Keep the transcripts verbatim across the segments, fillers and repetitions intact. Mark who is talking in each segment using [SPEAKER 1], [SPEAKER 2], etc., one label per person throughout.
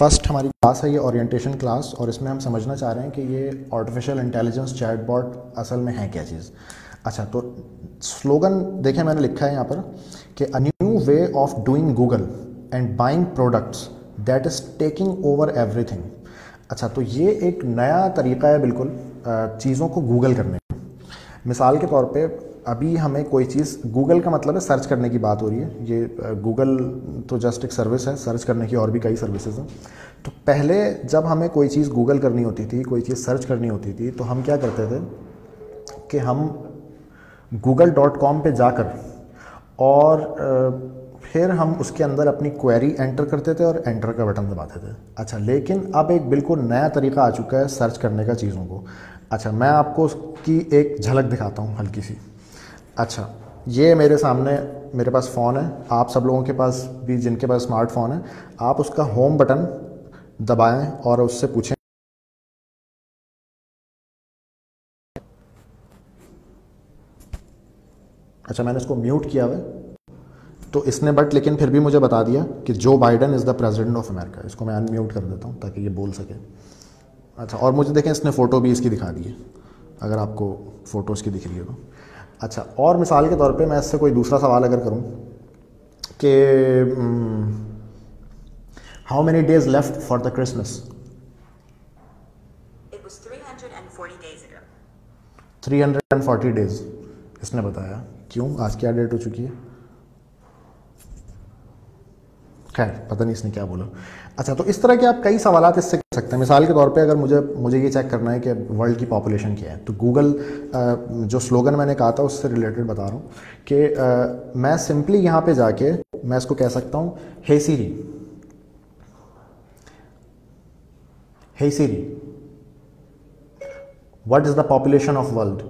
[SPEAKER 1] First हमारी class है ये ओरिएंटेशन क्लास, और इसमें हम समझना चाह रहे हैं कि ये आर्टिफिशियल इंटेलिजेंस चैटबॉट असल में है क्या चीज़। अच्छा, तो स्लोगन देखें मैंने लिखा है यहाँ पर कि a new way of doing Google and buying products that is taking over everything. अच्छा, तो ये एक नया तरीका है बिल्कुल चीज़ों को गूगल करने का। मिसाल के तौर पे अभी हमें कोई चीज़, गूगल का मतलब है सर्च करने की बात हो रही है। ये गूगल तो जस्ट एक सर्विस है, सर्च करने की और भी कई सर्विसेज हैं। तो पहले जब हमें कोई चीज़ गूगल करनी होती थी, कोई चीज़ सर्च करनी होती थी, तो हम क्या करते थे कि हम गूगल डॉट कॉम पर जाकर और फिर हम उसके अंदर अपनी क्वेरी एंटर करते थे और एंटर का बटन दबाते थे। अच्छा, लेकिन अब एक बिल्कुल नया तरीका आ चुका है सर्च करने का चीज़ों को। अच्छा, मैं आपको उसकी एक झलक दिखाता हूँ हल्की सी। अच्छा, ये मेरे सामने मेरे पास फ़ोन है, आप सब लोगों के पास भी जिनके पास स्मार्टफोन है, आप उसका होम बटन दबाएं और उससे पूछें। अच्छा, मैंने इसको म्यूट किया हुआ है तो इसने बट लेकिन फिर भी मुझे बता दिया कि जो Biden is the president of America. इसको मैं अनम्यूट कर देता हूँ ताकि ये बोल सके। अच्छा, और मुझे देखें इसने फ़ोटो भी इसकी दिखा दी है, अगर आपको फ़ोटो इसकी दिख रही है तो। अच्छा, और मिसाल के तौर पे मैं इससे कोई दूसरा सवाल अगर करूं कि how many days left for the Christmas. Three hundred and forty days इसने बताया। क्यों, आज क्या डेट हो चुकी है? खैर पता नहीं इसने क्या बोला। अच्छा, तो इस तरह के आप कई सवालात इससे कर सकते हैं। मिसाल के तौर पे अगर मुझे मुझे ये चेक करना है कि वर्ल्ड की पॉपुलेशन क्या है, तो गूगल जो स्लोगन मैंने कहा था उससे रिलेटेड बता रहा हूँ कि मैं सिंपली यहाँ पे जाके मैं इसको कह सकता हूँ, hey Siri, hey Siri, what is the population of world?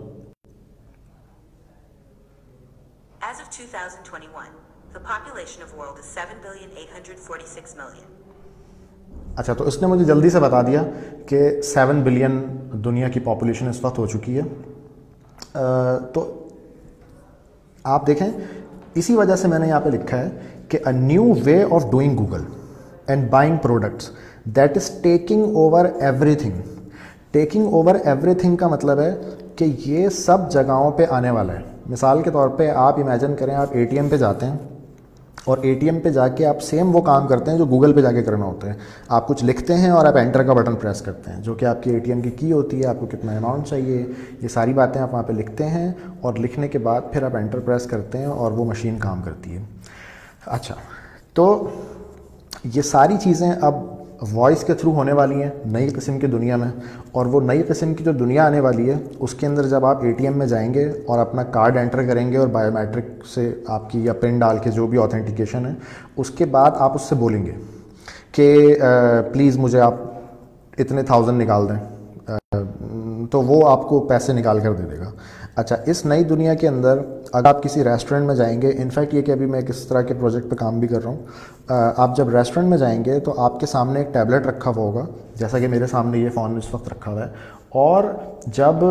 [SPEAKER 2] As of two thousand twenty-one, the population of world is seven billion eight hundred forty-six million.
[SPEAKER 1] अच्छा, तो इसने मुझे जल्दी से बता दिया कि सेवन बिलियन दुनिया की पॉपुलेशन इस वक्त हो चुकी है। आ, तो आप देखें, इसी वजह से मैंने यहाँ पे लिखा है कि a new way of doing Google and buying products that is taking over everything. Taking over everything का मतलब है कि ये सब जगहों पे आने वाला है। मिसाल के तौर पे आप इमेजिन करें, आप एटीएम पे जाते हैं और एटीएम पे जाके आप सेम वो काम करते हैं जो गूगल पे जाके करना होता है। आप कुछ लिखते हैं और आप एंटर का बटन प्रेस करते हैं, जो कि आपकी एटीएम की की होती है। आपको कितना अमाउंट चाहिए, ये सारी बातें आप वहाँ पे लिखते हैं और लिखने के बाद फिर आप एंटर प्रेस करते हैं और वो मशीन काम करती है। अच्छा, तो ये सारी चीज़ें अब वॉइस के थ्रू होने वाली हैं नई किस्म की दुनिया में। और वो नई किस्म की जो दुनिया आने वाली है उसके अंदर जब आप एटीएम में जाएंगे और अपना कार्ड एंटर करेंगे और बायोमेट्रिक से आपकी या पिन डाल के जो भी ऑथेंटिकेशन है, उसके बाद आप उससे बोलेंगे कि प्लीज़ मुझे आप इतने थाउजेंड निकाल दें, तो वो आपको पैसे निकाल कर दे देगा। अच्छा, इस नई दुनिया के अंदर अगर आप किसी रेस्टोरेंट में जाएंगे, इनफैक्ट ये कि अभी मैं किस तरह के प्रोजेक्ट पे काम भी कर रहा हूँ, आप जब रेस्टोरेंट में जाएंगे तो आपके सामने एक टैबलेट रखा हुआ होगा, जैसा कि मेरे सामने ये फ़ोन इस वक्त रखा हुआ है। और जब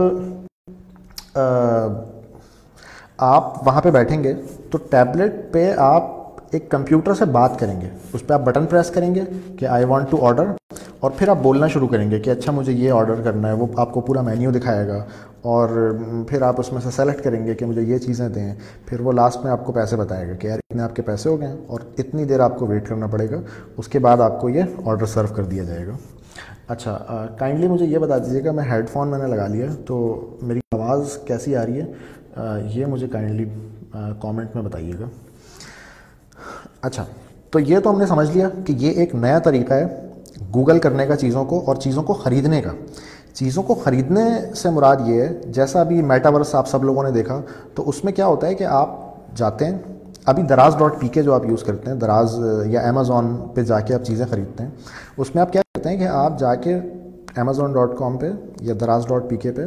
[SPEAKER 1] आप वहाँ पे बैठेंगे तो टैबलेट पे आप एक कंप्यूटर से बात करेंगे, उस पर आप बटन प्रेस करेंगे कि आई वांट टू ऑर्डर, और फिर आप बोलना शुरू करेंगे कि अच्छा मुझे ये ऑर्डर करना है। वो आपको पूरा मेन्यू दिखाएगा और फिर आप उसमें से सेलेक्ट करेंगे कि मुझे ये चीज़ें दें। फिर वो लास्ट में आपको पैसे बताएगा कि यार इतने आपके पैसे हो गए और इतनी देर आपको वेट करना पड़ेगा, उसके बाद आपको ये ऑर्डर सर्व कर दिया जाएगा। अच्छा, काइंडली मुझे ये बता दीजिएगा, मैं हेडफोन मैंने लगा लिया तो मेरी आवाज़ कैसी आ रही है, आ, ये मुझे काइंडली कमेंट में बताइएगा। अच्छा, तो ये तो हमने समझ लिया कि ये एक नया तरीका है गूगल करने का चीज़ों को और चीज़ों को ख़रीदने का। चीज़ों को ख़रीदने से मुराद ये है, जैसा अभी मेटावर्स आप सब लोगों ने देखा, तो उसमें क्या होता है कि आप जाते हैं, अभी दराज डॉट पी के जो आप यूज़ करते हैं, दराज या अमेज़ॉन पे जाके आप चीज़ें ख़रीदते हैं, उसमें आप क्या करते हैं कि आप जाके अमेज़ॉन डॉट कॉम पर या दराज डॉट पी के पे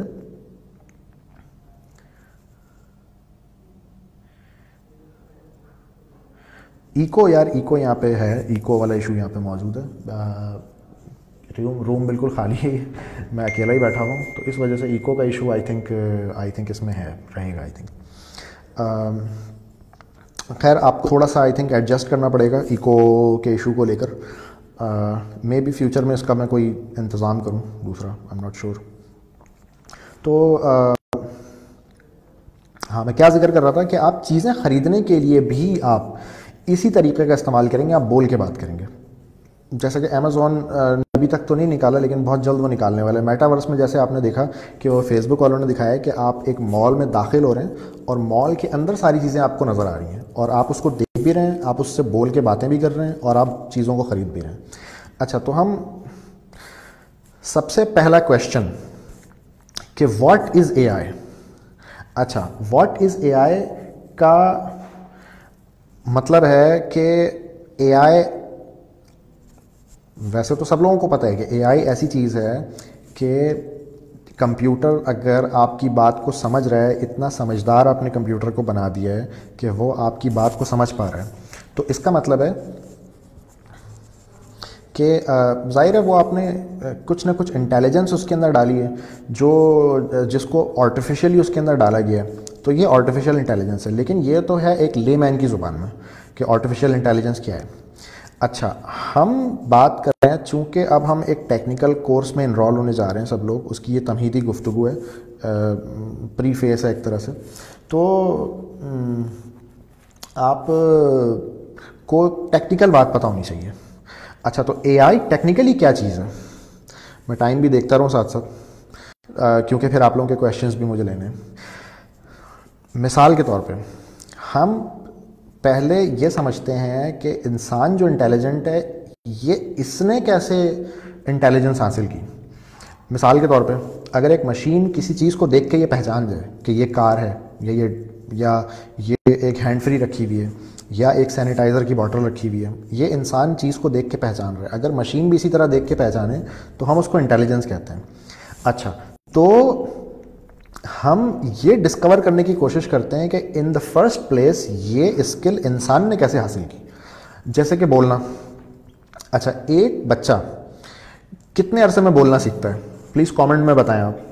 [SPEAKER 1] इको, यार इको यहाँ पे है, इको वाला इशू यहाँ पे मौजूद है। रूम रूम बिल्कुल खाली है, मैं अकेला ही बैठा हूँ, तो इस वजह से इको का issue I think I think इसमें है, रहेगा आई थिंक। खैर आपको थोड़ा सा आई थिंक एडजस्ट करना पड़ेगा इको के इशू को लेकर। मे बी फ्यूचर में इसका मैं कोई इंतज़ाम करूं दूसरा, आई एम नॉट श्योर। तो uh, हाँ, मैं क्या जिक्र कर रहा था कि आप चीज़ें ख़रीदने के लिए भी आप इसी तरीके का इस्तेमाल करेंगे, आप बोल के बात करेंगे। जैसे कि अमेज़ॉन अभी तक तो नहीं निकाला, लेकिन बहुत जल्द वो निकालने वाला है। मेटावर्स में जैसे आपने देखा कि वो फेसबुक वालों ने दिखाया है कि आप एक मॉल में दाखिल हो रहे हैं और मॉल के अंदर सारी चीज़ें आपको नज़र आ रही हैं और आप उसको देख भी रहे हैं, आप उससे बोल के बातें भी कर रहे हैं और आप चीज़ों को ख़रीद भी रहे हैं। अच्छा, तो हम सबसे पहला क्वेश्चन कि व्हाट इज़ ए आई। अच्छा, व्हाट इज़ ए आई का मतलब है कि ए आई, वैसे तो सब लोगों को पता है कि ए आई ऐसी चीज़ है कि कंप्यूटर अगर आपकी बात को समझ रहा है, इतना समझदार आपने कंप्यूटर को बना दिया है कि वो आपकी बात को समझ पा रहा है, तो इसका मतलब है कि ज़ाहिर है वो आपने कुछ ना कुछ इंटेलिजेंस उसके अंदर डाली है, जो जिसको आर्टिफिशियली उसके अंदर डाला गया है, तो ये आर्टिफिशियल इंटेलिजेंस है। लेकिन ये तो है एक लेमैन की ज़ुबान में कि आर्टिफिशियल इंटेलिजेंस क्या है। अच्छा, हम बात कर रहे हैं, चूँकि अब हम एक टेक्निकल कोर्स में इनरोल होने जा रहे हैं सब लोग, उसकी ये तमहीदी गुफ्तगू है, प्री फेस है एक तरह से, तो आप को टेक्निकल बात पता होनी चाहिए। अच्छा, तो ए आई टेक्निकली क्या चीज़ है, मैं टाइम भी देखता रहूँ साथ साथ, क्योंकि फिर आप लोगों के क्वेश्चंस भी मुझे लेने हैं। मिसाल के तौर पे हम पहले ये समझते हैं कि इंसान जो इंटेलिजेंट है, ये इसने कैसे इंटेलिजेंस हासिल की। मिसाल के तौर पे अगर एक मशीन किसी चीज़ को देख के ये पहचान जाए कि ये कार है या ये या ये एक हैंड फ्री रखी हुई है या एक सैनिटाइज़र की बोतल रखी हुई है, ये इंसान चीज़ को देख के पहचान रहा है, अगर मशीन भी इसी तरह देख के पहचाने तो हम उसको इंटेलिजेंस कहते हैं। अच्छा, तो हम ये डिस्कवर करने की कोशिश करते हैं कि इन द फर्स्ट प्लेस ये स्किल इंसान ने कैसे हासिल की, जैसे कि बोलना। अच्छा, एक बच्चा कितने अरसे में बोलना सीखता है, प्लीज़ कमेंट में बताएं आप।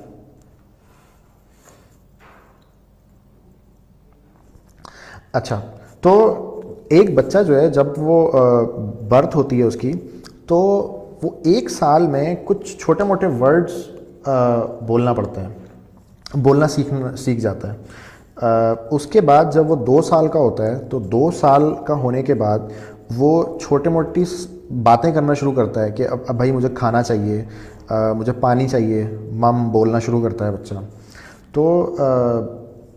[SPEAKER 1] अच्छा, तो एक बच्चा जो है, जब वो बर्थ होती है उसकी, तो वो एक साल में कुछ छोटे मोटे वर्ड्स बोलना पड़ते हैं, बोलना सीखना सीख जाता है। आ, उसके बाद जब वो दो साल का होता है, तो दो साल का होने के बाद वो छोटे मोटी बातें करना शुरू करता है कि अब अब भाई मुझे खाना चाहिए, आ, मुझे पानी चाहिए, मम बोलना शुरू करता है बच्चा। तो आ,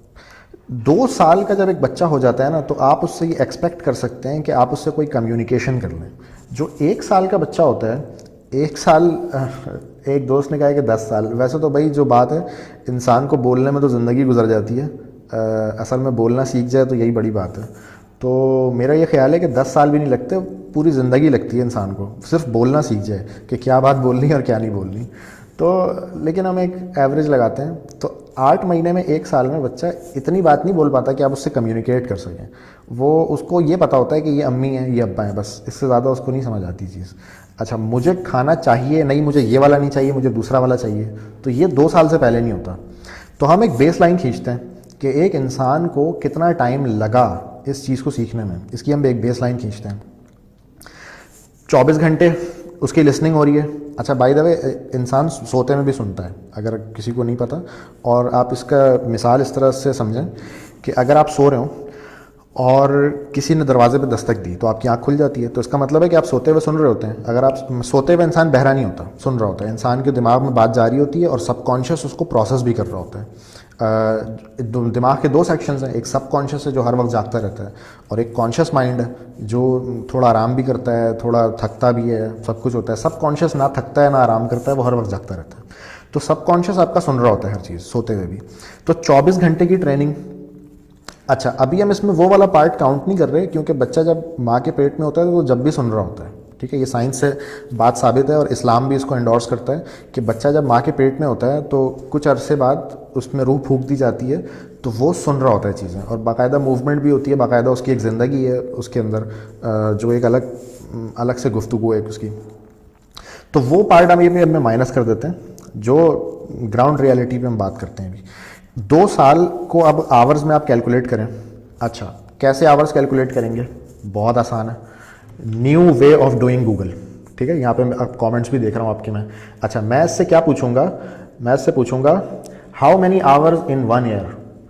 [SPEAKER 1] दो साल का जब एक बच्चा हो जाता है ना, तो आप उससे ये एक्सपेक्ट कर सकते हैं कि आप उससे कोई कम्युनिकेशन कर लें। जो एक साल का बच्चा होता है, एक साल, एक दोस्त ने कहा है कि दस साल, वैसे तो भाई जो बात है, इंसान को बोलने में तो ज़िंदगी गुजर जाती है, आ, असल में बोलना सीख जाए तो यही बड़ी बात है। तो मेरा ये ख्याल है कि दस साल भी नहीं लगते, पूरी ज़िंदगी लगती है इंसान को सिर्फ बोलना सीख जाए कि क्या बात बोलनी और क्या नहीं बोलनी। तो लेकिन हम एक एवरेज लगाते हैं, तो आठ महीने में, एक साल में बच्चा इतनी बात नहीं बोल पाता कि आप उससे कम्युनिकेट कर सकें। वो उसको ये पता होता है कि ये अम्मी है, ये अब्बा है, बस इससे ज़्यादा उसको नहीं समझ आती चीज़। अच्छा, मुझे खाना चाहिए, नहीं मुझे ये वाला नहीं चाहिए, मुझे दूसरा वाला चाहिए, तो ये दो साल से पहले नहीं होता। तो हम एक बेस लाइन खींचते हैं कि एक इंसान को कितना टाइम लगा इस चीज़ को सीखने में, इसकी हम एक बेस लाइन खींचते हैं। चौबीस घंटे उसकी लिसनिंग हो रही है। अच्छा, बाय द वे, इंसान सोते में भी सुनता है, अगर किसी को नहीं पता। और आप इसका मिसाल इस तरह से समझें कि अगर आप सो रहे हो और किसी ने दरवाजे पे दस्तक दी, तो आपकी आँख खुल जाती है, तो इसका मतलब है कि आप सोते हुए सुन रहे होते हैं। अगर आप सोते हुए, इंसान बहरा नहीं होता, सुन रहा होता है, इंसान के दिमाग में बात जारी होती है और सबकॉन्शियस उसको प्रोसेस भी कर रहा होता है। दिमाग के दो सेक्शंस हैं, एक सबकॉन्शियस है जो हर वक्त जागता रहता है, और एक कॉन्शियस माइंड है जो थोड़ा आराम भी करता है, थोड़ा थकता भी है, सब कुछ होता है। सबकॉन्शियस ना थकता है ना आराम करता है, वो हर वक्त जागता रहता है। तो सबकॉन्शियस आपका सुन रहा होता है हर चीज़, सोते हुए भी। तो चौबीस घंटे की ट्रेनिंग। अच्छा, अभी हम इसमें वो वाला पार्ट काउंट नहीं कर रहे, क्योंकि बच्चा जब माँ के पेट में होता है तो वो जब भी सुन रहा होता है, ठीक है, ये साइंस से बात साबित है और इस्लाम भी इसको एंडोर्स करता है कि बच्चा जब माँ के पेट में होता है तो कुछ अरसे बाद उसमें रूह फूंक दी जाती है, तो वो सुन रहा होता है चीज़ें, और बाकायदा मूवमेंट भी होती है, बाकायदा उसकी एक ज़िंदगी है उसके अंदर, जो एक अलग अलग से गुफ्तगू है उसकी। तो वो पार्ट हम ये भी हमें माइनस कर देते हैं, जो ग्राउंड रियलिटी पे हम बात करते हैं। अभी दो साल को अब आवर्स में आप कैलकुलेट करें। अच्छा, कैसे आवर्स कैलकुलेट करेंगे? बहुत आसान है, new way of doing Google, ठीक है, यहाँ पे मैं अब कमेंट्स भी देख रहा हूँ आपके मैं। अच्छा, मैं इससे क्या पूछूंगा, मैं इससे पूछूंगा how many hours in one year.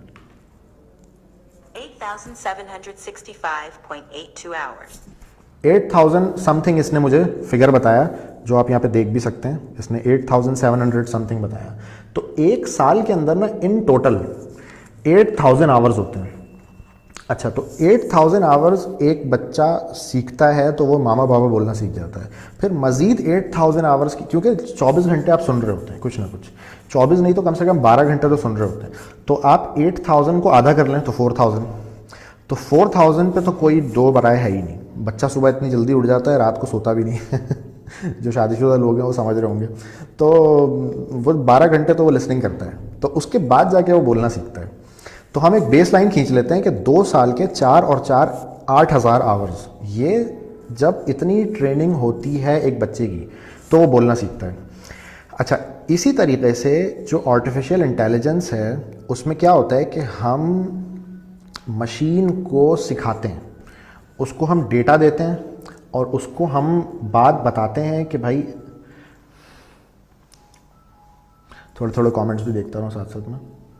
[SPEAKER 2] eight thousand seven hundred sixty-five point eight two hours.
[SPEAKER 1] Eight thousand something इसने मुझे फिगर बताया, जो आप यहाँ पे देख भी सकते हैं, इसने eight thousand seven hundred something बताया। तो एक साल के अंदर ना in total eight thousand hours होते हैं। अच्छा, तो एट थाउजेंड आवर्स एक बच्चा सीखता है तो वो मामा बाबा बोलना सीख जाता है। फिर मजीद एट थाउजेंड आवर्स की, क्योंकि चौबीस घंटे आप सुन रहे होते हैं कुछ ना कुछ, चौबीस नहीं तो कम से कम बारह घंटे तो सुन रहे होते हैं। तो आप एट थाउजेंड को आधा कर लें तो फोर थाउजेंड, तो फोर थाउजेंड पे तो कोई दो बराए है ही नहीं। बच्चा सुबह इतनी जल्दी उठ जाता है, रात को सोता भी नहीं जो शादीशुदा लोग हैं वो समझ रहे होंगे। तो वो बारह घंटे तो वो लिसनिंग करता है, तो उसके बाद जाके वो बोलना सीखता है। तो हम एक बेस लाइन खींच लेते हैं कि दो साल के चार और चार आठ हज़ार आवर्स, ये जब इतनी ट्रेनिंग होती है एक बच्चे की तो वो बोलना सीखता है। अच्छा, इसी तरीके से जो आर्टिफिशियल इंटेलिजेंस है उसमें क्या होता है कि हम मशीन को सिखाते हैं, उसको हम डेटा देते हैं और उसको हम बात बताते हैं कि भाई, थोड़े थोड़े कमेंट्स भी देखता रहूँ साथ साथ में।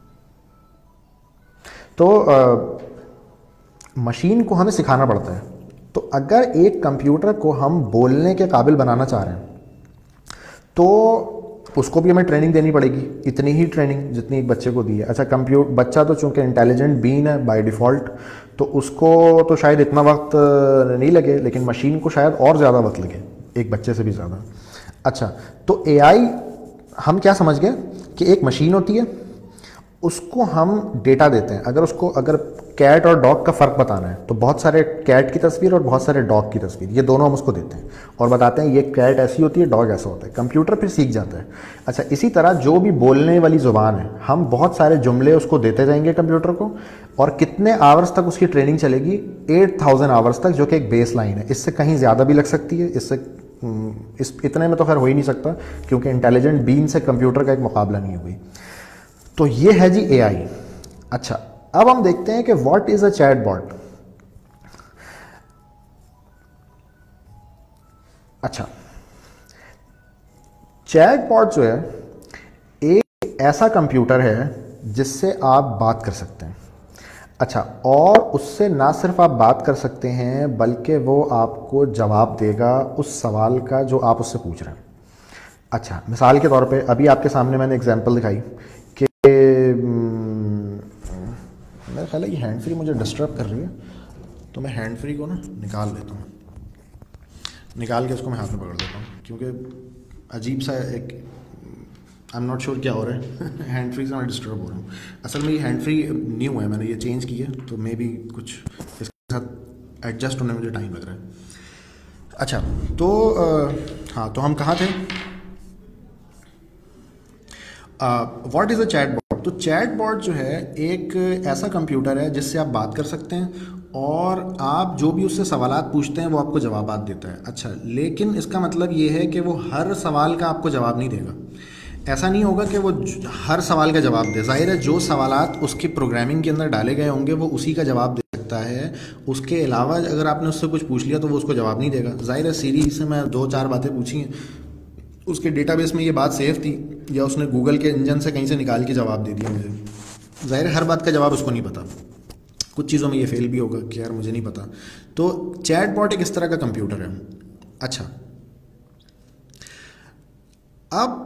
[SPEAKER 1] तो आ, मशीन को हमें सिखाना पड़ता है। तो अगर एक कंप्यूटर को हम बोलने के काबिल बनाना चाह रहे हैं तो उसको भी हमें ट्रेनिंग देनी पड़ेगी, इतनी ही ट्रेनिंग जितनी एक बच्चे को दी है। अच्छा, कंप्यूटर बच्चा तो चूंकि इंटेलिजेंट बीन है बाय डिफ़ॉल्ट, तो उसको तो शायद इतना वक्त नहीं लगे, लेकिन मशीन को शायद और ज़्यादा वक्त लगे, एक बच्चे से भी ज़्यादा। अच्छा, तो एआई हम क्या समझ गए कि एक मशीन होती है, उसको हम डेटा देते हैं। अगर उसको अगर कैट और डॉग का फ़र्क बताना है तो बहुत सारे कैट की तस्वीर और बहुत सारे डॉग की तस्वीर, ये दोनों हम उसको देते हैं और बताते हैं ये कैट ऐसी होती है, डॉग ऐसा होता है। कंप्यूटर फिर सीख जाता है। अच्छा, इसी तरह जो भी बोलने वाली ज़ुबान है, हम बहुत सारे जुमले उसको देते जाएंगे कंप्यूटर को, और कितने आवर्स तक उसकी ट्रेनिंग चलेगी, एट थाउजेंड आवर्स तक, जो कि एक बेस लाइन है। इससे कहीं ज़्यादा भी लग सकती है, इससे इस इतने में तो खैर हो ही नहीं सकता, क्योंकि इंटेलिजेंट बीन से कंप्यूटर का एक मुकाबला नहीं हुई। तो ये है जी एआई। अच्छा, अब हम देखते हैं कि व्हाट इज अ चैटबॉट। अच्छा, चैटबॉट जो है एक ऐसा कंप्यूटर है जिससे आप बात कर सकते हैं। अच्छा, और उससे ना सिर्फ आप बात कर सकते हैं बल्कि वो आपको जवाब देगा उस सवाल का जो आप उससे पूछ रहे हैं। अच्छा, मिसाल के तौर पे अभी आपके सामने मैंने एग्जांपल दिखाई कि मेरा ख्याल है ये हैंड फ्री मुझे डिस्टर्ब कर रही है, तो मैं हैंड फ्री को ना निकाल लेता हूँ, निकाल के इसको मैं हाथ में पकड़ लेता हूँ, क्योंकि अजीब सा एक आई एम नॉट श्योर क्या हो रहा है हैंड फ्री से मैं डिस्टर्ब हो रहा हूँ। असल में ये हैंड फ्री न्यू है, मैंने ये चेंज की है, तो मे बी कुछ इसके साथ एडजस्ट होने में मुझे टाइम लग रहा है। अच्छा, तो आ, हाँ, तो हम कहाँ थे? What is a chatbot. तो चैटबॉट जो है एक ऐसा कंप्यूटर है जिससे आप बात कर सकते हैं और आप जो भी उससे सवालात पूछते हैं वो आपको जवाबात देता है। अच्छा, लेकिन इसका मतलब ये है कि वो हर सवाल का आपको जवाब नहीं देगा। ऐसा नहीं होगा कि वो हर सवाल का जवाब दे। जाहिर है जो सवालात उसकी प्रोग्रामिंग के अंदर डाले गए होंगे वो उसी का जवाब दे सकता है। उसके अलावा अगर आपने उससे कुछ पूछ लिया तो वो उसको जवाब नहीं देगा। जाहिर है सीरी से मैं दो चार बातें पूछी हैं, उसके डेटाबेस में ये बात सेफ थी, या उसने गूगल के इंजन से कहीं से निकाल के जवाब दे दिया मुझे। जाहिर है हर बात का जवाब उसको नहीं पता, कुछ चीज़ों में ये फेल भी होगा कि यार मुझे नहीं पता। तो चैटबॉट एक इस तरह का कंप्यूटर है। अच्छा, अब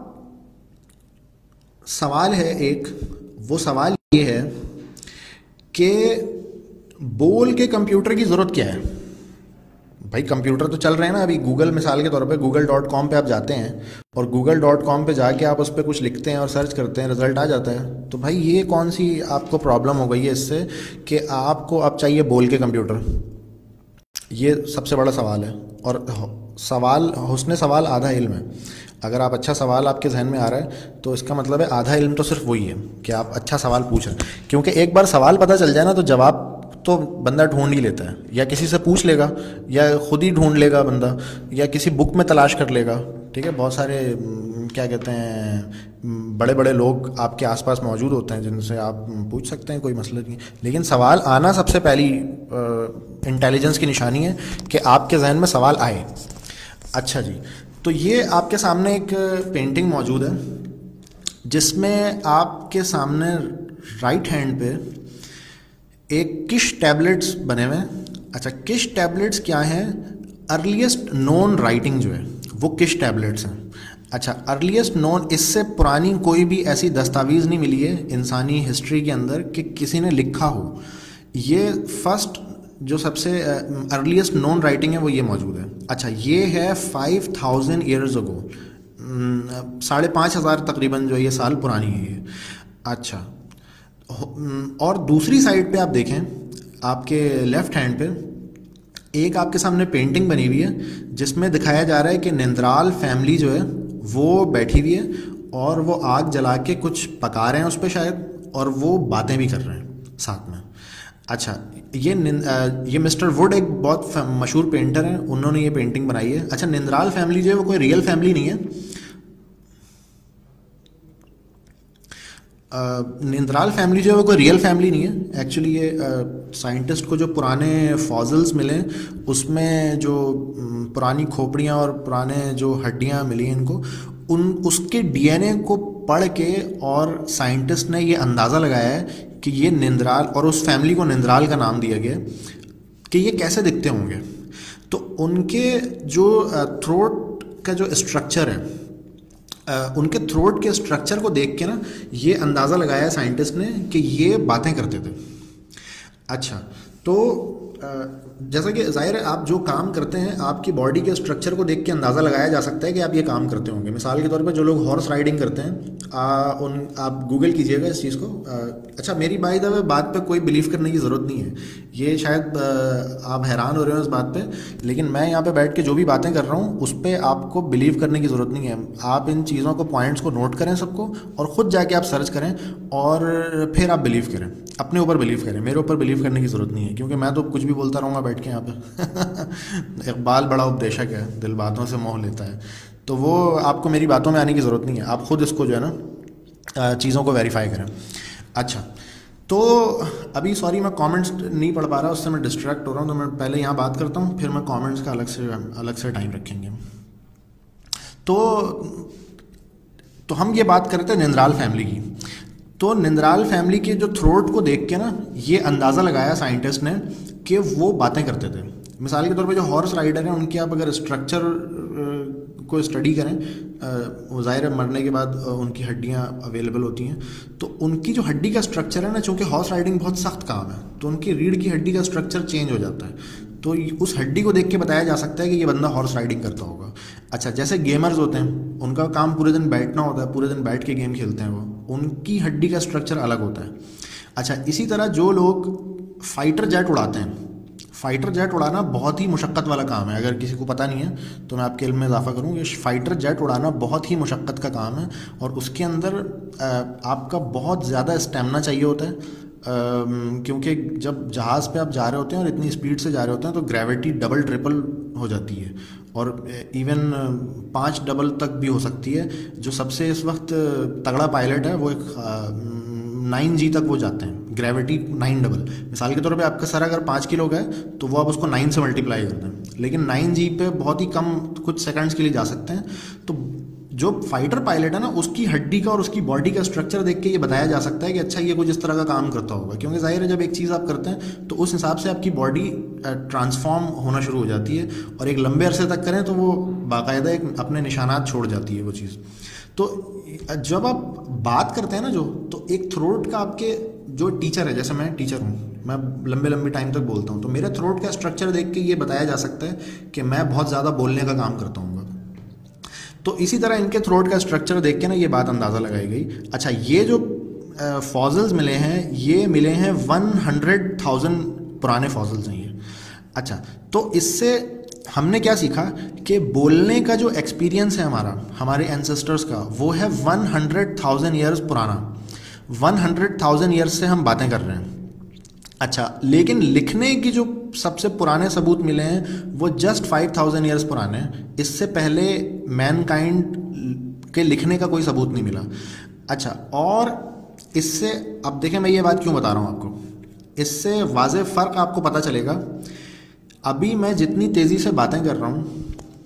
[SPEAKER 1] सवाल है एक, वो सवाल ये है कि बोल के कंप्यूटर की ज़रूरत क्या है। भाई कंप्यूटर तो चल रहे हैं ना अभी, गूगल मिसाल के तौर पे गूगल डॉट कॉम पर आप जाते हैं और गूगल डॉट कॉम पर जाके आप उस पर कुछ लिखते हैं और सर्च करते हैं, रिजल्ट आ जाता है। तो भाई ये कौन सी आपको प्रॉब्लम हो गई है इससे कि आपको अब चाहिए बोल के कंप्यूटर? ये सबसे बड़ा सवाल है। और सवाल, हुस्न सवाल आधा इल्म है। अगर आप अच्छा सवाल आपके जहन में आ रहा है तो इसका मतलब है आधा इल्म तो सिर्फ वही है कि आप अच्छा सवाल पूछ रहे हैं। क्योंकि एक बार सवाल पता चल जाए ना तो जवाब तो बंदा ढूंढ ही लेता है, या किसी से पूछ लेगा या खुद ही ढूंढ लेगा बंदा, या किसी बुक में तलाश कर लेगा। ठीक है, बहुत सारे क्या कहते हैं बड़े बड़े लोग आपके आसपास मौजूद होते हैं जिनसे आप पूछ सकते हैं, कोई मसला नहीं। लेकिन सवाल आना सबसे पहली इंटेलिजेंस की निशानी है कि आपके जहन में सवाल आए। अच्छा जी, तो ये आपके सामने एक पेंटिंग मौजूद है जिसमें आपके सामने राइट हैंड पे एक किश टैबलेट्स बने हुए हैं। अच्छा, किश टैबलेट्स क्या हैं? अर्लीस्ट नोन राइटिंग जो है वो किश टैबलेट्स हैं। अच्छा, अर्लीस्ट नोन, इससे पुरानी कोई भी ऐसी दस्तावेज़ नहीं मिली है इंसानी हिस्ट्री के अंदर कि किसी ने लिखा हो। ये फर्स्ट जो सबसे अर्लीस्ट नोन राइटिंग है वो ये मौजूद है। अच्छा, ये है फाइव थाउजेंड ईयर्स अगो, साढ़े पाँच हज़ार तकरीबन जो है ये साल पुरानी है ये। अच्छा, और दूसरी साइड पे आप देखें, आपके लेफ्ट हैंड पे एक आपके सामने पेंटिंग बनी हुई है जिसमें दिखाया जा रहा है कि निंद्राल फैमिली जो है वो बैठी हुई है और वो आग जला के कुछ पका रहे हैं उस पर शायद, और वो बातें भी कर रहे हैं साथ में। अच्छा, ये ये मिस्टर वुड एक बहुत मशहूर पेंटर हैं, उन्होंने ये पेंटिंग बनाई है। अच्छा, निंद्राल फैमिली जो है वो कोई रियल फैमिली नहीं है। निंद्राल फैमिली जो है वो कोई रियल फैमिली नहीं है एक्चुअली। ये साइंटिस्ट को जो पुराने फॉसिल्स मिले उसमें जो पुरानी खोपड़ियाँ और पुराने जो हड्डियाँ मिली हैं इनको, उन उसके डीएनए को पढ़ के और साइंटिस्ट ने ये अंदाज़ा लगाया है कि ये निंद्राल, और उस फैमिली को निंद्राल का नाम दिया गया कि ये कैसे दिखते होंगे। तो उनके जो थ्रोट का जो स्ट्रक्चर है, Uh, उनके थ्रोट के स्ट्रक्चर को देख के ना ये अंदाज़ा लगाया है साइंटिस्ट ने कि ये बातें करते थे। अच्छा, तो uh, जैसा कि जाहिर है आप जो काम करते हैं आपकी बॉडी के स्ट्रक्चर को देख के अंदाज़ा लगाया जा सकता है कि आप ये काम करते होंगे। मिसाल के तौर पे जो लोग हॉर्स राइडिंग करते हैं, आ, उन आप गूगल कीजिएगा इस चीज़ को। आ, अच्छा, मेरी बाय द वे बात पे कोई बिलीव करने की ज़रूरत नहीं है, ये शायद आ, आप हैरान हो रहे हो इस बात पे, लेकिन मैं यहाँ पे बैठ के जो भी बातें कर रहा हूँ उस पर आपको बिलीव करने की ज़रूरत नहीं है। आप इन चीज़ों को, पॉइंट्स को नोट करें सबको, और ख़ुद जाके आप सर्च करें और फिर आप बिलीव करें, अपने ऊपर बिलीव करें। मेरे ऊपर बिलीव करने की ज़रूरत नहीं है क्योंकि मैं तो कुछ भी बोलता रहूँगा बैठ के यहाँ पे। इकबाल बड़ा उपदेशक है, दिल बातों से मोह लेता है, तो वो आपको मेरी बातों में आने की ज़रूरत नहीं है। आप खुद इसको जो है ना चीज़ों को वेरीफाई करें। अच्छा, तो अभी सॉरी मैं कमेंट्स नहीं पढ़ पा रहा, उससे मैं डिस्ट्रैक्ट हो रहा हूँ, तो मैं पहले यहाँ बात करता हूँ, फिर मैं कमेंट्स का अलग से अलग से टाइम रखेंगे। तो तो हम ये बात करते हैं निंद्राल फैमिली की। तो निंद्राल फैमिली के जो थ्रोट को देख के ना ये अंदाज़ा लगाया साइंटिस्ट ने कि वो बातें करते थे। मिसाल के तौर पे जो हॉर्स राइडर हैं उनके आप अगर स्ट्रक्चर को स्टडी करें, वो ज़ाहिर है मरने के बाद उनकी हड्डियाँ अवेलेबल होती हैं, तो उनकी जो हड्डी का स्ट्रक्चर है ना, चूँकि हॉर्स राइडिंग बहुत सख्त काम है तो उनकी रीढ़ की हड्डी का स्ट्रक्चर चेंज हो जाता है। तो उस हड्डी को देख के बताया जा सकता है कि ये बंदा हॉर्स राइडिंग करता होगा। अच्छा, जैसे गेमर्स होते हैं, उनका काम पूरे दिन बैठना होता है, पूरे दिन बैठ के गेम खेलते हैं, वो उनकी हड्डी का स्ट्रक्चर अलग होता है। अच्छा, इसी तरह जो लोग फाइटर जेट उड़ाते हैं, फाइटर जेट उड़ाना बहुत ही मुशक्क़त वाला काम है। अगर किसी को पता नहीं है तो मैं आपके इल्म में इजाफा करूँ, ये फाइटर जेट उड़ाना बहुत ही मुशक्क़त का काम है और उसके अंदर आपका बहुत ज़्यादा स्टेमिना चाहिए होता है, क्योंकि जब जहाज़ पे आप जा रहे होते हैं और इतनी स्पीड से जा रहे होते हैं तो ग्रेविटी डबल ट्रिपल हो जाती है और इवन पाँच डबल तक भी हो सकती है। जो सबसे इस वक्त तगड़ा पायलट है वो एक नाइन जी तक वो जाते हैं, ग्रेविटी नाइन डबल। मिसाल के तौर पे आपका सर अगर पाँच किलो का है तो वो आप उसको नाइन से मल्टीप्लाई करते हैं, लेकिन नाइन जी पे बहुत ही कम कुछ सेकंड्स के लिए जा सकते हैं। तो जो फाइटर पायलट है ना, उसकी हड्डी का और उसकी बॉडी का स्ट्रक्चर देख के ये बताया जा सकता है कि अच्छा ये कुछ इस तरह का काम करता होगा, क्योंकि जाहिर है जब एक चीज़ आप करते हैं तो उस हिसाब से आपकी बॉडी ट्रांसफॉर्म होना शुरू हो जाती है और एक लंबे अरसे तक करें तो वो बाकायदा एक अपने निशानात छोड़ जाती है वो चीज़। तो जब आप बात करते हैं ना जो, तो एक थ्रोट का आपके जो टीचर है, जैसे मैं टीचर हूँ, मैं लंबे लंबे टाइम तक बोलता हूँ, तो मेरे थ्रोट का स्ट्रक्चर देख के ये बताया जा सकता है कि मैं बहुत ज़्यादा बोलने का काम करता हूँ। तो इसी तरह इनके थ्रोट का स्ट्रक्चर देख के ना ये बात अंदाज़ा लगाई गई। अच्छा, ये जो फॉसिल्स मिले हैं ये मिले हैं वन हंड्रेड थाउजेंड पुराने फॉसिल्स हैं ये। अच्छा, तो इससे हमने क्या सीखा कि बोलने का जो एक्सपीरियंस है हमारा, हमारे एंसेस्टर्स का, वो है वन हंड्रेड थाउजेंड ईयर्स पुराना। वन हंड्रेड थाउजेंड ईयर्स से हम बातें कर रहे हैं। अच्छा, लेकिन लिखने की जो सबसे पुराने सबूत मिले हैं वो जस्ट फाइव थाउजेंड ईयर्स पुराने हैं। इससे पहले मैनकाइंड के लिखने का कोई सबूत नहीं मिला। अच्छा, और इससे अब देखें मैं ये बात क्यों बता रहा हूँ आपको, इससे वाज़ेह फ़र्क आपको पता चलेगा। अभी मैं जितनी तेज़ी से बातें कर रहा हूँ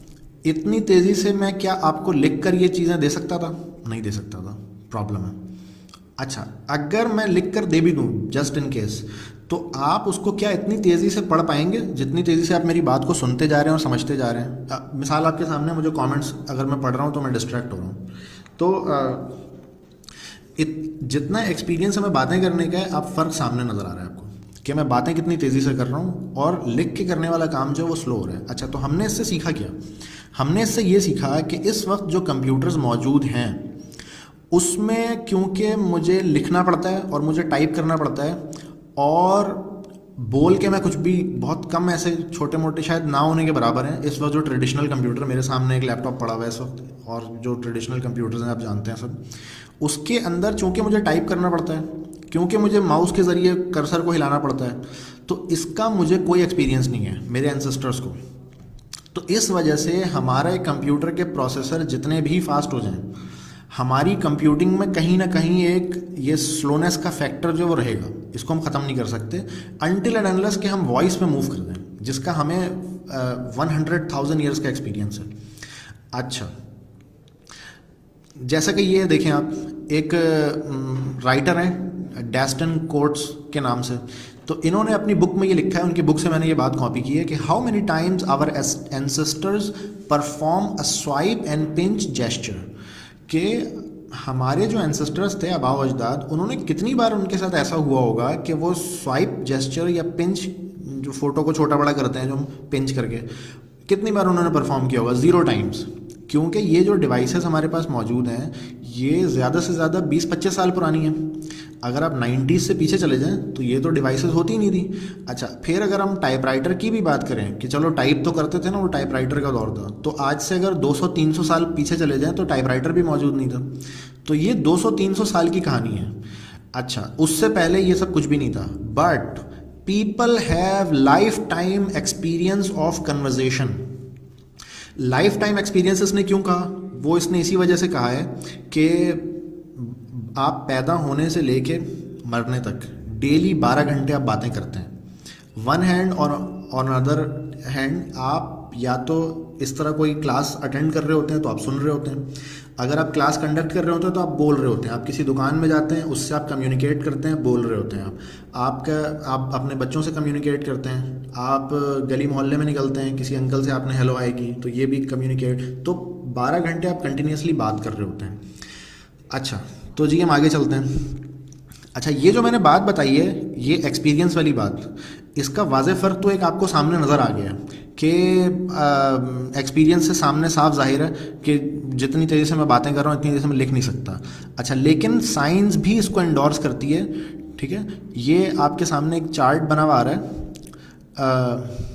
[SPEAKER 1] इतनी तेज़ी से मैं क्या आपको लिख कर ये चीज़ें दे सकता था? नहीं दे सकता था, प्रॉब्लम है। अच्छा, अगर मैं लिख कर दे भी दूँ जस्ट इन केस, तो आप उसको क्या इतनी तेज़ी से पढ़ पाएंगे जितनी तेज़ी से आप मेरी बात को सुनते जा रहे हैं और समझते जा रहे हैं? आ, मिसाल आपके सामने, मुझे कमेंट्स अगर मैं पढ़ रहा हूँ तो मैं डिस्ट्रैक्ट हो रहा हूँ। तो आ, इत, जितना एक्सपीरियंस हमें बातें करने का है, आप फ़र्क सामने नज़र आ रहा है आपको कि मैं बातें कितनी तेज़ी से कर रहा हूँ और लिख के करने वाला काम जो है वो स्लो हो रहा है। अच्छा, तो हमने इससे सीखा क्या? हमने इससे ये सीखा कि इस वक्त जो कंप्यूटर्स मौजूद हैं उसमें क्योंकि मुझे लिखना पड़ता है और मुझे टाइप करना पड़ता है, और बोल के मैं कुछ भी, बहुत कम ऐसे छोटे मोटे शायद ना होने के बराबर हैं इस वक्त जो ट्रेडिशनल कंप्यूटर, मेरे सामने एक लैपटॉप पड़ा हुआ है इस वक्त, और जो ट्रेडिशनल कंप्यूटर्स हैं आप जानते हैं सब, उसके अंदर चूँकि मुझे टाइप करना पड़ता है, क्योंकि मुझे माउस के ज़रिए कर्सर को हिलाना पड़ता है, तो इसका मुझे कोई एक्सपीरियंस नहीं है मेरे एंसेस्टर्स को। तो इस वजह से हमारे कंप्यूटर के प्रोसेसर जितने भी फास्ट हो जाएं, हमारी कंप्यूटिंग में कहीं ना कहीं एक ये स्लोनेस का फैक्टर जो वो रहेगा, इसको हम ख़त्म नहीं कर सकते अनटिल एंड अनलेस कि हम वॉइस पे मूव कर दें, जिसका हमें वन हंड्रेड थाउजेंड ईयर्स का एक्सपीरियंस है। अच्छा, जैसा कि ये देखें आप, एक राइटर हैं डैस्टन कोट्स के नाम से, तो इन्होंने अपनी बुक में ये लिखा है, उनकी बुक से मैंने ये बात कॉपी की है कि how many times our ancestors perform a swipe and pinch gesture, कि हमारे जो एंसेस्टर्स थे, आबाओ अजदाद, उन्होंने कितनी बार उनके साथ ऐसा हुआ होगा कि वो स्वाइप जेस्चर या पिंच, जो फोटो को छोटा बड़ा करते हैं जो हम पिंच करके, कितनी बार उन्होंने परफॉर्म किया होगा? Zero times. क्योंकि ये जो डिवाइसेस हमारे पास मौजूद हैं ये ज़्यादा से ज़्यादा बीस पच्चीस साल पुरानी हैं। अगर आप नाइन्टीज़ से पीछे चले जाएं तो ये तो डिवाइसेस होती ही नहीं थी। अच्छा, फिर अगर हम टाइपराइटर की भी बात करें कि चलो टाइप तो करते थे ना, वो टाइपराइटर का दौर था, तो आज से अगर दो सौ तीन सौ साल पीछे चले जाएं तो टाइपराइटर भी मौजूद नहीं था। तो ये दो सौ तीन सौ साल की कहानी है। अच्छा, उससे पहले ये सब कुछ भी नहीं था, but people have lifetime experience of conversation. Lifetime experience इसने क्यों कहा? वो इसने इसी वजह से कहा है कि आप पैदा होने से लेके मरने तक डेली बारह घंटे आप बातें करते हैं। वन हैंड और ऑन अदर हैंड आप या तो इस तरह कोई क्लास अटेंड कर रहे होते हैं तो आप सुन रहे होते हैं, अगर आप क्लास कंडक्ट कर रहे होते हैं तो आप बोल रहे होते हैं, आप किसी दुकान में जाते हैं उससे आप कम्युनिकेट करते हैं, बोल रहे होते हैं आप आपका आप अपने बच्चों से कम्युनिकेट करते हैं, आप गली मोहल्ले में निकलते हैं, किसी अंकल से आपने हेलो हाय की तो ये भी कम्युनिकेट, तो बारह घंटे आप कंटिन्यूसली बात कर रहे होते हैं। अच्छा, तो जी हम आगे चलते हैं। अच्छा, ये जो मैंने बात बताई है, ये एक्सपीरियंस वाली बात, इसका वाज़ेह फ़र्क तो एक आपको सामने नज़र आ गया कि एक्सपीरियंस से सामने साफ जाहिर है कि जितनी तेज़ी से मैं बातें कर रहा हूँ इतनी तेज़ी से मैं लिख नहीं सकता। अच्छा, लेकिन साइंस भी इसको एंडोर्स करती है। ठीक है, ये आपके सामने एक चार्ट बना हुआ आ रहा है, आ,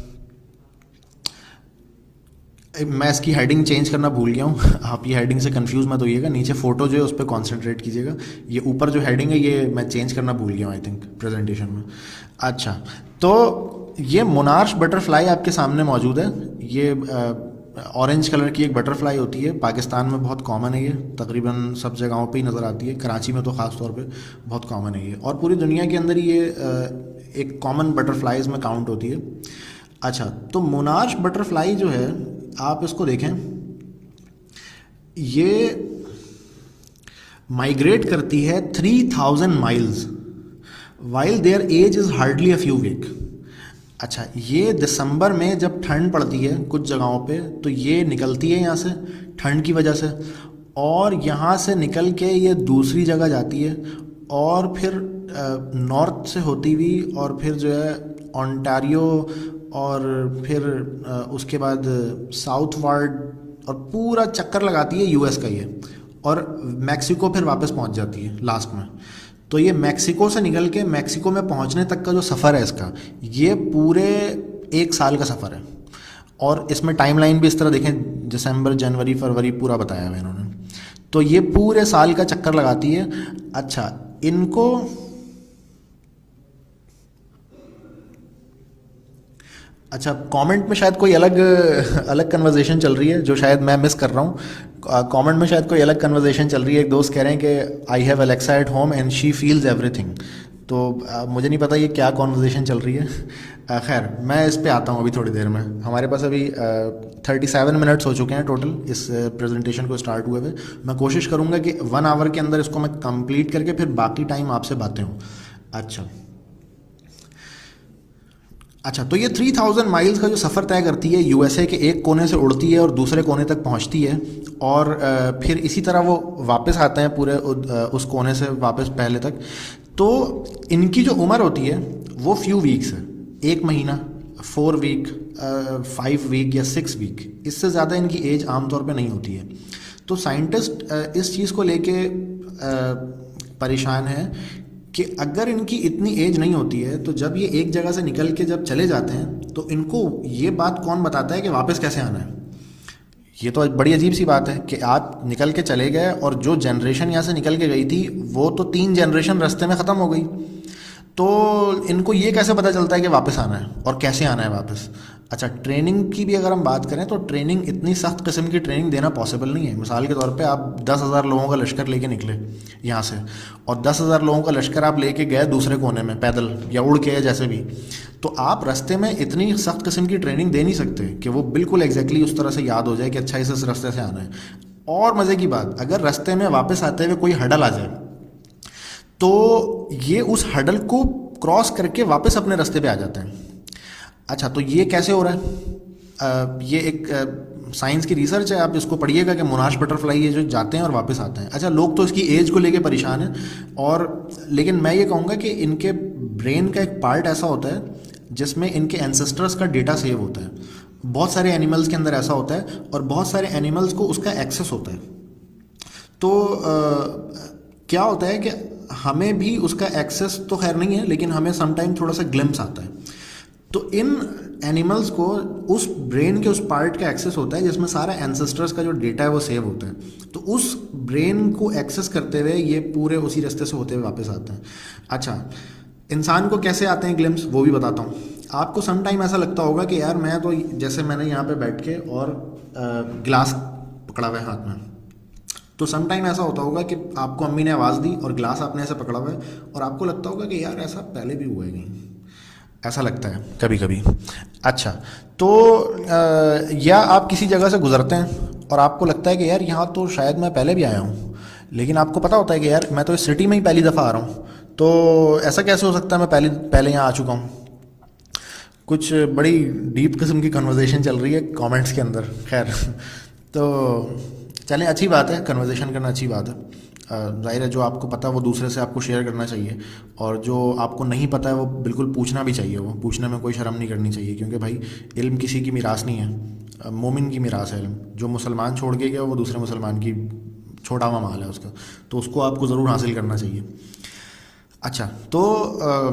[SPEAKER 1] मैं इसकी हेडिंग चेंज करना भूल गया हूँ, आप ये हेडिंग से कंफ्यूज मत होइएगा, नीचे फोटो जो है उस पर कॉन्सेंट्रेट कीजिएगा। ये ऊपर जो हेडिंग है ये मैं चेंज करना भूल गया हूँ आई थिंक प्रेजेंटेशन में। अच्छा, तो ये मोनार्च बटरफ्लाई आपके सामने मौजूद है। ये ऑरेंज कलर की एक बटरफ्लाई होती है, पाकिस्तान में बहुत कॉमन है, ये तकरीबन सब जगहों पे ही नज़र आती है, कराची में तो ख़ास तौर पे बहुत कॉमन है ये, और पूरी दुनिया के अंदर ये एक कॉमन बटरफ्लाइज में काउंट होती है। अच्छा, तो मोनार्च बटरफ्लाई जो है, आप इसको देखें, ये माइग्रेट करती है three thousand miles while their age is hardly a few week. अच्छा, ये दिसंबर में जब ठंड पड़ती है कुछ जगहों पे तो ये निकलती है यहाँ से ठंड की वजह से, और यहाँ से निकल के ये दूसरी जगह जाती है और फिर नॉर्थ से होती हुई और फिर जो है ओंटारियो और फिर उसके बाद साउथ वार्ड और पूरा चक्कर लगाती है यूएस का ये, और मैक्सिको फिर वापस पहुंच जाती है लास्ट में। तो ये मैक्सिको से निकल के मैक्सिको में पहुंचने तक का जो सफ़र है इसका, ये पूरे एक साल का सफ़र है, और इसमें टाइमलाइन भी इस तरह देखें, दिसंबर जनवरी फरवरी पूरा बताया हुआ इन्होंने। तो ये पूरे साल का चक्कर लगाती है। अच्छा, इनको अच्छा कमेंट में शायद कोई अलग अलग कन्वर्सेशन चल रही है जो शायद मैं मिस कर रहा हूँ। कमेंट में शायद कोई अलग कन्वर्सेशन चल रही है। एक दोस्त कह रहे हैं कि I have Alexa at home and she feels everything. तो आ, मुझे नहीं पता ये क्या कॉन्वर्जेशन चल रही है। आ, खैर मैं इस पे आता हूँ अभी थोड़ी देर में। हमारे पास अभी थर्टी सेवन मिनट्स हो चुके हैं टोटल इस प्रेजेंटेशन को स्टार्ट हुए हुए। मैं कोशिश करूँगा कि वन आवर के अंदर इसको मैं कंप्लीट करके फिर बाकी टाइम आपसे बातें हूँ। अच्छा अच्छा तो ये थ्री थाउजेंड माइल्स का जो सफ़र तय करती है, यूएसए के एक कोने से उड़ती है और दूसरे कोने तक पहुंचती है, और फिर इसी तरह वो वापस आते हैं पूरे उस कोने से वापस पहले तक। तो इनकी जो उम्र होती है वो फ्यू वीक्स है, एक महीना, फोर वीक, फाइव वीक या सिक्स वीक, इससे ज़्यादा इनकी एज आमतौर पे नहीं होती है। तो साइंटिस्ट इस चीज़ को लेके परेशान है कि अगर इनकी इतनी एज नहीं होती है तो जब ये एक जगह से निकल के जब चले जाते हैं तो इनको ये बात कौन बताता है कि वापस कैसे आना है। ये तो बड़ी अजीब सी बात है कि आप निकल के चले गए और जो जनरेशन यहाँ से निकल के गई थी वो तो तीन जनरेशन रास्ते में ख़त्म हो गई। तो इनको ये कैसे पता चलता है कि वापस आना है और कैसे आना है वापस। अच्छा, ट्रेनिंग की भी अगर हम बात करें तो ट्रेनिंग, इतनी सख्त किस्म की ट्रेनिंग देना पॉसिबल नहीं है। मिसाल के तौर पे आप दस हज़ार लोगों का लश्कर लेके निकले यहाँ से, और दस हज़ार लोगों का लश्कर आप लेके गए दूसरे कोने में पैदल या उड़ के जैसे भी, तो आप रास्ते में इतनी सख्त किस्म की ट्रेनिंग दे नहीं सकते कि वो बिल्कुल एग्जैक्टली उस तरह से याद हो जाए कि अच्छा इस रास्ते से आना है। और मज़े की बात, अगर रास्ते में वापस आते हुए कोई हडल आ जाए तो ये उस हडल को क्रॉस करके वापस अपने रास्ते पे आ जाते हैं। अच्छा, तो ये कैसे हो रहा है? आ, ये एक साइंस की रिसर्च है, आप इसको पढ़िएगा कि मोनाश बटरफ्लाई ये जो जाते हैं और वापस आते हैं। अच्छा, लोग तो इसकी एज को लेके परेशान हैं, और लेकिन मैं ये कहूँगा कि इनके ब्रेन का एक पार्ट ऐसा होता है जिसमें इनके एंसेस्टर्स का डेटा सेव होता है। बहुत सारे एनिमल्स के अंदर ऐसा होता है, और बहुत सारे एनिमल्स को उसका एक्सेस होता है। तो आ, क्या होता है कि हमें भी उसका एक्सेस तो खैर नहीं है, लेकिन हमें समटाइम थोड़ा सा ग्लिम्स आता है। तो इन एनिमल्स को उस ब्रेन के उस पार्ट का एक्सेस होता है जिसमें सारा एंसेस्टर्स का जो डेटा है वो सेव होता है। तो उस ब्रेन को एक्सेस करते हुए ये पूरे उसी रास्ते से होते हुए वापस आते हैं। अच्छा, इंसान को कैसे आते हैं ग्लिम्स, वो भी बताता हूँ आपको। सम टाइम ऐसा लगता होगा कि यार मैं तो, जैसे मैंने यहाँ पे बैठ के और गिलास पकड़ा हुआ है हाथ में, तो सम टाइम ऐसा होता होगा कि आपको अम्मी ने आवाज़ दी और गिलास आपने ऐसे पकड़ा हुआ है, और आपको लगता होगा कि यार ऐसा पहले भी हुआ है कहीं, ऐसा लगता है कभी कभी। अच्छा, तो आ, या आप किसी जगह से गुजरते हैं और आपको लगता है कि यार यहाँ तो शायद मैं पहले भी आया हूँ, लेकिन आपको पता होता है कि यार मैं तो इस सिटी में ही पहली दफ़ा आ रहा हूँ, तो ऐसा कैसे हो सकता है मैं पहले पहले यहाँ आ चुका हूँ। कुछ बड़ी डीप किस्म की कन्वर्सेशन चल रही है कमेंट्स के अंदर। खैर, तो चलें, अच्छी बात है, कन्वर्सेशन करना अच्छी बात है। ज़ाहिर है जो आपको पता है वो दूसरे से आपको शेयर करना चाहिए, और जो आपको नहीं पता है वो बिल्कुल पूछना भी चाहिए। वो पूछने में कोई शर्म नहीं करनी चाहिए, क्योंकि भाई इल्म किसी की मीरास नहीं है, मोमिन की मीरास है इल्म। जो मुसलमान छोड़ के गया वो दूसरे मुसलमान की छोटा हुआ माल है उसका, तो उसको आपको ज़रूर हासिल करना चाहिए। अच्छा, तो आ,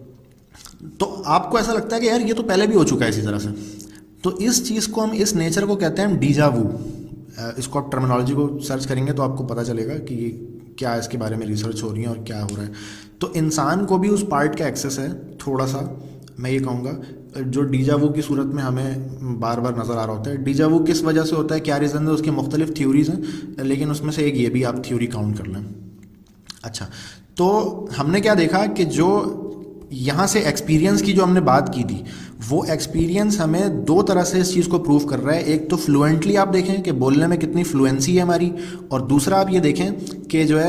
[SPEAKER 1] तो आपको ऐसा लगता है कि यार ये तो पहले भी हो चुका है इसी तरह से, तो इस चीज़ को हम, इस नेचर को कहते हैं डीजा वू। इसको आप टर्मिनोलॉजी को सर्च करेंगे तो आपको पता चलेगा कि ये क्या इसके बारे में रिसर्च हो रही है और क्या हो रहा है। तो इंसान को भी उस पार्ट का एक्सेस है थोड़ा सा, मैं ये कहूँगा, जो डीजावू की सूरत में हमें बार बार नज़र आ रहा होता है। डीजावू किस वजह से होता है, क्या रीज़न है, उसकी मुख्तलिफ थ्योरीज़ हैं, लेकिन उसमें से एक ये भी आप थ्योरी काउंट कर लें। अच्छा, तो हमने क्या देखा कि जो यहाँ से एक्सपीरियंस की जो हमने बात की थी, वो एक्सपीरियंस हमें दो तरह से इस चीज़ को प्रूव कर रहा है। एक तो फ्लुएंटली आप देखें कि बोलने में कितनी फ्लुएंसी है हमारी, और दूसरा आप ये देखें कि जो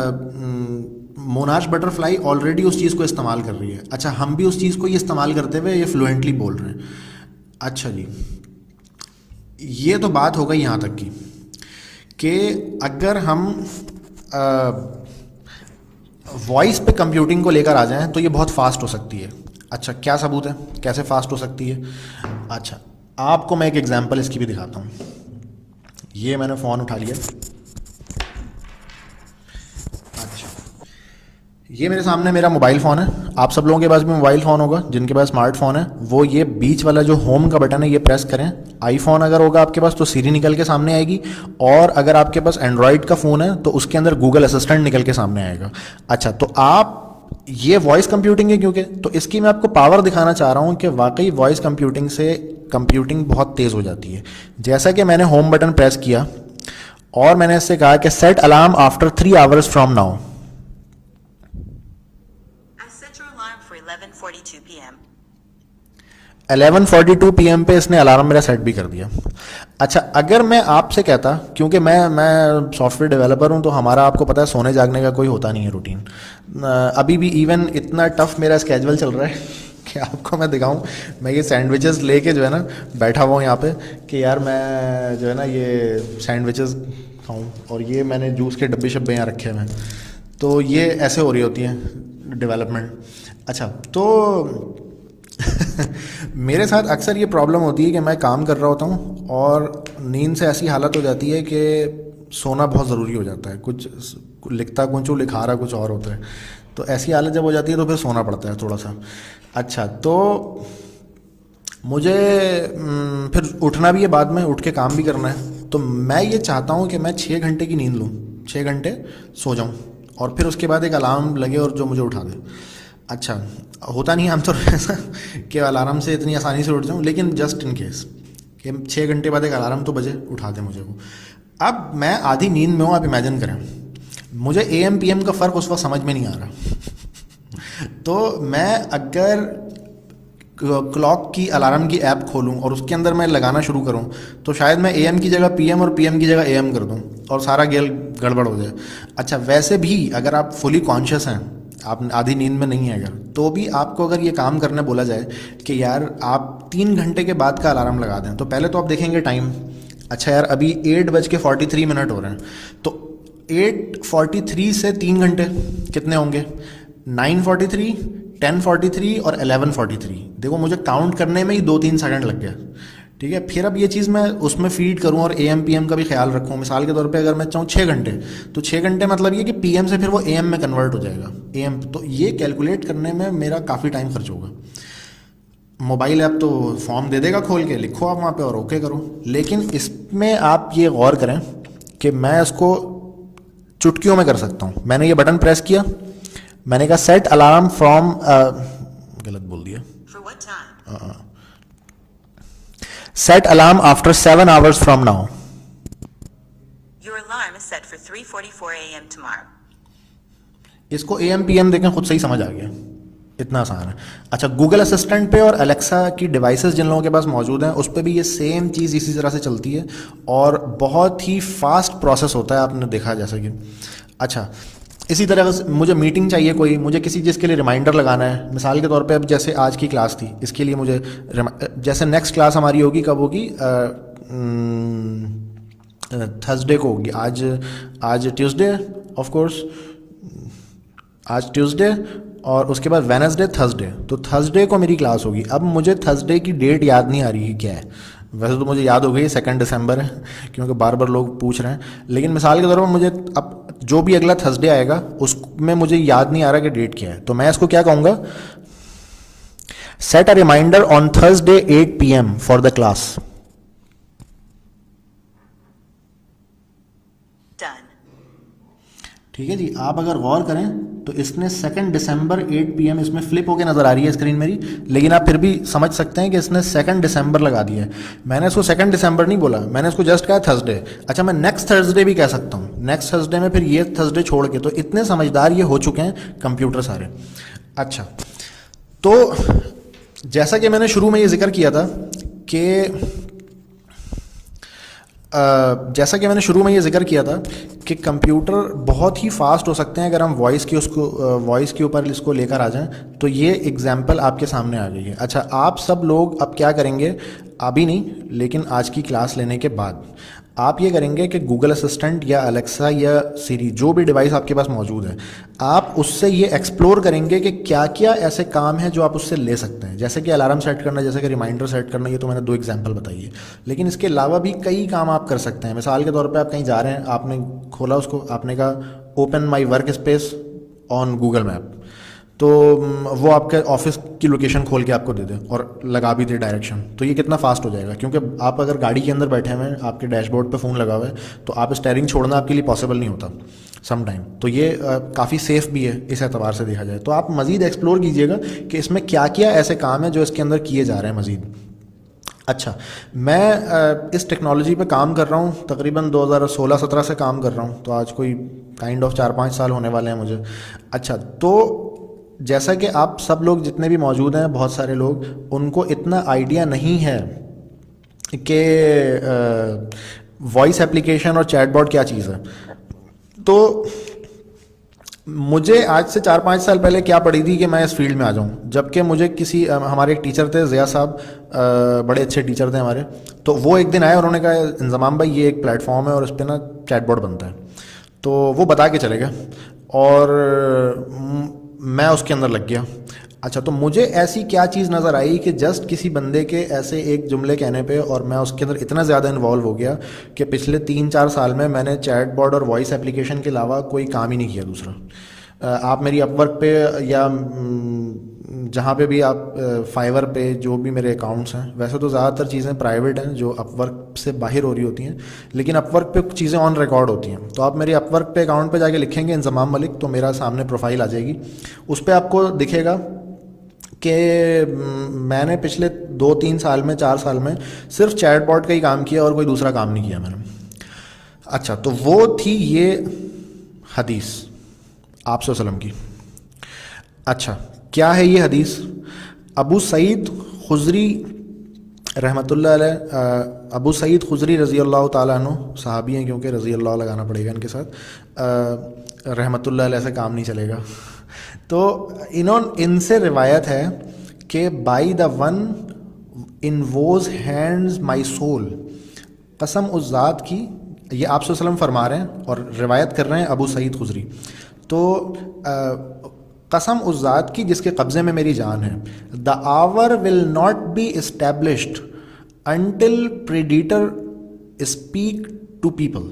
[SPEAKER 1] है मोनाश बटरफ्लाई ऑलरेडी उस चीज़ को इस्तेमाल कर रही है। अच्छा, हम भी उस चीज़ को ये इस्तेमाल करते हुए ये फ्लुएंटली बोल रहे हैं। अच्छा जी, ये तो बात हो गई यहाँ तक की कि अगर हम आ, वॉइस पे कंप्यूटिंग को लेकर आ जाएं तो ये बहुत फास्ट हो सकती है। अच्छा, क्या सबूत है कैसे फास्ट हो सकती है? अच्छा, आपको मैं एक एग्जांपल इसकी भी दिखाता हूँ। ये मैंने फ़ोन उठा लिया। अच्छा, ये मेरे सामने मेरा मोबाइल फ़ोन है। आप सब लोगों के पास भी मोबाइल फ़ोन होगा, जिनके पास स्मार्टफोन है वो ये बीच वाला जो होम का बटन है ये प्रेस करें। आईफोन अगर होगा आपके पास तो सीरी निकल के सामने आएगी, और अगर आपके पास एंड्रॉयड का फ़ोन है तो उसके अंदर गूगल असिस्टेंट निकल के सामने आएगा। अच्छा, तो आप, ये वॉइस कंप्यूटिंग है क्योंकि, तो इसकी मैं आपको पावर दिखाना चाह रहा हूँ कि वाकई वॉइस कंप्यूटिंग से कंप्यूटिंग बहुत तेज़ हो जाती है। जैसा कि मैंने होम बटन प्रेस किया और मैंने इससे कहा कि set alarm after three hours from now.
[SPEAKER 2] forty-two p m
[SPEAKER 1] eleven forty two P M पे इसने अलार्म मेरा सेट भी कर दिया। अच्छा, अगर मैं आपसे कहता, क्योंकि मैं मैं सॉफ्टवेयर डेवलपर हूँ तो हमारा आपको पता है सोने जागने का कोई होता नहीं है रूटीन। अभी भी इवन इतना टफ मेरा स्केजुअल चल रहा है कि आपको मैं दिखाऊं, मैं ये सैंडविचेस लेके जो है ना बैठा हुआ हूँ यहाँ पे कि यार मैं जो है ना ये सैंडविचेस खाऊं, और ये मैंने जूस के डब्बे शब्बे यहाँ रखे हुए हैं। तो ये ऐसे हो रही होती है डेवलपमेंट। अच्छा, तो मेरे साथ अक्सर ये प्रॉब्लम होती है कि मैं काम कर रहा होता हूँ और नींद से ऐसी हालत हो जाती है कि सोना बहुत ज़रूरी हो जाता है। कुछ लिखता कुछ हूँ, लिखा रहा कुछ और होता है, तो ऐसी हालत जब हो जाती है तो फिर सोना पड़ता है थोड़ा सा। अच्छा, तो मुझे फिर उठना भी है, बाद में उठ के काम भी करना है, तो मैं ये चाहता हूँ कि मैं छः घंटे की नींद लूँ, छः घंटे सो जाऊँ और फिर उसके बाद एक अलार्म लगे और जो मुझे उठा दे। अच्छा, होता नहीं आमतौर पर ऐसा कि अलार्म से इतनी आसानी से उठ जाऊँ, लेकिन जस्ट इन केस कि छः घंटे बाद एक अलार्म तो बजे उठा दे मुझे वो। अब मैं आधी नींद में हूँ, आप इमेजिन करें, मुझे ए एम पी एम का फ़र्क उस वक्त समझ में नहीं आ रहा। तो मैं अगर क्लॉक की अलार्म की ऐप खोलूँ और उसके अंदर मैं लगाना शुरू करूँ तो शायद मैं ए एम की जगह पी एम और पी एम की जगह ए एम कर दूँ और सारा गेल गड़बड़ हो जाए। अच्छा, वैसे भी अगर आप फुली कॉन्शियस हैं, आप आधी नींद में नहीं है अगर, तो भी आपको अगर ये काम करने बोला जाए कि यार आप तीन घंटे के बाद का अलार्म लगा दें, तो पहले तो आप देखेंगे टाइम। अच्छा यार, अभी एट बज के फोर्टी थ्री मिनट हो रहे हैं, तो एट फोर्टी थ्री से तीन घंटे कितने होंगे? Nine forty three, ten forty three और इलेवन फोर्टी थ्री। देखो मुझे काउंट करने में ही दो तीन सेकंड लग गया। ठीक है, फिर अब ये चीज़ मैं उसमें फीड करूं और ए एम पी एम का भी ख्याल रखूं। मिसाल के तौर पे अगर मैं चाहूँ छः घंटे, तो छः घंटे मतलब ये कि पी एम से फिर वो ए एम में कन्वर्ट हो जाएगा, ए एम। तो ये कैलकुलेट करने में मेरा काफ़ी टाइम खर्च होगा। मोबाइल ऐप तो फॉर्म दे देगा, खोल के लिखो आप वहाँ पे और ओके करो। लेकिन इसमें आप ये गौर करें कि मैं इसको चुटकियों में कर सकता हूँ। मैंने ये बटन प्रेस किया, मैंने कहा सेट अलार्म फ्रॉम, गलत बोल दिया, set alarm after seven hours from now.
[SPEAKER 2] Your alarm is set for three forty-four a m tomorrow.
[SPEAKER 1] इसको ए एम पी एम देखें, खुद से ही समझ आ गया, इतना आसान है। अच्छा, गूगल असिस्टेंट पे और अलेक्सा की डिवाइसेस जिन लोगों के पास मौजूद हैं उस पर भी ये सेम चीज़ इसी तरह से चलती है और बहुत ही फास्ट प्रोसेस होता है, आपने देखा जैसा कि। अच्छा, इसी तरह मुझे मीटिंग चाहिए कोई, मुझे किसी चीज़ के लिए रिमाइंडर लगाना है। मिसाल के तौर पे अब जैसे आज की क्लास थी, इसके लिए मुझे जैसे नेक्स्ट क्लास हमारी होगी, कब होगी? थर्सडे को होगी। आज आज ट्यूसडे, ऑफ कोर्स आज ट्यूसडे और उसके बाद वेडनेसडे, थर्सडे। तो थर्सडे को मेरी क्लास होगी। अब मुझे थर्सडे की डेट याद नहीं आ रही है क्या है। वैसे तो मुझे याद हो गई सेकंड दिसंबर है, क्योंकि बार बार लोग पूछ रहे हैं, लेकिन मिसाल के तौर पर मुझे अब जो भी अगला थर्सडे आएगा उसमें मुझे याद नहीं आ रहा कि डेट क्या है। तो मैं इसको क्या कहूँगा? Set a reminder on Thursday at P M for the class. ठीक है जी, आप अगर गौर करें तो इसने second December at P M इसमें फ्लिप होकर नज़र आ रही है स्क्रीन मेरी, लेकिन आप फिर भी समझ सकते हैं कि इसने सेकंड दिसंबर लगा दिया है। मैंने इसको सेकंड दिसंबर नहीं बोला, मैंने इसको जस्ट कहा थर्सडे। अच्छा, मैं नेक्स्ट थर्सडे भी कह सकता हूँ, नेक्स्ट थर्सडे में फिर ये थर्सडे छोड़ के। तो इतने समझदार ये हो चुके हैं कंप्यूटर सारे। अच्छा, तो जैसा कि मैंने शुरू में ये जिक्र किया था कि Uh, जैसा कि मैंने शुरू में ये जिक्र किया था कि कंप्यूटर बहुत ही फास्ट हो सकते हैं अगर हम वॉइस की उसको वॉइस uh, के ऊपर इसको लेकर आ जाएं। तो ये एग्जांपल आपके सामने आ गई है। अच्छा, आप सब लोग अब क्या करेंगे, अभी नहीं लेकिन आज की क्लास लेने के बाद आप ये करेंगे कि गूगल असिस्टेंट या अलेक्सा या सिरी, जो भी डिवाइस आपके पास मौजूद है, आप उससे ये एक्सप्लोर करेंगे कि क्या क्या ऐसे काम हैं जो आप उससे ले सकते हैं। जैसे कि अलार्म सेट करना, जैसे कि रिमाइंडर सेट करना, ये तो मैंने दो एग्जांपल बताई है, लेकिन इसके अलावा भी कई काम आप कर सकते हैं। मिसाल के तौर पे आप कहीं जा रहे हैं, आपने खोला उसको, आपने कहा open my work space on Google map, तो वो आपके ऑफिस की लोकेशन खोल के आपको दे दे और लगा भी दे डायरेक्शन। तो ये कितना फास्ट हो जाएगा, क्योंकि आप अगर गाड़ी के अंदर बैठे हुए हैं, आपके डैशबोर्ड पे फ़ोन लगा हुआ है, तो आप स्टीयरिंग छोड़ना आपके लिए पॉसिबल नहीं होता सम टाइम। तो ये काफ़ी सेफ़ भी है इस एतबार से देखा जाए। तो आप मज़ीद एक्सप्लोर कीजिएगा कि इसमें क्या क्या ऐसे काम हैं जो इसके अंदर किए जा रहे हैं मज़ीद। अच्छा, मैं इस टेक्नोलॉजी पे काम कर रहा हूँ तकरीबन दो हज़ार सोलह सत्रह से काम कर रहा हूँ, तो आज कोई काइंड ऑफ चार पाँच साल होने वाले हैं मुझे। अच्छा, तो जैसा कि आप सब लोग जितने भी मौजूद हैं, बहुत सारे लोग, उनको इतना आइडिया नहीं है कि वॉइस एप्लीकेशन और चैटबॉट क्या चीज़ है। तो मुझे आज से चार पाँच साल पहले क्या पड़ी थी कि मैं इस फील्ड में आ जाऊं, जबकि मुझे किसी हमारे एक टीचर थे ज़िया साहब, बड़े अच्छे टीचर थे हमारे, तो वो एक दिन आए, उन्होंने कहा इंज़माम भाई ये एक प्लेटफॉर्म है और इस पर ना चैटबॉट बनता है। तो वो बता के चले गए और मैं उसके अंदर लग गया। अच्छा, तो मुझे ऐसी क्या चीज़ नज़र आई कि जस्ट किसी बंदे के ऐसे एक जुमले कहने पे और मैं उसके अंदर इतना ज़्यादा इन्वॉल्व हो गया कि पिछले तीन चार साल में मैंने चैटबॉट और वॉइस एप्लीकेशन के अलावा कोई काम ही नहीं किया दूसरा। आप मेरी अपवर्क पे या जहाँ पे भी आप फाइवर पे जो भी मेरे अकाउंट्स हैं, वैसे तो ज़्यादातर चीज़ें प्राइवेट हैं जो अपवर्क से बाहर हो रही होती हैं, लेकिन अपवर्क पे चीज़ें ऑन रिकॉर्ड होती हैं। तो आप मेरे अपवर्क पे अकाउंट पे जाके लिखेंगे इंज़माम मलिक, तो मेरा सामने प्रोफाइल आ जाएगी, उस पर आपको दिखेगा कि मैंने पिछले दो तीन साल में, चार साल में सिर्फ चैटबॉट का ही काम किया और कोई दूसरा काम नहीं किया मैंने। अच्छा, तो वो थी ये हदीस आप सल्लम की। अच्छा, क्या है ये हदीस? अबू सईद खुजरी रहमतुल्लाह अलैह, अबू सईद खुजरी रज़ी अल्लाह ताला अन्हु, सहाबी हैं क्योंकि रज़ी अल्लाह लगाना पड़ेगा इनके साथ, रहमतुल्लाह अलैह से काम नहीं चलेगा। तो इन्होंने इनसे रिवायत है कि by the one in whose hands my soul, कसम उस ज़ात की, ये आप सल्लम फरमा रहे हैं और रिवायत कर रहे हैं अबू सईद खुजरी। तो आ, कसम उस ज़ात की जिसके कब्ज़े में मेरी जान है, the hour will not be established until predator speak to people.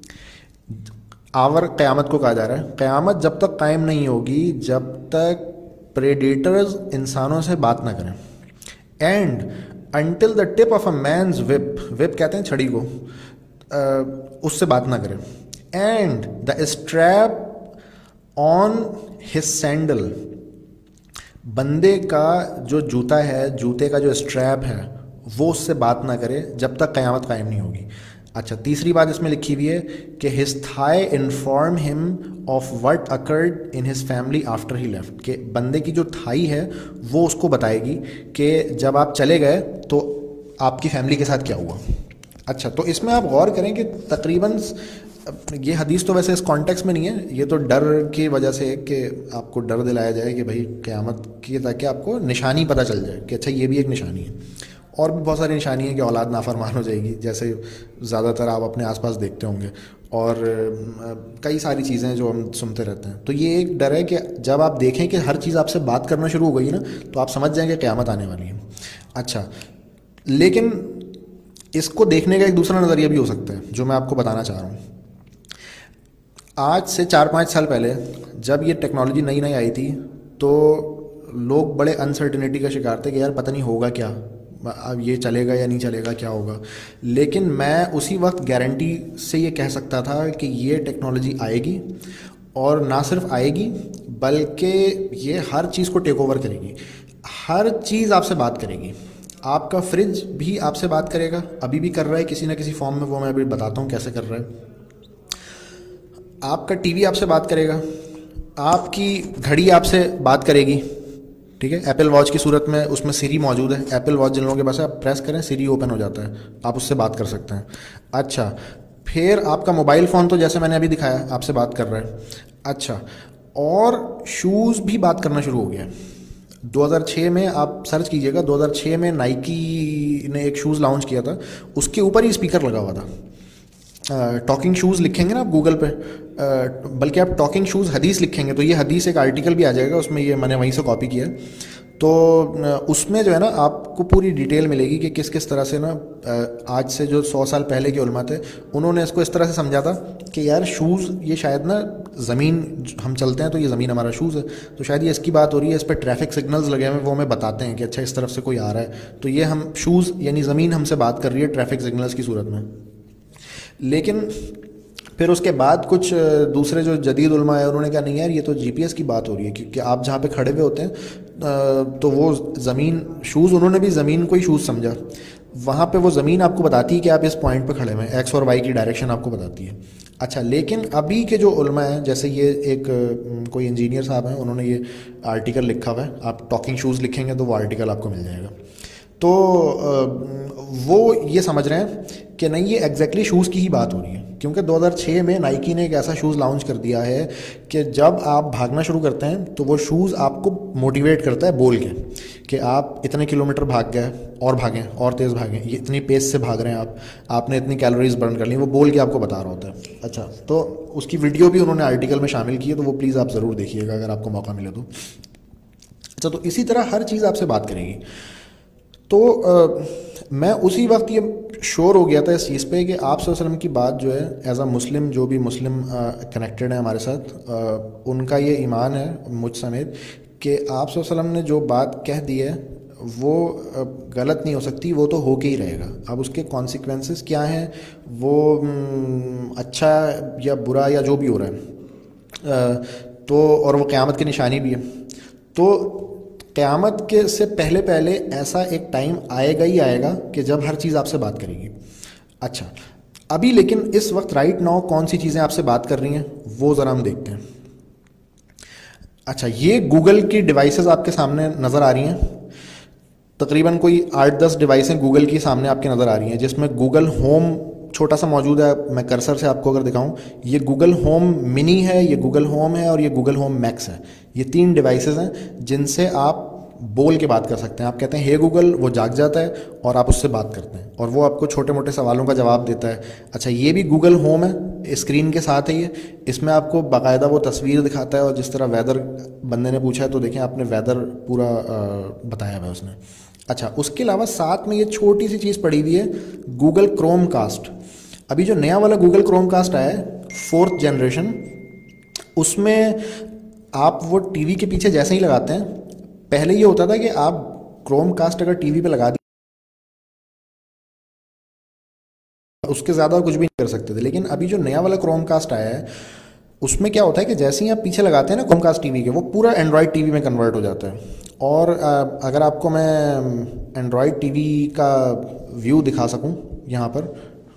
[SPEAKER 1] Hour क़यामत को कहा जा रहा है, क़यामत जब तक कायम नहीं होगी जब तक प्रेडेटर्स इंसानों से बात ना करें। And until the tip of a man's whip, whip कहते हैं छड़ी को, uh, उससे बात ना करें। And the strap on his sandal, बंदे का जो जूता है, जूते का जो स्ट्रैप है, वो उससे बात ना करे जब तक क़यामत कायम नहीं होगी। अच्छा, तीसरी बात इसमें लिखी हुई है कि his thigh inform him of what occurred in his family after he left, कि बंदे की जो थाई है वो उसको बताएगी कि जब आप चले गए तो आपकी फैमिली के साथ क्या हुआ। अच्छा, तो इसमें आप गौर करें कि तकरीबन ये हदीस तो वैसे इस कॉन्टेक्स्ट में नहीं है, ये तो डर की वजह से कि आपको डर दिलाया जाए कि भाई क़यामत की, ताकि आपको निशानी पता चल जाए कि अच्छा ये भी एक निशानी है। और भी बहुत सारी निशानी है कि औलाद नाफरमान हो जाएगी, जैसे ज़्यादातर आप अपने आसपास देखते होंगे, और कई सारी चीज़ें जो हम सुनते रहते हैं। तो ये एक डर है कि जब आप देखें कि हर चीज़ आपसे बात करना शुरू हो गई ना, तो आप समझ जाएंगे क़यामत आने वाली है। अच्छा, लेकिन इसको देखने का एक दूसरा नज़रिया भी हो सकता है जो मैं आपको बताना चाह रहा हूँ। आज से चार पाँच साल पहले जब ये टेक्नोलॉजी नई नई आई थी, तो लोग बड़े अनसर्टिनिटी का शिकार थे कि यार पता नहीं होगा क्या, अब ये चलेगा या नहीं चलेगा, क्या होगा। लेकिन मैं उसी वक्त गारंटी से ये कह सकता था कि ये टेक्नोलॉजी आएगी, और ना सिर्फ आएगी बल्कि ये हर चीज़ को टेक ओवर करेगी, हर चीज़ आपसे बात करेगी। आपका फ्रिज भी आपसे बात करेगा, अभी भी कर रहा है किसी ना किसी फॉर्म में, वो मैं अभी बताता हूँ कैसे कर रहा है। आपका टीवी आपसे बात करेगा, आपकी घड़ी आपसे बात करेगी, ठीक है। एप्पल वॉच की सूरत में उसमें सीरी मौजूद है, एप्पल वॉच जिन लोगों के पास है, आप प्रेस करें सीरी ओपन हो जाता है, आप उससे बात कर सकते हैं। अच्छा, फिर आपका मोबाइल फ़ोन तो जैसे मैंने अभी दिखाया आपसे बात कर रहा है। अच्छा, और शूज़ भी बात करना शुरू हो गया। दो हज़ार छह में आप सर्च कीजिएगा, दो हज़ार छह में नाइकी ने एक शूज़ लॉन्च किया था, उसके ऊपर ही स्पीकर लगा हुआ था। टॉकिंग शूज़ लिखेंगे ना आप गूगल पे, बल्कि आप टॉकिंग शूज़ हदीस लिखेंगे तो ये हदीस एक आर्टिकल भी आ जाएगा उसमें, ये मैंने वहीं से कॉपी किया। तो उसमें जो है ना आपको पूरी डिटेल मिलेगी कि किस किस तरह से ना आज से जो सौ साल पहले के उलमा थे उन्होंने इसको इस तरह से समझा था कि यार शूज़ ये शायद ना ज़मीन हम चलते हैं तो ये ज़मीन हमारा शूज़ है, तो शायद ये इसकी बात हो रही है, इस पर ट्रैफिक सिग्नल्स लगे हुए वो हमें बताते हैं कि अच्छा इस तरफ से कोई आ रहा है, तो ये हम शूज़ यानी ज़मीन हमसे बात कर रही है ट्रैफिक सिग्नल्स की सूरत में। लेकिन फिर उसके बाद कुछ दूसरे जो जदीद उलमा है उन्होंने कहा नहीं यार ये तो जीपीएस की बात हो रही है, क्योंकि आप जहाँ पे खड़े हुए होते हैं तो वो ज़मीन शूज़, उन्होंने भी ज़मीन को ही शूज़ समझा, वहाँ पे वो ज़मीन आपको बताती है कि आप इस पॉइंट पे खड़े हुए हैं, एक्स और वाई की डायरेक्शन आपको बताती है। अच्छा, लेकिन अभी के जो उलमा हैं, जैसे ये एक अ, कोई इंजीनियर साहब हैं, उन्होंने ये आर्टिकल लिखा हुआ है, आप टॉकिंग शूज़ लिखेंगे तो वो आर्टिकल आपको मिल जाएगा। तो अ, वो ये समझ रहे हैं कि नहीं, ये एग्जैक्टली शूज़ की ही बात हो रही है, क्योंकि दो हज़ार छह में नाइकी ने एक ऐसा शूज़ लॉन्च कर दिया है कि जब आप भागना शुरू करते हैं तो वो शूज़ आपको मोटिवेट करता है बोल के कि आप इतने किलोमीटर भाग गए, और भागें, और तेज़ भागें, ये इतनी पेस से भाग रहे हैं आप, आपने इतनी कैलोरीज बर्न कर ली, वो बोल के आपको बता रहा होता है। अच्छा, तो उसकी वीडियो भी उन्होंने आर्टिकल में शामिल की है, तो वो प्लीज़ आप ज़रूर देखिएगा अगर आपको मौका मिले तो। अच्छा, तो इसी तरह हर चीज़ आपसे बात करेगी। तो आ, मैं उसी वक्त ये श्योर हो गया था इस चीज़ पे कि आप सल्लल्लाहु अलैहि वसल्लम की बात जो है, एज अ मुस्लिम जो भी मुस्लिम कनेक्टेड है हमारे साथ, आ, उनका ये ईमान है मुझ समेत कि आप सल्लल्लाहु अलैहि वसल्लम ने जो बात कह दी है वो आ, गलत नहीं हो सकती, वो तो हो के ही रहेगा। अब उसके कॉन्सिक्वेंसेस क्या हैं, वो म, अच्छा या बुरा या जो भी हो रहा है, आ, तो और वो क़यामत की निशानी भी है। तो क़यामत के से पहले पहले ऐसा एक टाइम आएगा ही आएगा कि जब हर चीज़ आपसे बात करेगी। अच्छा, अभी लेकिन इस वक्त राइट नाउ कौन सी चीज़ें आपसे बात कर रही हैं वो ज़रा हम देखते हैं। अच्छा, ये गूगल की डिवाइसेस आपके सामने नज़र आ रही हैं, तकरीबन कोई आठ दस डिवाइसें गूगल की सामने आपके नज़र आ रही हैं, जिसमें गूगल होम छोटा सा मौजूद है। मैं कर्सर से आपको अगर दिखाऊं, ये गूगल होम मिनी है, ये गूगल होम है और ये गूगल होम मैक्स है। ये तीन डिवाइसेस हैं जिनसे आप बोल के बात कर सकते हैं। आप कहते हैं हे गूगल, वो जाग जाता है और आप उससे बात करते हैं और वो आपको छोटे मोटे सवालों का जवाब देता है। अच्छा, ये भी गूगल होम है, स्क्रीन के साथ है ये, इसमें आपको बाकायदा वो तस्वीर दिखाता है और जिस तरह वेदर बंदे ने पूछा है तो देखें आपने वेदर पूरा बताया हुआ है उसने। अच्छा, उसके अलावा साथ में ये छोटी सी चीज़ पड़ी हुई है, गूगल क्रोम कास्ट। अभी जो नया वाला गूगल क्रोम कास्ट आया है, फोर्थ जनरेशन, उसमें आप वो टीवी के पीछे जैसे ही लगाते हैं, पहले ये होता था कि आप क्रोम कास्ट अगर टीवी पे लगा दी उसके ज़्यादा कुछ भी नहीं कर सकते थे। लेकिन अभी जो नया वाला क्रोम कास्ट आया है उसमें क्या होता है कि जैसे ही आप पीछे लगाते हैं ना क्रोम कास्ट टीवी के, वो पूरा एंड्रॉयड टीवी में कन्वर्ट हो जाता है। और अगर आपको मैं एंड्रॉयड टीवी का व्यू दिखा सकूं यहाँ पर,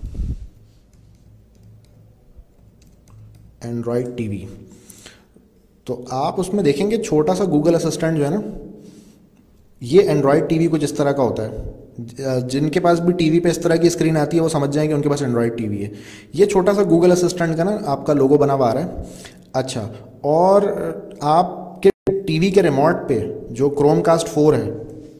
[SPEAKER 1] एंड्रॉयड टीवी, तो आप उसमें देखेंगे छोटा सा गूगल असिस्टेंट जो है ना, ये एंड्रॉयड टीवी कुछ इस तरह का होता है। जिनके पास भी टीवी पे इस तरह की स्क्रीन आती है वो समझ जाएंगे उनके पास एंड्रॉयड टीवी है। ये छोटा सा गूगल असिस्टेंट का ना आपका लोगो बना हुआ आ रहा है। अच्छा, और आपके टीवी के रिमोट पे जो क्रोम कास्ट फोर है,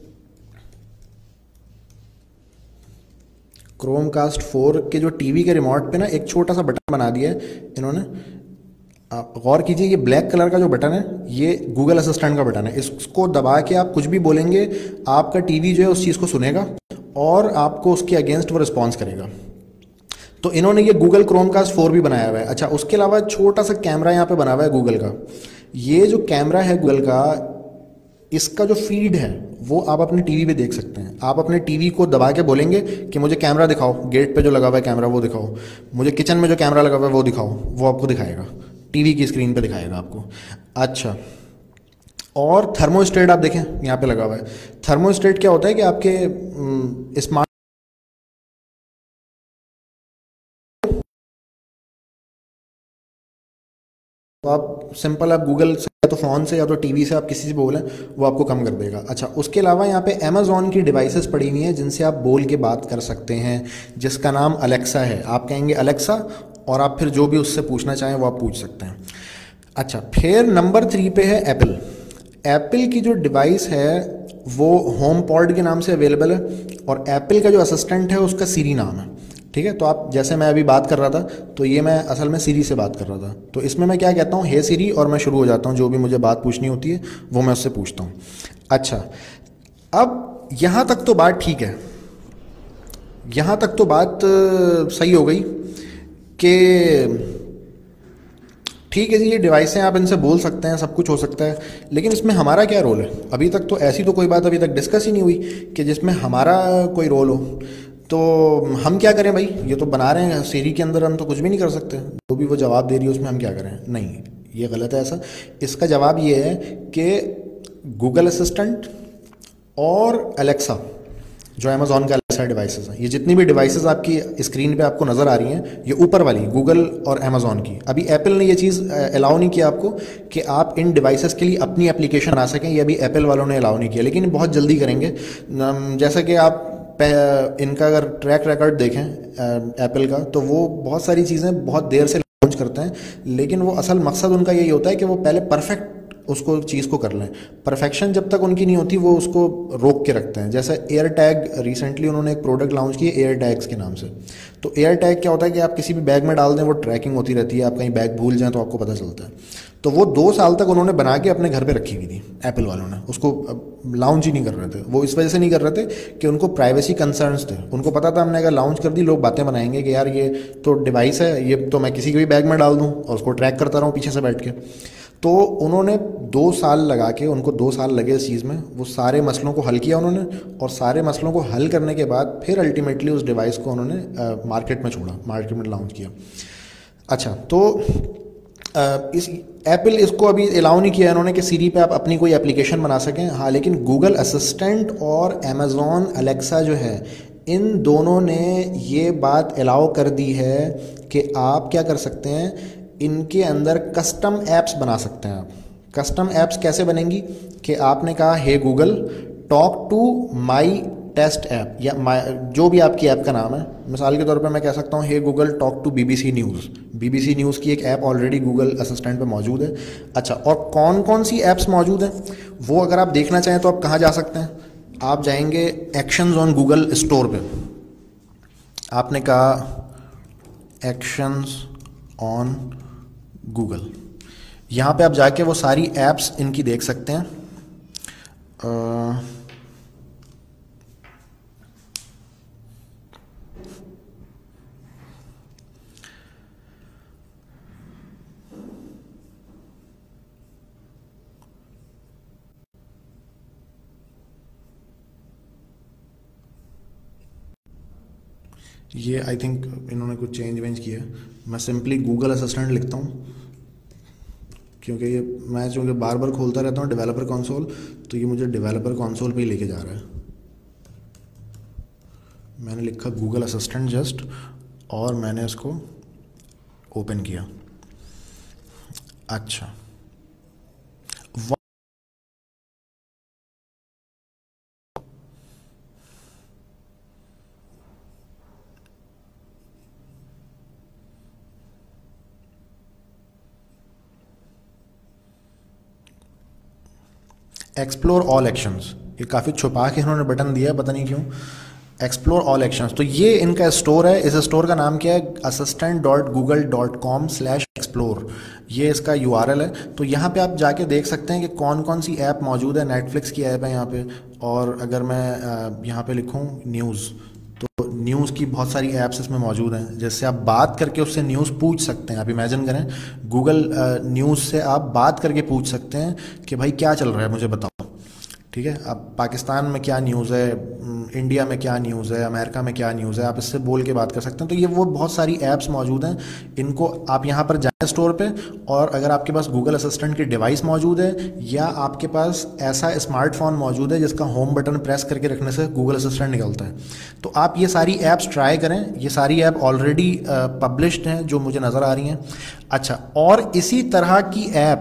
[SPEAKER 1] क्रोम कास्ट फोर के जो टीवी के रिमोट पे ना एक छोटा सा बटन बना दिया है इन्होंने। आप गौर कीजिए, ये ब्लैक कलर का जो बटन है ये गूगल असिस्टेंट का बटन है। इसको दबा के आप कुछ भी बोलेंगे, आपका टीवी जो है उस चीज़ को सुनेगा और आपको उसके अगेंस्ट वो रिस्पॉन्स करेगा। तो इन्होंने ये गूगल क्रोम कास्ट फोर भी बनाया हुआ है। अच्छा, उसके अलावा छोटा सा कैमरा यहाँ पे बना हुआ है गूगल का। ये जो कैमरा है गूगल का, इसका जो फीड है वो आप अपने टीवी पे देख सकते हैं। आप अपने टीवी को दबा के बोलेंगे कि मुझे कैमरा दिखाओ, गेट पे जो लगा हुआ है कैमरा वो दिखाओ, मुझे किचन में जो कैमरा लगा हुआ है वो दिखाओ, वो आपको दिखाएगा, टीवी की स्क्रीन पे दिखाएगा आपको। अच्छा, और थर्मोस्टेट आप देखें यहाँ पे लगा हुआ है। थर्मोस्टेट क्या होता है कि आपके स्मार्ट, तो आप सिंपल आप गूगल से या तो फ़ोन से या तो टीवी से आप किसी से बोलें वो आपको कम कर देगा। अच्छा, उसके अलावा यहाँ पे अमेज़ॉन की डिवाइसेस पड़ी हुई हैं जिनसे आप बोल के बात कर सकते हैं, जिसका नाम अलेक्सा है। आप कहेंगे अलेक्सा और आप फिर जो भी उससे पूछना चाहें वो आप पूछ सकते हैं। अच्छा, फिर नंबर थ्री पे है एप्पल। एप्पल की जो डिवाइस है वो होम पॉड के नाम से अवेलेबल है और एप्पल का जो असिस्टेंट है उसका सीरी नाम है। ठीक है, तो आप जैसे मैं अभी बात कर रहा था तो ये मैं असल में सीरी से बात कर रहा था। तो इसमें मैं क्या कहता हूँ, हे सीरी, और मैं शुरू हो जाता हूँ, जो भी मुझे बात पूछनी होती है वो मैं उससे पूछता हूँ। अच्छा, अब यहाँ तक तो बात ठीक है, यहाँ तक तो बात सही हो गई कि ठीक है जी, ये डिवाइसें आप इनसे बोल सकते हैं, सब कुछ हो सकता है, लेकिन इसमें हमारा क्या रोल है? अभी तक तो ऐसी तो कोई बात अभी तक डिस्कस ही नहीं हुई कि जिसमें हमारा कोई रोल हो। तो हम क्या करें भाई, ये तो बना रहे हैं सीरी के अंदर, हम तो कुछ भी नहीं कर सकते। जो भी वो जवाब दे रही है उसमें हम क्या करें? नहीं, ये गलत है ऐसा। इसका जवाब ये है कि गूगल असिस्टेंट और अलेक्सा, जो अमेज़ॉन का एलेक्सा डिवाइसेस हैं। ये जितनी भी डिवाइसेस आपकी स्क्रीन पे आपको नज़र आ रही हैं, ये ऊपर वाली गूगल और अमेजोन की। अभी एप्पल ने ये चीज़ अलाउ नहीं किया आपको कि आप इन डिवाइसेस के लिए अपनी एप्लीकेशन बना सकें, ये अभी एप्पल वालों ने अलाउ नहीं किया, लेकिन बहुत जल्दी करेंगे। जैसा कि आप इनका अगर ट्रैक रिकॉर्ड देखें एप्पल का, तो वो बहुत सारी चीज़ें बहुत देर से लॉन्च करते हैं, लेकिन वो असल मकसद उनका यही होता है कि वो पहले परफेक्ट उसको चीज़ को कर लें। परफेक्शन जब तक उनकी नहीं होती वो उसको रोक के रखते हैं। जैसे एयर टैग, रिसेंटली उन्होंने एक प्रोडक्ट लॉन्च किया एयर टैग्स के नाम से। तो एयर टैग क्या होता है कि आप किसी भी बैग में डाल दें, वो ट्रैकिंग होती रहती है, आप कहीं बैग भूल जाएं तो आपको पता चलता है। तो वो दो साल तक उन्होंने बना के अपने घर पे रखी हुई थी एप्पल वालों ने, उसको लॉन्च ही नहीं कर रहे थे। वो इस वजह से नहीं कर रहे थे कि उनको प्राइवेसी कंसर्न्स थे। उनको पता था हमने अगर लॉन्च कर दी लोग बातें बनाएंगे कि यार ये तो डिवाइस है, ये तो मैं किसी के भी बैग में डाल दूँ और उसको ट्रैक करता रहूँ पीछे से बैठ के। तो उन्होंने दो साल लगा के, उनको दो साल लगे इस चीज़ में, वो सारे मसलों को हल किया उन्होंने, और सारे मसलों को हल करने के बाद फिर अल्टीमेटली उस डिवाइस को उन्होंने मार्केट में छोड़ा, मार्केट में लॉन्च किया। अच्छा, तो आ, इस एप्पल इसको अभी अलाउ नहीं किया इन्होंने कि सीरी पे आप अपनी कोई एप्लीकेशन बना सकें। हाँ, लेकिन गूगल असिस्टेंट और अमेज़ॉन अलेक्सा जो है, इन दोनों ने ये बात अलाउ कर दी है कि आप क्या कर सकते हैं, इनके अंदर कस्टम ऐप्स बना सकते हैं आप। कस्टम ऐप्स कैसे बनेंगी कि आपने कहा hey Google talk to my test app, या जो भी आपकी ऐप का नाम है। मिसाल के तौर पे मैं कह सकता हूँ hey Google talk to BBC news. BBC news की एक ऐप ऑलरेडी गूगल असिस्टेंट पे मौजूद है। अच्छा, और कौन कौन सी ऐप्स मौजूद हैं वो अगर आप देखना चाहें तो आप कहाँ जा सकते हैं? आप जाएंगे एक्शंस ऑन गूगल स्टोर पे। आपने कहा एक्शंस ऑन गूगल, यहाँ पे आप जाके वो सारी ऐप्स इनकी देख सकते हैं। आ, ये आई थिंक इन्होंने कुछ चेंज वेंज किया है। मैं सिंपली गूगल असिस्टेंट लिखता हूँ क्योंकि ये मैं चूँकि बार बार खोलता रहता हूँ डेवलपर कंसोल, तो ये मुझे डेवलपर कंसोल पे ही लेके जा रहा है। मैंने लिखा गूगल असिस्टेंट जस्ट, और मैंने इसको ओपन किया। अच्छा, एक्सप्लोर ऑल एक्शंस, ये काफ़ी छुपा के इन्होंने बटन दिया है, पता नहीं क्यों। एक्सप्लोर ऑल एक्शंस, तो ये इनका स्टोर है। इस स्टोर का नाम क्या है? Assistant dot Google dot com slash explore, ये इसका यू आर एल है। तो यहाँ पे आप जाके देख सकते हैं कि कौन कौन सी ऐप मौजूद है। नेटफ्लिक्स की ऐप है यहाँ पे, और अगर मैं यहाँ पे लिखूँ न्यूज़, तो न्यूज़ की बहुत सारी ऐप्स इसमें मौजूद हैं, जिससे आप बात करके उससे न्यूज़ पूछ सकते हैं। आप इमेजिन करें गूगल न्यूज़ से आप बात करके पूछ सकते हैं कि भाई क्या चल रहा है मुझे बताओ, ठीक है। अब पाकिस्तान में क्या न्यूज़ है, इंडिया में क्या न्यूज़ है, अमेरिका में क्या न्यूज़ है, आप इससे बोल के बात कर सकते हैं। तो ये वो बहुत सारी ऐप्स मौजूद हैं, इनको आप यहाँ पर जाएं स्टोर पे, और अगर आपके पास गूगल असिस्टेंट की डिवाइस मौजूद है, या आपके पास ऐसा स्मार्टफोन मौजूद है जिसका होम बटन प्रेस करके रखने से गूगल असिस्टेंट निकलता है, तो आप ये सारी ऐप्स ट्राई करें। ये सारी ऐप ऑलरेडी पब्लिश्ड हैं जो मुझे नज़र आ रही हैं। अच्छा, और इसी तरह की ऐप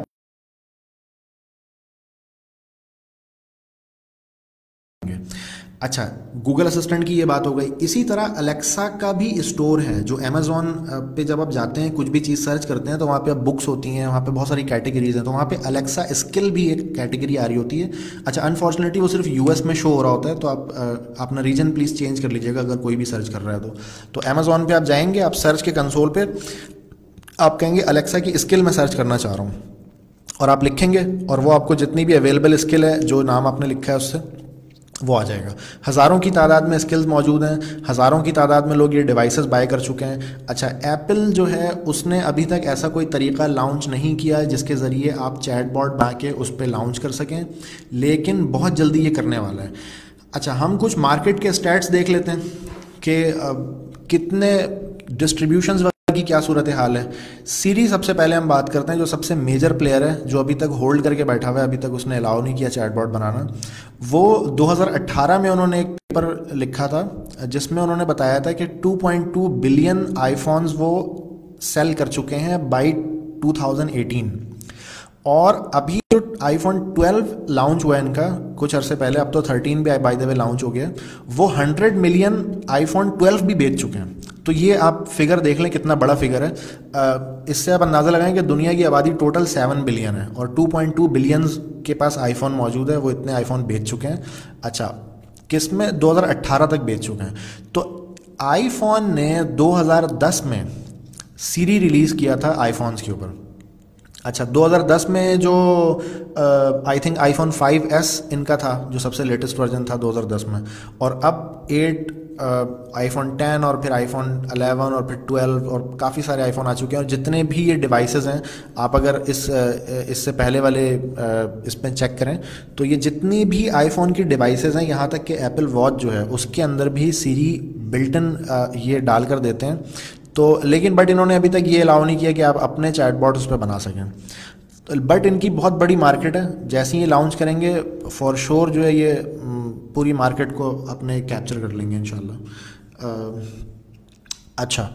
[SPEAKER 1] अच्छा, गूगल असिस्टेंट की ये बात हो गई। इसी तरह अलेक्सा का भी स्टोर है, जो अमेज़ॉन पे जब आप जाते हैं कुछ भी चीज़ सर्च करते हैं तो वहाँ पे आप बुक्स होती हैं, वहाँ पे बहुत सारी कैटेगरीज हैं, तो वहाँ पे अलेक्सा स्किल भी एक कैटेगरी आ रही होती है। अच्छा, अनफॉर्चुनेटली वो सिर्फ यूएस में शो हो रहा होता है, तो आप अपना रीजन प्लीज़ चेंज कर लीजिएगा अगर कोई भी सर्च कर रहा है तो तो अमेज़ॉन पे आप जाएंगे, आप सर्च के कंसोल पे आप कहेंगे अलेक्सा की स्किल मैं सर्च करना चाह रहा हूँ, और आप लिखेंगे, और वो आपको जितनी भी अवेलेबल स्किल है जो नाम आपने लिखा है उससे वो आ जाएगा। हज़ारों की तादाद में स्किल्स मौजूद हैं, हज़ारों की तादाद में लोग ये डिवाइसेस बाय कर चुके हैं। अच्छा, एप्पल जो है उसने अभी तक ऐसा कोई तरीका लॉन्च नहीं किया है जिसके ज़रिए आप चैटबॉट बना के उस पर लॉन्च कर सकें, लेकिन बहुत जल्दी ये करने वाला है। अच्छा, हम कुछ मार्केट के स्टैट्स देख लेते हैं कि कितने डिस्ट्रीब्यूशंस की क्या सूरत हाल है। सीरी सबसे पहले हम बात करते हैं, जो सबसे मेजर प्लेयर है जो अभी तक होल्ड करके बैठा हुआ है, अभी तक उसने अलाउ नहीं किया चैटबॉट बनाना। वो दो हज़ार अठारह में उन्होंने एक पेपर लिखा था जिसमें उन्होंने बताया था कि two point two billion iPhones वो सेल कर चुके हैं बाई टू थाउजेंड एटीन। और अभी जो आईफोन ट्वेल्व लॉन्च हुआ है इनका कुछ अरसे पहले, अब तो थर्टीन भी बाय द वे लॉन्च हो गया, वो हंड्रेड मिलियन आईफोन ट्वेल्व भी बेच चुके हैं। तो ये आप फिगर देख लें कितना बड़ा फिगर है। इससे आप अंदाज़ा लगाएं कि दुनिया की आबादी टोटल सेवन बिलियन है और टू पॉइंट टू बिलियंस के पास आईफोन मौजूद है, वो इतने आईफोन बेच चुके हैं। अच्छा, किस में दो हज़ार अठारह तक बेच चुके हैं। तो आईफोन ने दो हज़ार दस में सीरी रिलीज़ किया था आईफोन्स के ऊपर। अच्छा, दो हज़ार दस में जो I think iPhone five S इनका था, जो सबसे लेटेस्ट वर्जन था दो हज़ार दस में, और अब एट, आईफोन टेन और फिर आईफोन इलेवन और फिर ट्वेल्व और काफ़ी सारे आईफोन आ चुके हैं। और जितने भी ये डिवाइसेस हैं, आप अगर इस इससे पहले वाले इसमें चेक करें तो ये जितनी भी आईफोन की डिवाइसेस हैं, यहाँ तक कि एप्पल वॉच जो है उसके अंदर भी सीरी बिल्टन ये डाल कर देते हैं। तो लेकिन बट इन्होंने अभी तक ये अलाउ नहीं किया कि आप अपने चैटबॉट उस पर बना सकें। तो बट इनकी बहुत बड़ी मार्केट है, जैसे ही ये लॉन्च करेंगे फॉर श्योर जो है ये पूरी मार्केट को अपने कैप्चर कर लेंगे इंशाल्लाह। अच्छा,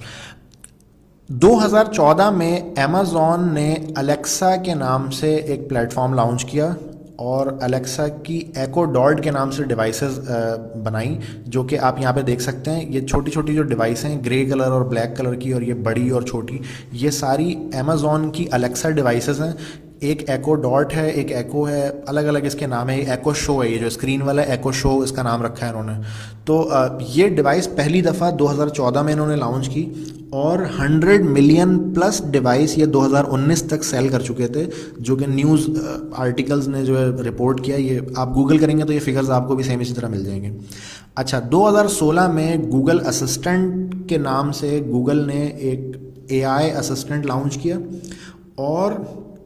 [SPEAKER 1] दो हज़ार चौदह में अमेज़ॉन ने अलेक्सा के नाम से एक प्लेटफॉर्म लॉन्च किया और अलेक्सा की एको डॉट के नाम से डिवाइसेस बनाई, जो कि आप यहाँ पे देख सकते हैं। ये छोटी छोटी जो डिवाइस हैं ग्रे कलर और ब्लैक कलर की, और ये बड़ी और छोटी, ये सारी अमेज़ॉन की अलेक्सा डिवाइसेस हैं। एक एको डॉट है, एक एको है, अलग अलग इसके नाम है। एको शो है, ये जो स्क्रीन वाला एको शो इसका नाम रखा है इन्होंने। तो ये डिवाइस पहली दफ़ा दो हज़ार चौदह में इन्होंने लॉन्च की और हंड्रेड मिलियन प्लस डिवाइस ये दो हज़ार उन्नीस तक सेल कर चुके थे, जो कि न्यूज़ आर्टिकल्स ने जो है रिपोर्ट किया। ये आप गूगल करेंगे तो ये फिगर्स आपको भी सेम इसी तरह मिल जाएंगे। अच्छा, दो हज़ार सोलह में गूगल असिस्टेंट के नाम से गूगल ने एक एआई असिस्टेंट लॉन्च किया और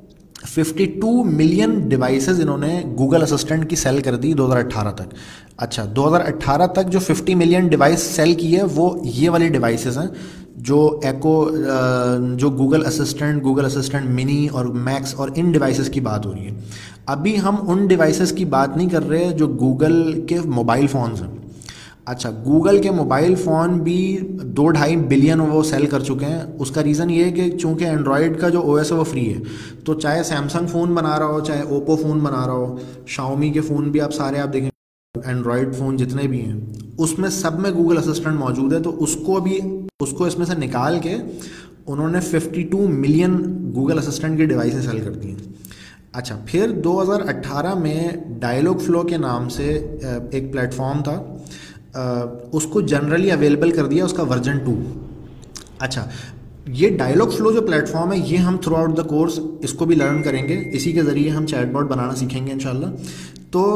[SPEAKER 1] बावन मिलियन डिवाइसेस इन्होंने गूगल असिस्टेंट की सेल कर दी दो हज़ार अठारह तक। अच्छा, दो हज़ार अठारह तक जो पचास मिलियन डिवाइस सेल की है वो ये वाली डिवाइसेस हैं, जो एको, जो Google assistant, Google assistant mini और मैक्स और इन डिवाइसेस की बात हो रही है। अभी हम उन डिवाइसेस की बात नहीं कर रहे जो गूगल के मोबाइल फ़ोन्स हैं। अच्छा, गूगल के मोबाइल फ़ोन भी दो ढाई बिलियन वो सेल कर चुके हैं। उसका रीज़न ये है कि चूँकि एंड्रॉयड का जो ओएस है वो फ्री है, तो चाहे सैमसंग फ़ोन बना रहा हो, चाहे ओप्पो फ़ोन बना रहा हो, शाओमी के फ़ोन भी आप सारे आप देखें, एंड्रॉयड फ़ोन जितने भी हैं उसमें सब में गूगल असिस्टेंट मौजूद है। तो उसको भी उसको इसमें से निकाल के उन्होंने बावन मिलियन गूगल असिस्टेंट की डिवाइसें सेल कर दी हैं। अच्छा, फिर दो हज़ार अठारह में डायलॉग फ्लो के नाम से एक प्लेटफॉर्म था, उसको जनरली अवेलेबल कर दिया, उसका वर्जन टू। अच्छा, ये डायलॉग फ्लो जो प्लेटफॉर्म है ये हम थ्रू आउट द कोर्स इसको भी लर्न करेंगे, इसी के ज़रिए हम चैटबॉट बनाना सीखेंगे इंशाल्लाह। तो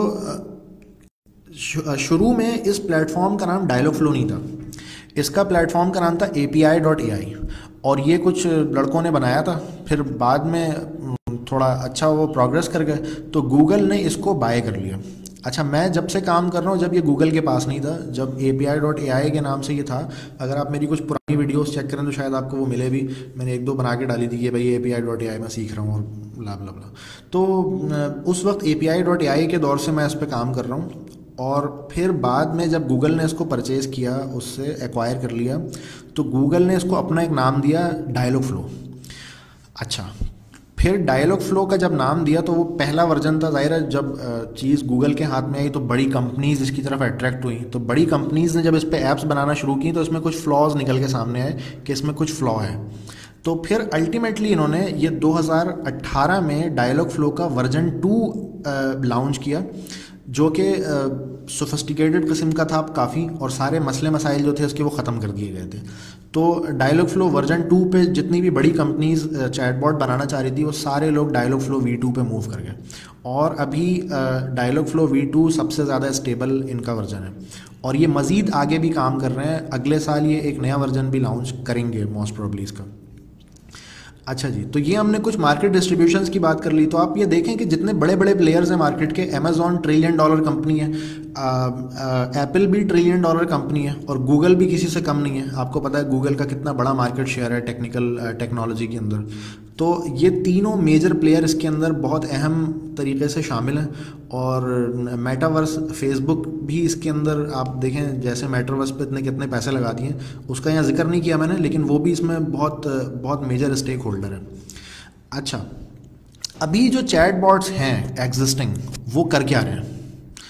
[SPEAKER 1] शुरू में इस प्लेटफॉर्म का नाम डायलॉग फ्लो नहीं था, इसका प्लेटफॉर्म का नाम था A P I dot A आई, और ये कुछ लड़कों ने बनाया था। फिर बाद में थोड़ा अच्छा वो प्रोग्रेस कर गए तो गूगल ने इसको बाय कर लिया। अच्छा, मैं जब से काम कर रहा हूँ जब ये गूगल के पास नहीं था, जब A P I dot A आई के नाम से ये था। अगर आप मेरी कुछ पुरानी वीडियोस चेक करें तो शायद आपको वो मिले भी, मैंने एक दो बना के डाली थी कि भाई A P I dot A आई मैं सीख रहा हूँ और ब्ला ब्ला ब्ला। तो उस वक्त A P I dot A आई के दौर से मैं इस पर काम कर रहा हूँ, और फिर बाद में जब गूगल ने इसको परचेज़ किया, उससे एक्वायर कर लिया, तो गूगल ने इसको अपना एक नाम दिया डायलॉग फ्लो। अच्छा, फिर डायलॉग फ्लो का जब नाम दिया तो वो पहला वर्जन था। ज़ाहिर है जब चीज़ गूगल के हाथ में आई तो बड़ी कंपनीज़ इसकी तरफ अट्रैक्ट हुई, तो बड़ी कंपनीज़ ने जब इस पे ऐप्स बनाना शुरू की तो इसमें कुछ फ्लॉज निकल के सामने आए कि इसमें कुछ फ्लॉ है। तो फिर अल्टीमेटली इन्होंने ये दो हज़ार अठारह में डायलॉग फ्लो का वर्जन टू लॉन्च किया, जो कि सोफिस्टिकेटेड किस्म का था काफ़ी, और सारे मसले मसाइल जो थे उसके वो ख़त्म कर दिए गए थे। तो डायलॉग फ्लो वर्जन टू पे जितनी भी बड़ी कंपनीज चैटबॉट बनाना चाह रही थी वो सारे लोग डायलॉग फ्लो वी टू पे मूव कर गए, और अभी डायलॉग फ्लो वी टू सबसे ज़्यादा स्टेबल इनका वर्जन है, और ये मज़ीद आगे भी काम कर रहे हैं। अगले साल ये एक नया वर्जन भी लॉन्च करेंगे मोस्ट प्रोबेबली इसका। अच्छा जी, तो ये हमने कुछ मार्केट डिस्ट्रीब्यूशंस की बात कर ली। तो आप ये देखें कि जितने बड़े बड़े प्लेयर्स हैं मार्केट के, अमेजॉन ट्रिलियन डॉलर कंपनी है, एप्पल भी ट्रिलियन डॉलर कंपनी है, और गूगल भी किसी से कम नहीं है। आपको पता है गूगल का कितना बड़ा मार्केट शेयर है टेक्निकल टेक्नोलॉजी के अंदर। तो ये तीनों मेजर प्लेयर इसके अंदर बहुत अहम तरीके से शामिल हैं। और मेटावर्स, फेसबुक भी इसके अंदर आप देखें, जैसे मेटावर्स पे इतने कितने पैसे लगा दिए, उसका यहाँ जिक्र नहीं किया मैंने, लेकिन वो भी इसमें बहुत बहुत मेजर स्टेक होल्डर है। अच्छा, अभी जो चैट बॉट्स हैं एग्जिस्टिंग, वो कर क्या रहे हैं?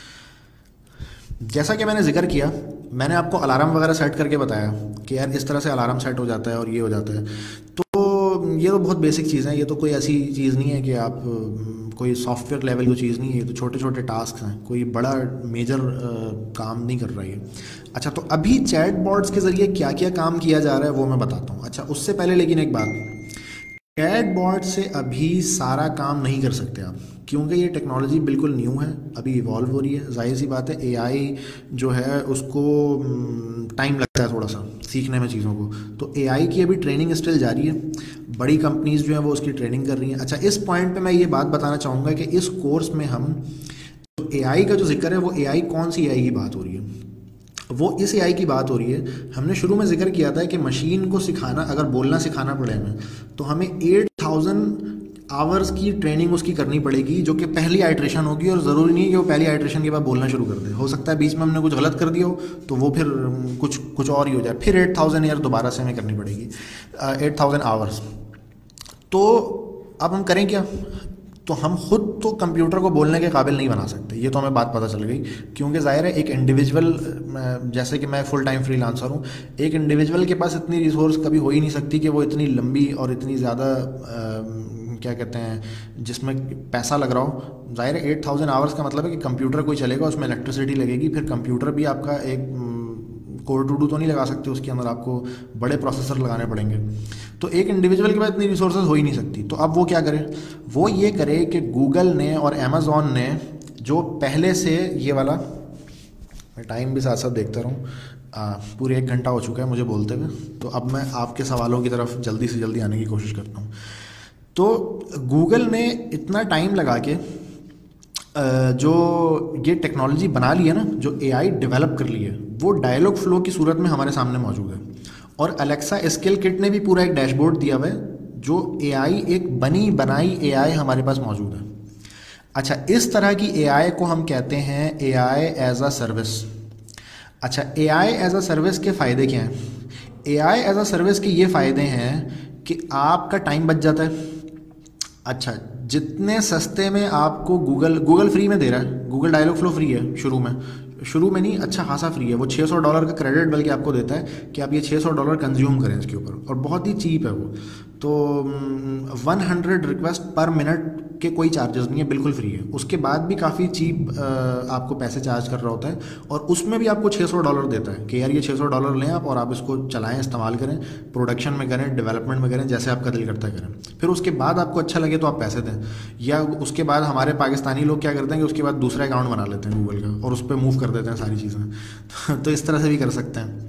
[SPEAKER 1] जैसा कि मैंने जिक्र किया, मैंने आपको अलार्म वगैरह सेट करके बताया कि यार इस तरह से अलार्म सेट हो जाता है और ये हो जाता है। तो ये तो बहुत बेसिक चीज़ है, ये तो कोई ऐसी चीज़ नहीं है कि आप कोई सॉफ्टवेयर लेवल की चीज़ नहीं है, ये तो छोटे छोटे टास्क हैं, कोई बड़ा मेजर काम नहीं कर रहा है। अच्छा, तो अभी चैट बॉट्स के ज़रिए क्या क्या काम किया जा रहा है वो मैं बताता हूँ। अच्छा, उससे पहले लेकिन एक बात, चैट बॉट से अभी सारा काम नहीं कर सकते आप, क्योंकि ये टेक्नोलॉजी बिल्कुल न्यू है, अभी इवॉल्व हो रही है। जाहिर सी बात है एआई जो है उसको टाइम लगता है थोड़ा सा सीखने में चीज़ों को। तो एआई की अभी ट्रेनिंग स्टिल जारी है, बड़ी कंपनीज जो है वो उसकी ट्रेनिंग कर रही हैं। अच्छा, इस पॉइंट पे मैं ये बात बताना चाहूँगा कि इस कोर्स में हम तो एआई का जो जिक्र है वो एआई कौन सी एआई की बात हो रही है, वो इस एआई की बात हो रही है। हमने शुरू में जिक्र किया था कि मशीन को सिखाना, अगर बोलना सिखाना पड़े हमें, तो हमें एट थाउजेंड आवर्स की ट्रेनिंग उसकी करनी पड़ेगी, जो कि पहली आइट्रेशन होगी। और ज़रूरी नहीं है कि वो पहली आइट्रेशन के बाद बोलना शुरू कर दे, हो सकता है बीच में हमने कुछ गलत कर दिया हो तो वो फिर कुछ कुछ और ही हो जाए, फिर एट थाउजेंड ईयर दोबारा से हमें करनी पड़ेगी, एट थाउजेंड आवर्स। तो अब हम करें क्या? तो हम खुद तो कंप्यूटर को बोलने के काबिल नहीं बना सकते, ये तो हमें बात पता चल गई। क्योंकि ज़ाहिर है एक इंडिविजुअल, जैसे कि मैं फुल टाइम फ्रीलांसर हूँ, एक इंडिविजुअल के पास इतनी रिसोर्स कभी हो ही नहीं सकती कि वो इतनी लंबी और इतनी ज़्यादा क्या कहते हैं जिसमें पैसा लग रहा हो। ज़ाहिर है एट थाउजेंड आवर्स का मतलब है कि कंप्यूटर कोई चलेगा, उसमें इलेक्ट्रिसिटी लगेगी, फिर कंप्यूटर भी आपका एक कोर टू डू तो नहीं लगा सकते, उसके अंदर आपको बड़े प्रोसेसर लगाने पड़ेंगे। तो एक इंडिविजुअल के पास इतनी रिसोर्सेज हो ही नहीं सकती। तो अब वो क्या करे? वो ये करे कि गूगल ने और अमेज़ॉन ने जो पहले से ये वाला, मैं टाइम भी साथ साथ देखता रहूँ, पूरे एक घंटा हो चुका है मुझे बोलते हुए, तो अब मैं आपके सवालों की तरफ जल्दी से जल्दी आने की कोशिश करता हूँ। तो गूगल ने इतना टाइम लगा के जो ये टेक्नोलॉजी बना ली है ना, जो एआई डेवलप कर ली है, वो डायलॉग फ्लो की सूरत में हमारे सामने मौजूद है। और अलेक्सा स्किल किट ने भी पूरा एक डैशबोर्ड दिया हुआ है, जो एआई एक बनी बनाई एआई हमारे पास मौजूद है। अच्छा, इस तरह की एआई को हम कहते हैं एआई एज अ सर्विस। अच्छा, एआई एज अ सर्विस के फ़ायदे क्या हैं? एआई एज अ सर्विस के ये फ़ायदे हैं कि आपका टाइम बच जाता है। अच्छा, जितने सस्ते में आपको गूगल गूगल फ्री में दे रहा है, गूगल डायलॉग फ्लो फ्री है शुरू में, शुरू में नहीं, अच्छा खासा फ्री है, वो छः सौ डॉलर का क्रेडिट बल्कि आपको देता है कि आप ये छः सौ डॉलर कंज्यूम करें इसके ऊपर, और बहुत ही चीप है वो। तो one hundred request per minute के कोई चार्जेस नहीं है, बिल्कुल फ्री है। उसके बाद भी काफ़ी चीप आपको पैसे चार्ज कर रहा होता है, और उसमें भी आपको छः सौ डॉलर देता है कि यार ये छः सौ डॉलर लें आप और आप इसको चलाएं, इस्तेमाल करें, प्रोडक्शन में करें, डेवलपमेंट में करें, जैसे आपका दिल करता है करें। फिर उसके बाद आपको अच्छा लगे तो आप पैसे दें, या उसके बाद हमारे पाकिस्तानी लोग क्या करते हैं कि उसके बाद दूसरा अकाउंट बना लेते हैं गूगल का और उस पर मूव कर देते हैं सारी चीज़ें। तो इस तरह से भी कर सकते हैं।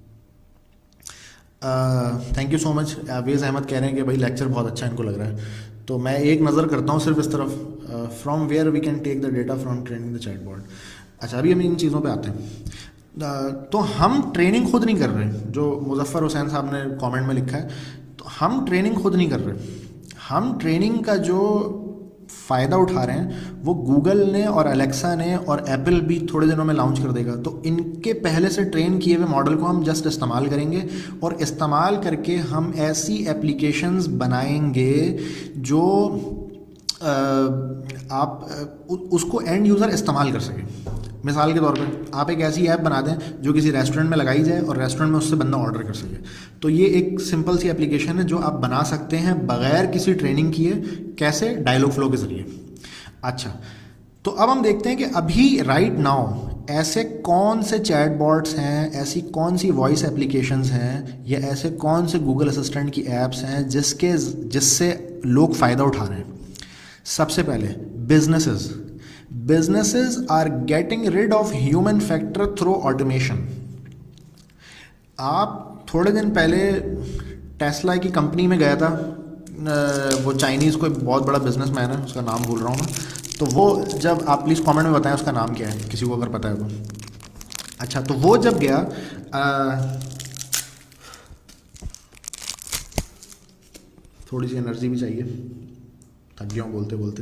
[SPEAKER 1] Thank you so much. Awais Ahmed कह रहे हैं कि भाई लेक्चर बहुत अच्छा इनको लग रहा है, तो मैं एक नज़र करता हूँ सिर्फ इस तरफ, from where we can take the data from training the chatbot. अच्छा, अभी हम इन चीज़ों पे आते हैं। uh, तो हम ट्रेनिंग खुद नहीं कर रहे, जो मुजफ्फर हुसैन साहब ने कमेंट में लिखा है, तो हम ट्रेनिंग खुद नहीं कर रहे। हम ट्रेनिंग का जो फ़ायदा उठा रहे हैं वो गूगल ने और अलेक्सा ने और एप्पल भी थोड़े दिनों में लॉन्च कर देगा। तो इनके पहले से ट्रेन किए हुए मॉडल को हम जस्ट इस्तेमाल करेंगे, और इस्तेमाल करके हम ऐसी एप्लीकेशंस बनाएंगे जो आ, आप उसको एंड यूज़र इस्तेमाल कर सके। मिसाल के तौर पे आप एक ऐसी ऐप बना दें जो किसी रेस्टोरेंट में लगाई जाए और रेस्टोरेंट में उससे बंदा ऑर्डर कर सके। तो ये एक सिंपल सी एप्लीकेशन है जो आप बना सकते हैं बगैर किसी ट्रेनिंग किए। कैसे? डायलॉग फ्लो के ज़रिए। अच्छा, तो अब हम देखते हैं कि अभी राइट नाउ ऐसे कौन से चैटबॉट्स हैं, ऐसी कौन सी वॉइस एप्लीकेशंस हैं, या ऐसे कौन से गूगल असिस्टेंट की ऐप्स हैं जिसके जिससे लोग फ़ायदा उठा रहे हैं। सबसे पहले businesses Businesses are getting rid of human factor through automation. आप थोड़े दिन पहले टेस्ला की कंपनी में गया था, वो चाइनीज़ कोई बहुत बड़ा बिजनेसमैन है, उसका नाम भूल रहा हूँ मैं, तो वो जब आप प्लीज़ कमेंट में बताएं उसका नाम क्या है, किसी को अगर पता है तो। अच्छा, तो वो जब गया आ, थोड़ी सी एनर्जी भी चाहिए, थक गया हूँ बोलते बोलते।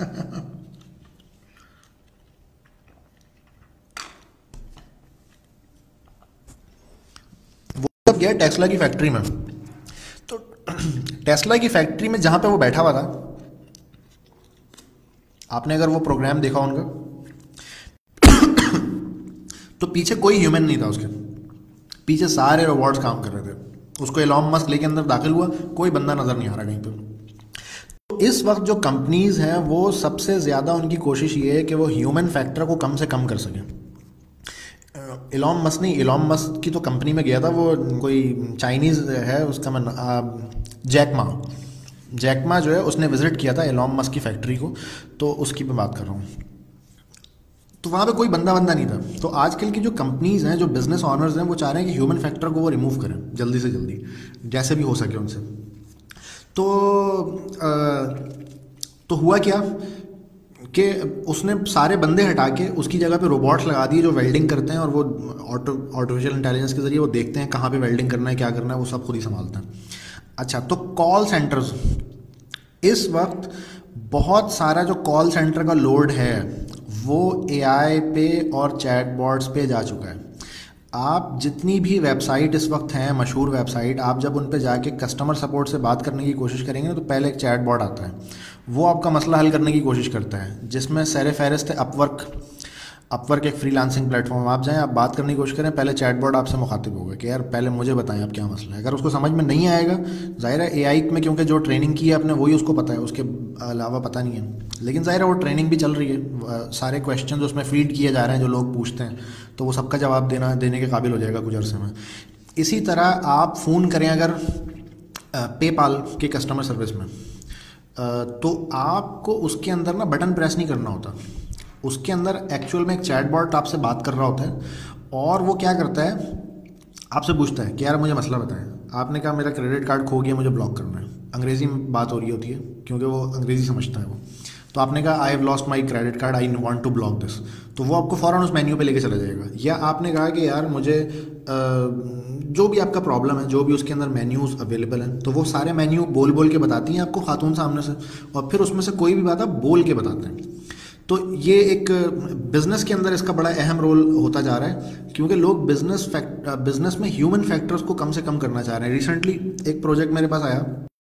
[SPEAKER 1] वो जब गया टेस्ला की फैक्ट्री में, तो टेस्ला की फैक्ट्री में जहां पे वो बैठा हुआ था, आपने अगर वो प्रोग्राम देखा उनका, तो पीछे कोई ह्यूमन नहीं था उसके पीछे, सारे रोबोट्स काम कर रहे थे। उसको एलॉन मस्क लेके अंदर दाखिल हुआ, कोई बंदा नजर नहीं आ रहा कहीं पे। तो इस वक्त जो कंपनीज हैं वो सबसे ज्यादा उनकी कोशिश ये है कि वो ह्यूमन फैक्टर को कम से कम कर सकें। एलॉन मस्क नहीं, एलॉन मस्क की तो कंपनी में गया था, वो कोई चाइनीज है, उसका मैं जैकमा जैकमा जो है उसने विजिट किया था एलॉन मस्क की फैक्ट्री को, तो उसकी मैं बात कर रहा हूँ। तो वहाँ पे कोई बंदा बंदा नहीं था। तो आजकल की जो कंपनीज हैं, जो बिजनेस ऑनर्स हैं, वो चाह रहे हैं कि ह्यूमन फैक्टर को वो रिमूव करें जल्दी से जल्दी, जैसे भी हो सके उनसे। तो आ, तो हुआ क्या कि उसने सारे बंदे हटा के उसकी जगह पे रोबोट्स लगा दिए जो वेल्डिंग करते हैं, और वो ऑटो आर्टिफिशियल इंटेलिजेंस के जरिए वो देखते हैं कहाँ पे वेल्डिंग करना है, क्या करना है, वो सब खुद ही संभालते हैं। अच्छा, तो कॉल सेंटर्स, इस वक्त बहुत सारा जो कॉल सेंटर का लोड है वो एआई पे और चैटबॉट्स पे जा चुका है। आप जितनी भी वेबसाइट इस वक्त हैं, मशहूर वेबसाइट, आप जब उन पे जाके कस्टमर सपोर्ट से बात करने की कोशिश करेंगे ना, तो पहले एक चैटबॉट आता है, वो आपका मसला हल करने की कोशिश करता है, जिसमें सारे फहरिस्त है अपवर्क। अपवर्क एक फ्रीलांसिंग प्लेटफॉर्म, आप जाएं, आप बात करने की कोशिश करें, पहले चैटबॉट आपसे मुखातिब होगा कि यार पहले मुझे बताएं आप क्या मसला है। अगर उसको समझ में नहीं आएगा, जाहिर है एआई में क्योंकि जो ट्रेनिंग की है आपने वही उसको पता है, उसके अलावा पता नहीं है, लेकिन जाहिर है वो ट्रेनिंग भी चल रही है, सारे क्वेश्चन उसमें फीड किए जा रहे हैं जो लोग पूछते हैं, तो वो सबका जवाब देना देने के काबिल हो जाएगा कुछ अरसे में। इसी तरह आप फ़ोन करें अगर पेपाल के कस्टमर सर्विस में, तो आपको उसके अंदर ना बटन प्रेस नहीं करना होता, उसके अंदर एक्चुअल में एक चैटबॉट आपसे बात कर रहा होता है, और वो क्या करता है, आपसे पूछता है कि यार मुझे मसला बताएं। आपने कहा मेरा क्रेडिट कार्ड खो गया, मुझे ब्लॉक करना है, अंग्रेज़ी में बात हो रही होती है क्योंकि वो अंग्रेज़ी समझता है वो। तो आपने कहा I have lost my credit card, I want to block this, तो वो आपको फ़ौरन उस मेन्यू पे लेके चला जाएगा। या आपने कहा कि यार मुझे जो भी आपका प्रॉब्लम है, जो भी उसके अंदर मेन्यूज़ अवेलेबल हैं, तो वो सारे मेन्यू बोल बोल के बताती हैं आपको खातून सामने से, और फिर उसमें से कोई भी बात आप बोल के बताते हैं। तो ये एक बिज़नेस के अंदर इसका बड़ा अहम रोल होता जा रहा है, क्योंकि लोग बिजनेस फैक्ट बिजनेस में ह्यूमन फैक्टर्स को कम से कम करना चाह रहे हैं। रिसेंटली एक प्रोजेक्ट मेरे पास आया,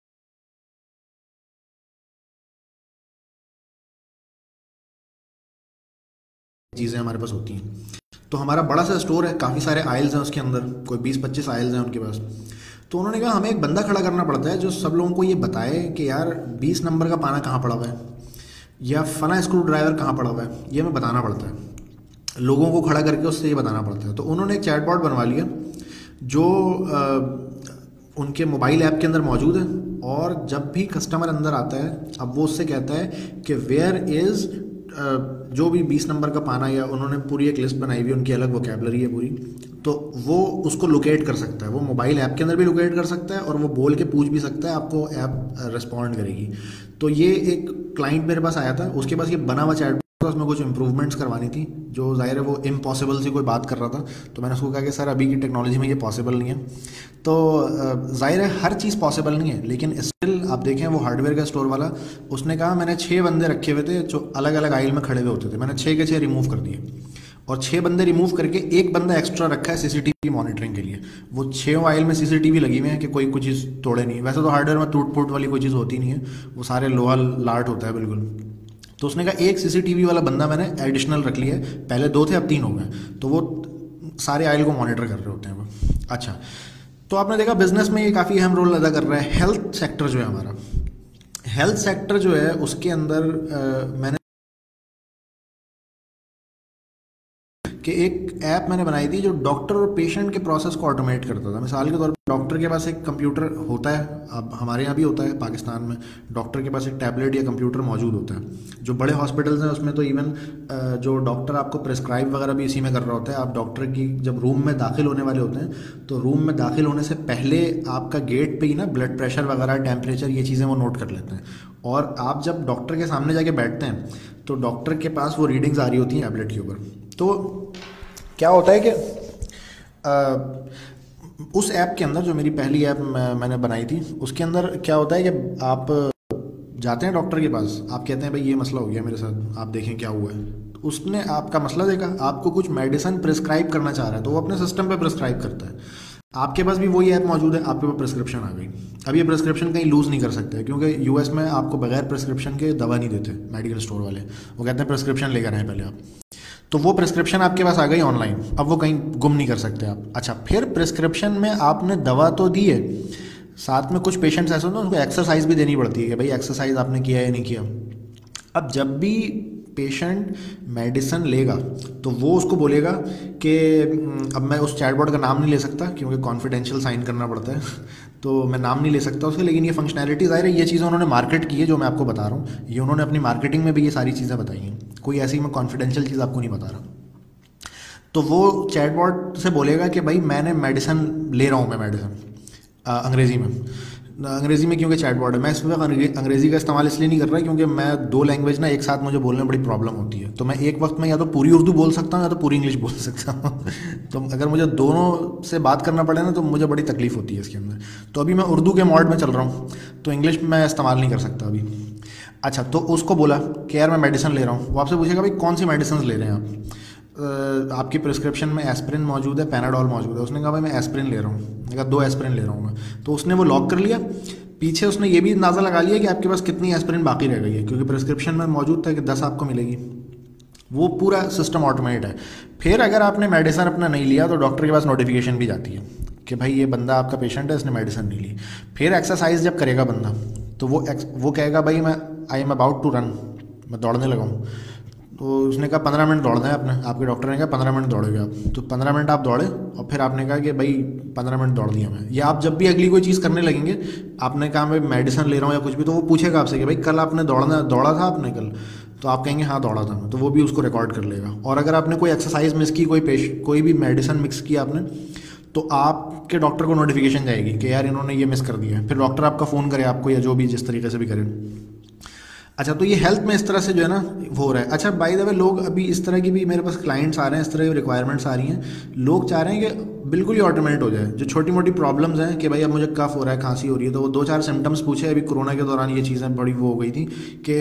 [SPEAKER 1] चीज़ें हमारे पास होती हैं, तो हमारा बड़ा सा स्टोर है, काफ़ी सारे आइल्स हैं उसके अंदर, कोई बीस पच्चीस आइल्स हैं उनके पास। तो उन्होंने कहा हमें एक बंदा खड़ा करना पड़ता है जो सब लोगों को ये बताए कि यार बीस नंबर का पाना कहाँ पड़ा हुआ है, या फला स्क्रू ड्राइवर कहाँ पड़ा हुआ है, ये हमें बताना पड़ता है, लोगों को खड़ा करके उससे ये बताना पड़ता है। तो उन्होंने एक चैटबॉट बनवा लिया जो आ, उनके मोबाइल ऐप के अंदर मौजूद है, और जब भी कस्टमर अंदर आता है, अब वो उससे कहता है कि वेयर इज़ जो भी बीस नंबर का पाना, या उन्होंने पूरी एक लिस्ट बनाई हुई है, उनकी अलग वोकैबलरी है पूरी, तो वो उसको लोकेट कर सकता है, वो मोबाइल ऐप के अंदर भी लोकेट कर सकता है, और वो बोल के पूछ भी सकता है, आपको ऐप रिस्पॉन्ड करेगी। तो ये एक क्लाइंट मेरे पास आया था, उसके पास ये बना हुआ चैटबॉट था, उसमें कुछ इंप्रूवमेंट्स करवानी थी, जो जाहिर है वो इम्पॉसिबल सी कोई बात कर रहा था। तो मैंने उसको कहा कि सर अभी की टेक्नोलॉजी में ये पॉसिबल नहीं है। तो जाहिर है हर चीज़ पॉसिबल नहीं है, लेकिन स्टिल आप देखें वो हार्डवेयर का स्टोर वाला, उसने कहा मैंने छः बंदे रखे हुए थे जो अलग अलग आइल में खड़े हुए होते थे, मैंने छः के छः रिमूव कर दिए, और छः बंदे रिमूव करके एक बंदा एक्स्ट्रा रखा है सीसीटीवी मॉनिटरिंग के लिए। वो छः आइल में सीसीटीवी लगी हुई है कि कोई कुछ चीज़ तोड़े नहीं। वैसे तो हार्डवेयर में टूट फूट वाली कोई चीज़ होती नहीं है, वो सारे लोहा लाट होता है बिल्कुल। तो उसने कहा एक सीसीटीवी वाला बंदा मैंने एडिशनल रख लिया है, पहले दो थे अब तीन हो गए, तो वो सारे आइल को मॉनिटर कर रहे होते हैं वो। अच्छा, तो आपने देखा बिजनेस में ये काफ़ी अहम रोल अदा कर रहा है। हेल्थ सेक्टर जो है हमारा, हेल्थ सेक्टर जो है उसके अंदर आ, मैंने कि एक ऐप मैंने बनाई थी जो डॉक्टर और पेशेंट के प्रोसेस को ऑटोमेट करता था। मिसाल के तौर पर डॉक्टर के पास एक कंप्यूटर होता है, अब हमारे यहाँ भी होता है पाकिस्तान में, डॉक्टर के पास एक टैबलेट या कंप्यूटर मौजूद होता है। जो बड़े हॉस्पिटल्स हैं उसमें तो इवन जो डॉक्टर आपको प्रिस्क्राइब वगैरह भी इसी में कर रहा होता है। आप डॉक्टर की जब रूम में दाखिल होने वाले होते हैं तो रूम में दाखिल होने से पहले आपका गेट पे ही ना ब्लड प्रेशर वगैरह, टेम्परेचर, ये चीज़ें वो नोट कर लेते हैं। और आप जब डॉक्टर के सामने जाके बैठते हैं तो डॉक्टर के पास वो रीडिंग्स आ रही होती हैं टैबलेट के ऊपर। तो क्या होता है कि आ, उस ऐप के अंदर, जो मेरी पहली ऐप मैंने बनाई थी, उसके अंदर क्या होता है कि आप जाते हैं डॉक्टर के पास, आप कहते हैं भाई ये मसला हो गया मेरे साथ, आप देखें क्या हुआ है। तो उसने आपका मसला देखा, आपको कुछ मेडिसिन प्रिस्क्राइब करना चाह रहा है तो वो अपने सिस्टम पे प्रिस्क्राइब करता है। आपके पास भी वही ऐप मौजूद है, आपके पास प्रिस्क्रिप्शन आ गई। अब ये प्रिस्क्रिप्शन कहीं लूज़ नहीं कर सकते क्योंकि यूएस में आपको बगैर प्रिस्क्रिप्शन के दवा नहीं देते मेडिकल स्टोर वाले। वो कहते हैं प्रिस्क्रिप्शन लेकर आए पहले आप। तो वो प्रिस्क्रिप्शन आपके पास आ गई ऑनलाइन, अब वो कहीं गुम नहीं कर सकते आप। अच्छा, फिर प्रिस्क्रिप्शन में आपने दवा तो दी है, साथ में कुछ पेशेंट्स ऐसे होते हैं उनको एक्सरसाइज भी देनी पड़ती है कि भाई एक्सरसाइज आपने किया या नहीं किया। अब जब भी पेशेंट मेडिसिन लेगा तो वो उसको बोलेगा कि अब मैं उस चैटबॉट का नाम नहीं ले सकता क्योंकि कॉन्फिडेंशियल साइन करना पड़ता है, तो मैं नाम नहीं ले सकता उसका, लेकिन ये फंक्शनैलिटी ज़ाहिर है ये चीज़ें उन्होंने मार्केट की है जो मैं आपको बता रहा हूँ। ये उन्होंने अपनी मार्केटिंग में भी ये सारी चीज़ें बताई हैं, कोई ऐसी मैं कॉन्फिडेंशियल चीज़ आपको नहीं बता रहा। तो वो चैटबॉट से बोलेगा कि भाई मैंने मेडिसिन ले रहा हूँ, मैं मेडिसिन अंग्रेज़ी में अंग्रेज़ी में क्योंकि चैटबॉट है, मैं इस वक्त अंग्रेज़ी का इस्तेमाल इसलिए नहीं कर रहा क्योंकि मैं दो लैंग्वेज ना एक साथ मुझे बोलने में बड़ी प्रॉब्लम होती है। तो मैं एक वक्त में या तो पूरी उर्दू बोल सकता हूँ या तो पूरी इंग्लिश बोल सकता हूँ तो अगर मुझे दोनों से बात करना पड़े ना तो मुझे बड़ी तकलीफ होती है इसके अंदर। तो अभी मैं उर्दू के मोड में चल रहा हूँ तो इंग्लिश मैं इस्तेमाल नहीं कर सकता अभी। अच्छा, तो उसको बोला कि यार मैं मेडिसिन ले रहा हूँ, वो आपसे पूछेगा भाई कौन सी मेडिसिन ले रहे हैं आप, आपकी प्रिस्क्रिप्शन में एस्पिरिन मौजूद है, पैनाडोल मौजूद है। उसने कहा भाई मैं एस्पिरिन ले रहा हूँ, मैंने कहा दो एस्पिरिन ले रहा हूँ मैं। तो उसने वो लॉक कर लिया। पीछे उसने ये भी अंदाज़ा लगा लिया कि आपके पास कितनी एस्पिरिन बाकी रह गई है क्योंकि प्रिस्क्रिप्शन में मौजूद था कि दस आपको मिलेगी। वो पूरा सिस्टम ऑटोमेट है। फिर अगर आपने मेडिसिन अपना नहीं लिया तो डॉक्टर के पास नोटिफिकेशन भी जाती है कि भाई ये बंदा आपका पेशेंट है, इसने मेडिसिन नहीं ली। फिर एक्सरसाइज जब करेगा बंदा तो वो वो कहेगा भाई मैं I am about to run, मैं दौड़ने लगा हूँ। तो उसने कहा पंद्रह मिनट दौड़ना है आपने, आपके डॉक्टर ने कहा पंद्रह मिनट दौड़ोगे आप, तो पंद्रह मिनट आप दौड़े और फिर आपने कहा कि भाई पंद्रह मिनट दौड़ दिया मैं। या आप जब भी अगली कोई चीज़ करने लगेंगे, आपने कहा मैं मेडिसिन ले रहा हूँ या कुछ भी, तो वो पूछेगा आपसे कि भाई कल आपने दौड़ना दौड़ा था आपने कल, तो आप कहेंगे हाँ दौड़ा था मैं, तो वो भी उसको रिकॉर्ड कर लेगा। और अगर आपने कोई एक्सरसाइज मिस की, कोई पेश कोई भी मेडिसिन मिक्स की आपने, तो आपके डॉक्टर को नोटिफिकेशन जाएगी कि यार इन्होंने ये मिस कर दिया है। फिर डॉक्टर आपका फ़ोन करे आपको या जो भी जिस तरीके से भी करे। अच्छा, तो ये हेल्थ में इस तरह से जो है ना वो हो रहा है। अच्छा, बाय द वे लोग अभी इस तरह की भी मेरे पास क्लाइंट्स आ रहे हैं, इस तरह की रिक्वायरमेंट्स आ रही हैं। लोग चाह रहे हैं कि बिल्कुल ही ऑटोमेट हो जाए। जो छोटी मोटी प्रॉब्लम्स हैं कि भाई अब मुझे कफ हो रहा है, खांसी हो रही है, तो वो दो चार सिम्टम्स पूछे। अभी कोरोना के दौरान ये चीज़ें बड़ी वो हो गई थी कि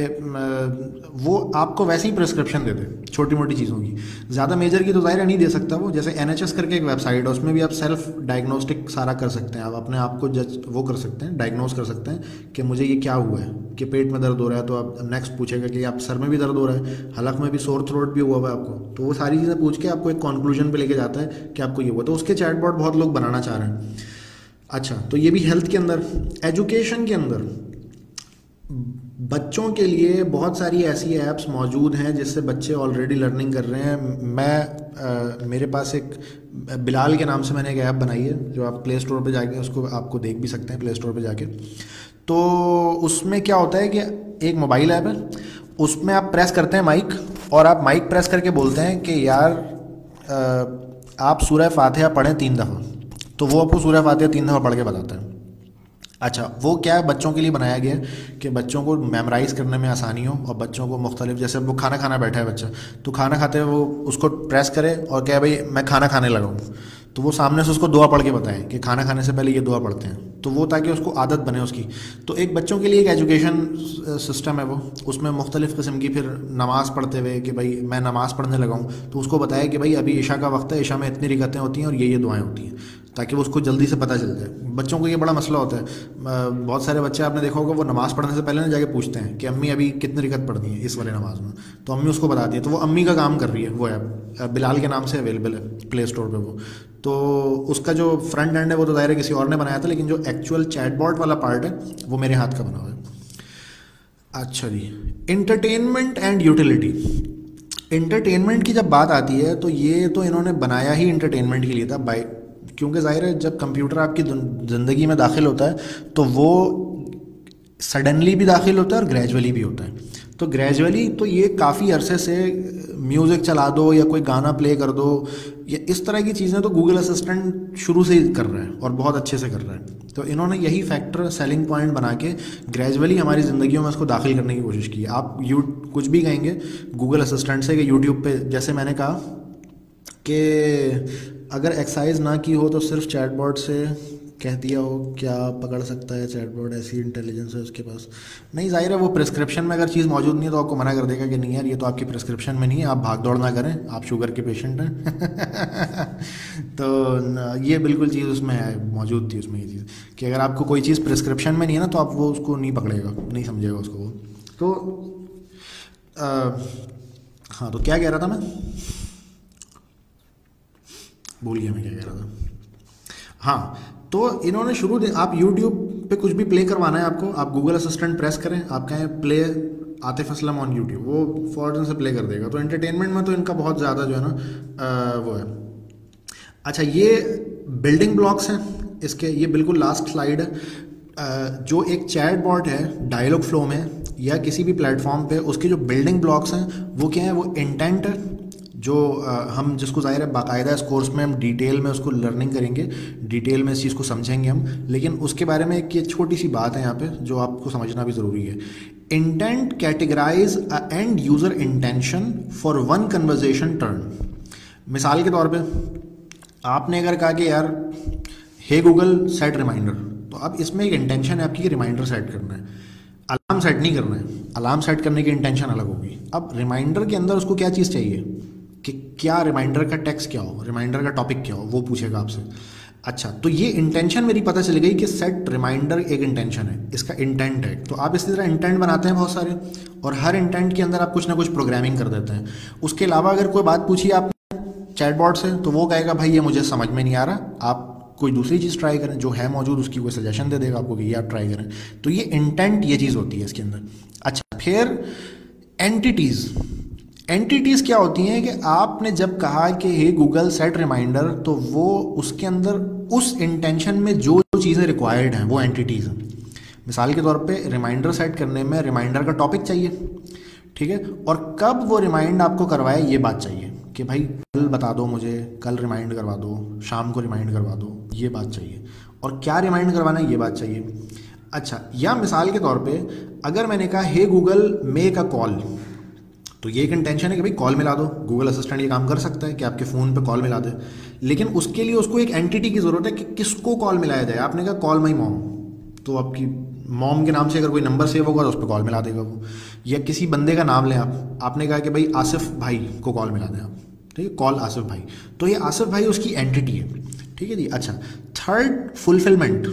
[SPEAKER 1] वो आपको वैसे ही प्रिस्क्रिप्शन दे दे छोटी मोटी चीज़ों की। ज़्यादा मेजर की तो ज़ाहिर नहीं दे सकता वो। जैसे एन एच एस करके एक वेबसाइट है, उसमें भी आप सेल्फ डायग्नोस्टिक सारा कर सकते हैं। आप अपने आप को जज वो कर सकते हैं, डायग्नोस कर सकते हैं कि मुझे ये क्या हुआ है, कि पेट में दर्द हो रहा है तो आप नेक्स्ट पूछेगा कि आप सर में भी दर्द हो रहा है, हलक में भी सोर थ्रोट भी हुआ हुआ है आपको, तो वो सारी चीज़ें पूछ के आपको एक कंक्लूजन पे लेके जाता है कि आपको ये हुआ। तो उसके चैटबॉट बहुत लोग बनाना चाह रहे हैं। अच्छा, तो ये भी हेल्थ के अंदर। एजुकेशन के अंदर बच्चों के लिए बहुत सारी ऐसी ऐप्स मौजूद हैं जिससे बच्चे ऑलरेडी लर्निंग कर रहे हैं। मैं आ, मेरे पास एक बिलाल के नाम से मैंने एक ऐप बनाई है जो आप प्ले स्टोर पे जाके उसको आपको देख भी सकते हैं, प्ले स्टोर पे जाके। तो उसमें क्या होता है कि एक मोबाइल ऐप है, उसमें आप प्रेस करते हैं माइक, और आप माइक प्रेस करके बोलते हैं कि यार आ, आप सूरह फातिहा पढ़ें तीन दफ़ा, तो वो आपको सूरह फातिहा तीन दफ़ा पढ़ के बताता है। अच्छा, वो क्या है, बच्चों के लिए बनाया गया है कि बच्चों को मेमोराइज़ करने में आसानी हो और बच्चों को मुख्तलिफ, जैसे वो खाना खाना बैठा है बच्चा, तो खाना खाते हुए वो उसको प्रेस करे और क्या भाई मैं खाना खाने लगा हूँ, तो वो सामने से उसको दुआ पढ़ के बताएं कि खाना खाने से पहले ये दुआ पढ़ते हैं, तो वो ताकि उसको आदत बने उसकी। तो एक बच्चों के लिए एक एजुकेशन सिस्टम है वो, उसमें मुख्तलिफ़ किस्म की फिर नमाज़ पढ़ते हुए कि भाई मैं नमाज़ पढ़ने लगा हूँ, तो उसको बताया कि भाई अभी ईशा का वक्त है, ईशा में इतनी रिकतें होती हैं और ये ये दुआएँ होती हैं, ताकि वो उसको जल्दी से पता चल जाए। बच्चों को ये बड़ा मसला होता है। बहुत सारे बच्चे आपने देखा होगा वो नमाज़ पढ़ने से पहले ना जाके पूछते हैं कि अम्मी अभी कितनी रिकत पढ़नी है इस वाले नमाज में, तो अम्मी उसको बताती है। तो वो अम्मी का काम कर रही है। वो ऐप बिलाल के नाम से अवेलेबल है प्ले स्टोर पे वो। तो उसका जो फ्रंट एंड है वो तो दायरा किसी और ने बनाया था, लेकिन जो एक्चुअल चैटबॉट वाला पार्ट है वो मेरे हाथ का बना हुआ है। अच्छा जी, इंटरटेनमेंट एंड यूटिलिटी। एंटरटेनमेंट की जब बात आती है तो ये तो इन्होंने बनाया ही एंटरटेनमेंट के लिए था बाई, क्योंकि ज़ाहिर है जब कंप्यूटर आपकी ज़िंदगी में दाखिल होता है तो वो सडनली भी दाखिल होता है और ग्रेजुअली भी होता है। तो ग्रेजुअली तो ये काफ़ी अरसे से म्यूज़िक चला दो या कोई गाना प्ले कर दो या इस तरह की चीज़ें तो गूगल असिस्टेंट शुरू से ही कर रहा है और बहुत अच्छे से कर रहा है। तो इन्होंने यही फैक्टर सेलिंग पॉइंट बना के ग्रेजुअली हमारी ज़िंदगियों में इसको दाखिल करने की कोशिश की है। आप यू कुछ भी कहेंगे गूगल असिस्टेंट से कि यूट्यूब पे, जैसे मैंने कहा कि अगर एक्सरसाइज ना की हो तो सिर्फ चैटबॉट से कह दिया हो क्या पकड़ सकता है चैटबॉट, ऐसी इंटेलिजेंस है उसके पास। नहीं, जाहिर है वो प्रिस्क्रिप्शन में अगर चीज़ मौजूद नहीं है तो आपको मना कर देगा कि नहीं यार ये तो आपकी प्रिस्क्रिप्शन में नहीं है, आप भाग दौड़ ना करें, आप शुगर के पेशेंट हैं। तो ये बिल्कुल चीज़ उसमें है, मौजूद थी उसमें ये चीज़ कि अगर आपको कोई चीज़ प्रिस्क्रिप्शन में नहीं है ना तो आप वो उसको नहीं पकड़ेगा, नहीं समझेगा उसको वो। तो आ, हाँ, तो क्या कह रहा था मैं, भूल गया मैं क्या कह रहा था। हाँ, तो इन्होंने शुरू दे, आप यूट्यूब पे कुछ भी प्ले करवाना है आपको, आप गूगल असिस्टेंट प्रेस करें, आप कहें play Atif Aslam on YouTube, वो फौरन से प्ले कर देगा। तो एंटरटेनमेंट में तो इनका बहुत ज़्यादा जो है ना आ, वो है। अच्छा, ये बिल्डिंग ब्लॉक्स हैं इसके, ये बिल्कुल लास्ट स्लाइड है। जो एक चैट बॉट है डायलॉग फ्लो में या किसी भी प्लेटफॉर्म पे, उसके जो बिल्डिंग ब्लॉक्स हैं वो क्या है, वो इंटेंट है, जो आ, हम जिसको ज़ाहिर है बाकायदा इस कोर्स में हम डिटेल में उसको लर्निंग करेंगे, डिटेल में इस चीज़ को समझेंगे हम। लेकिन उसके बारे में एक ये छोटी सी बात है यहाँ पे जो आपको समझना भी ज़रूरी है। Intent categorize a end user intention for one conversation turn. मिसाल के तौर पे आपने अगर कहा कि यार हे गूगल सेट रिमाइंडर, तो अब इसमें एक इंटेंशन है आपकी कि रिमाइंडर सेट करना है, अलार्म सेट नहीं करना है। अलार्म सेट करने की इंटेंशन अलग होगी। अब रिमाइंडर के अंदर उसको क्या चीज़ चाहिए कि क्या रिमाइंडर का टेक्स्ट क्या हो, रिमाइंडर का टॉपिक क्या हो, वो पूछेगा आपसे। अच्छा, तो ये इंटेंशन मेरी पता चल गई कि सेट रिमाइंडर एक इंटेंशन है, इसका इंटेंट है। तो आप इसी तरह इंटेंट बनाते हैं बहुत सारे, और हर इंटेंट के अंदर आप कुछ ना कुछ प्रोग्रामिंग कर देते हैं। उसके अलावा अगर कोई बात पूछी आप चैटबॉट से तो वो कहेगा भाई ये मुझे समझ में नहीं आ रहा, आप कोई दूसरी चीज़ ट्राई करें, जो है मौजूद उसकी कोई सजेशन दे देगा आपको कि ये आप ट्राई करें। तो ये इंटेंट ये चीज़ होती है इसके अंदर। अच्छा, फिर एंटिटीज़। एंटिटीज़ क्या होती हैं कि आपने जब कहा कि हे गूगल सेट रिमाइंडर, तो वो उसके अंदर उस इंटेंशन में जो चीज़ें रिक्वायर्ड हैं वो एंटिटीज़ हैं। मिसाल के तौर पे रिमाइंडर सेट करने में रिमाइंडर का टॉपिक चाहिए, ठीक है, और कब वो रिमाइंड आपको करवाए ये बात चाहिए कि भाई कल बता दो मुझे, कल रिमाइंड करवा दो, शाम को रिमाइंड करवा दो, ये बात चाहिए, और क्या रिमाइंड करवाना है ये बात चाहिए। अच्छा, या मिसाल के तौर पे अगर मैंने कहा hey Google make a call, तो ये एक इंटेंशन है कि भाई कॉल मिला दो। गूगल असिस्टेंट ये काम कर सकता है कि आपके फ़ोन पे कॉल मिला दे, लेकिन उसके लिए उसको एक एंटिटी की ज़रूरत है कि किसको कॉल मिलाया जाए। आपने कहा कॉल माई मॉम, तो आपकी मॉम के नाम से अगर कोई नंबर सेव होगा तो उस पर कॉल मिला देगा वो। या किसी बंदे का नाम लें आप, आपने कहा कि भाई आसिफ भाई को कॉल मिला दें आप, ठीक है, कॉल आसिफ भाई, तो ये आसिफ भाई उसकी एंटिटी है, ठीक है जी। अच्छा, थर्ड फुलफिलमेंट।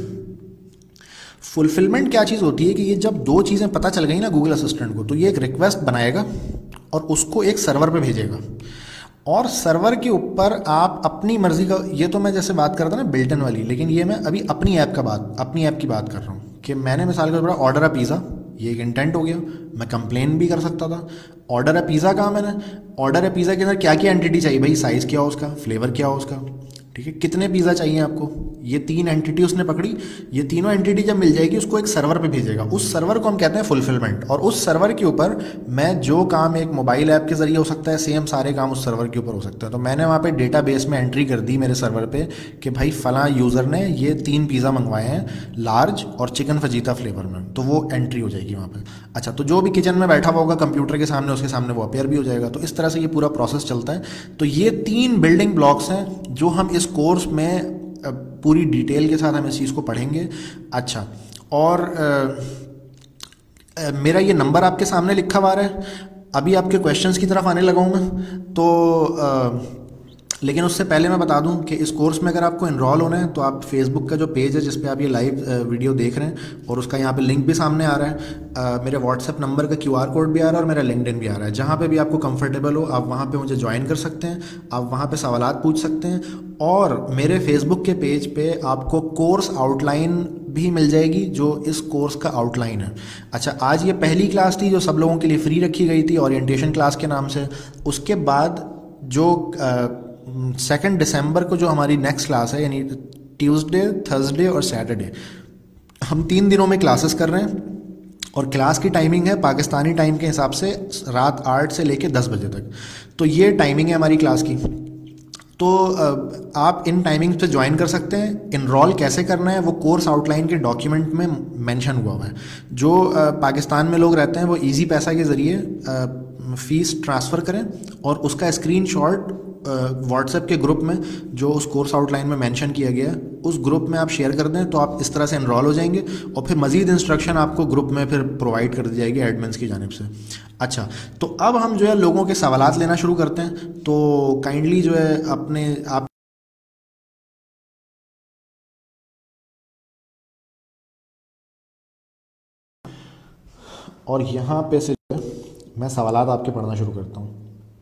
[SPEAKER 1] फुलफिलमेंट क्या चीज़ होती है कि ये जब दो चीज़ें पता चल गई ना गूगल असिस्टेंट को, तो ये एक रिक्वेस्ट बनाएगा और उसको एक सर्वर पे भेजेगा, और सर्वर के ऊपर आप अपनी मर्जी का, ये तो मैं जैसे बात कर रहा था ना बिल्टन वाली, लेकिन ये मैं अभी अपनी ऐप का बात अपनी ऐप की बात कर रहा हूँ कि मैंने मिसाल के तौर पर ऑर्डर अ पिज़्ज़ा, ये एक इंटेंट हो गया। मैं कंप्लेन भी कर सकता था। ऑर्डर अ पिज़्ज़ा कहा मैंने, ऑर्डर अ पिज़्ज़ा के अंदर क्या क्या एंटिटी चाहिए भाई, साइज़ क्या हो उसका, फ्लेवर क्या हो उसका, ठीक है, कितने पिज़्ज़ा चाहिए आपको, ये तीन एंटिटी उसने पकड़ी। ये तीनों एंटिटी जब मिल जाएगी उसको एक सर्वर पे भेजेगा, उस सर्वर को हम कहते हैं फुलफिलमेंट। और उस सर्वर के ऊपर मैं जो काम एक मोबाइल ऐप के जरिए हो सकता है, सेम सारे काम उस सर्वर के ऊपर हो सकता है। तो मैंने वहाँ पे डेटाबेस में एंट्री कर दी मेरे सर्वर पे कि भाई फलां यूज़र ने ये तीन पिज़्ज़ा मंगवाए हैं लार्ज और चिकन फजीता फ्लेवर में, तो वो एंट्री हो जाएगी वहाँ पे। अच्छा, तो जो भी किचन में बैठा हुआ होगा कंप्यूटर के सामने, उसके सामने वो अपेयर भी हो जाएगा। तो इस तरह से ये पूरा प्रोसेस चलता है। तो ये तीन बिल्डिंग ब्लॉक्स हैं जो हम इस कोर्स में पूरी डिटेल के साथ हम इस चीज़ को पढ़ेंगे। अच्छा, और आ, आ, मेरा ये नंबर आपके सामने लिखा हुआ है, अभी आपके क्वेश्चंस की तरफ आने लगा हूँ मैं। तो आ, लेकिन उससे पहले मैं बता दूं कि इस कोर्स में अगर आपको इनरोल होना है तो आप फेसबुक का जो पेज है जिस पे आप ये लाइव वीडियो देख रहे हैं, और उसका यहाँ पे लिंक भी सामने आ रहा है, आ, मेरे व्हाट्सएप नंबर का क्यूआर कोड भी आ रहा है और मेरा लिंक्डइन भी आ रहा है। जहाँ पे भी आपको कंफर्टेबल हो आप वहाँ पे मुझे ज्वाइन कर सकते हैं, आप वहाँ पे सवालात पूछ सकते हैं। और मेरे फेसबुक के पेज पे आपको कोर्स आउटलाइन भी मिल जाएगी जो इस कोर्स का आउटलाइन है। अच्छा, आज ये पहली क्लास थी जो सब लोगों के लिए फ्री रखी गई थी ओरिएंटेशन क्लास के नाम से। उसके बाद जो सेकंड दिसंबर को जो हमारी नेक्स्ट क्लास है, यानी ट्यूसडे, थर्सडे और सैटरडे, हम तीन दिनों में क्लासेस कर रहे हैं। और क्लास की टाइमिंग है पाकिस्तानी टाइम के हिसाब से रात आठ से लेकर दस बजे तक। तो ये टाइमिंग है हमारी क्लास की। तो आप इन टाइमिंग्स पे ज्वाइन कर सकते हैं। इनरोल कैसे करना है वो कोर्स आउटलाइन के डॉक्यूमेंट में मेंशन हुआ हुआ है। जो पाकिस्तान में लोग रहते हैं वो इजी पैसा के ज़रिए फ़ीस ट्रांसफ़र करें और उसका स्क्रीनशॉट व्हाट्सएप के ग्रुप में जो उस कोर्स आउटलाइन में मेंशन किया गया है उस ग्रुप में आप शेयर कर दें, तो आप इस तरह से एनरोल हो जाएंगे और फिर मज़ीद इंस्ट्रक्शन आपको ग्रुप में फिर प्रोवाइड कर दी जाएगी एडमिन्स की जानिब से। अच्छा, तो अब हम जो है लोगों के सवालात लेना शुरू करते हैं। तो काइंडली जो है अपने आप और यहाँ पे से जो है मैं सवालात आपके पढ़ना शुरू करता हूँ।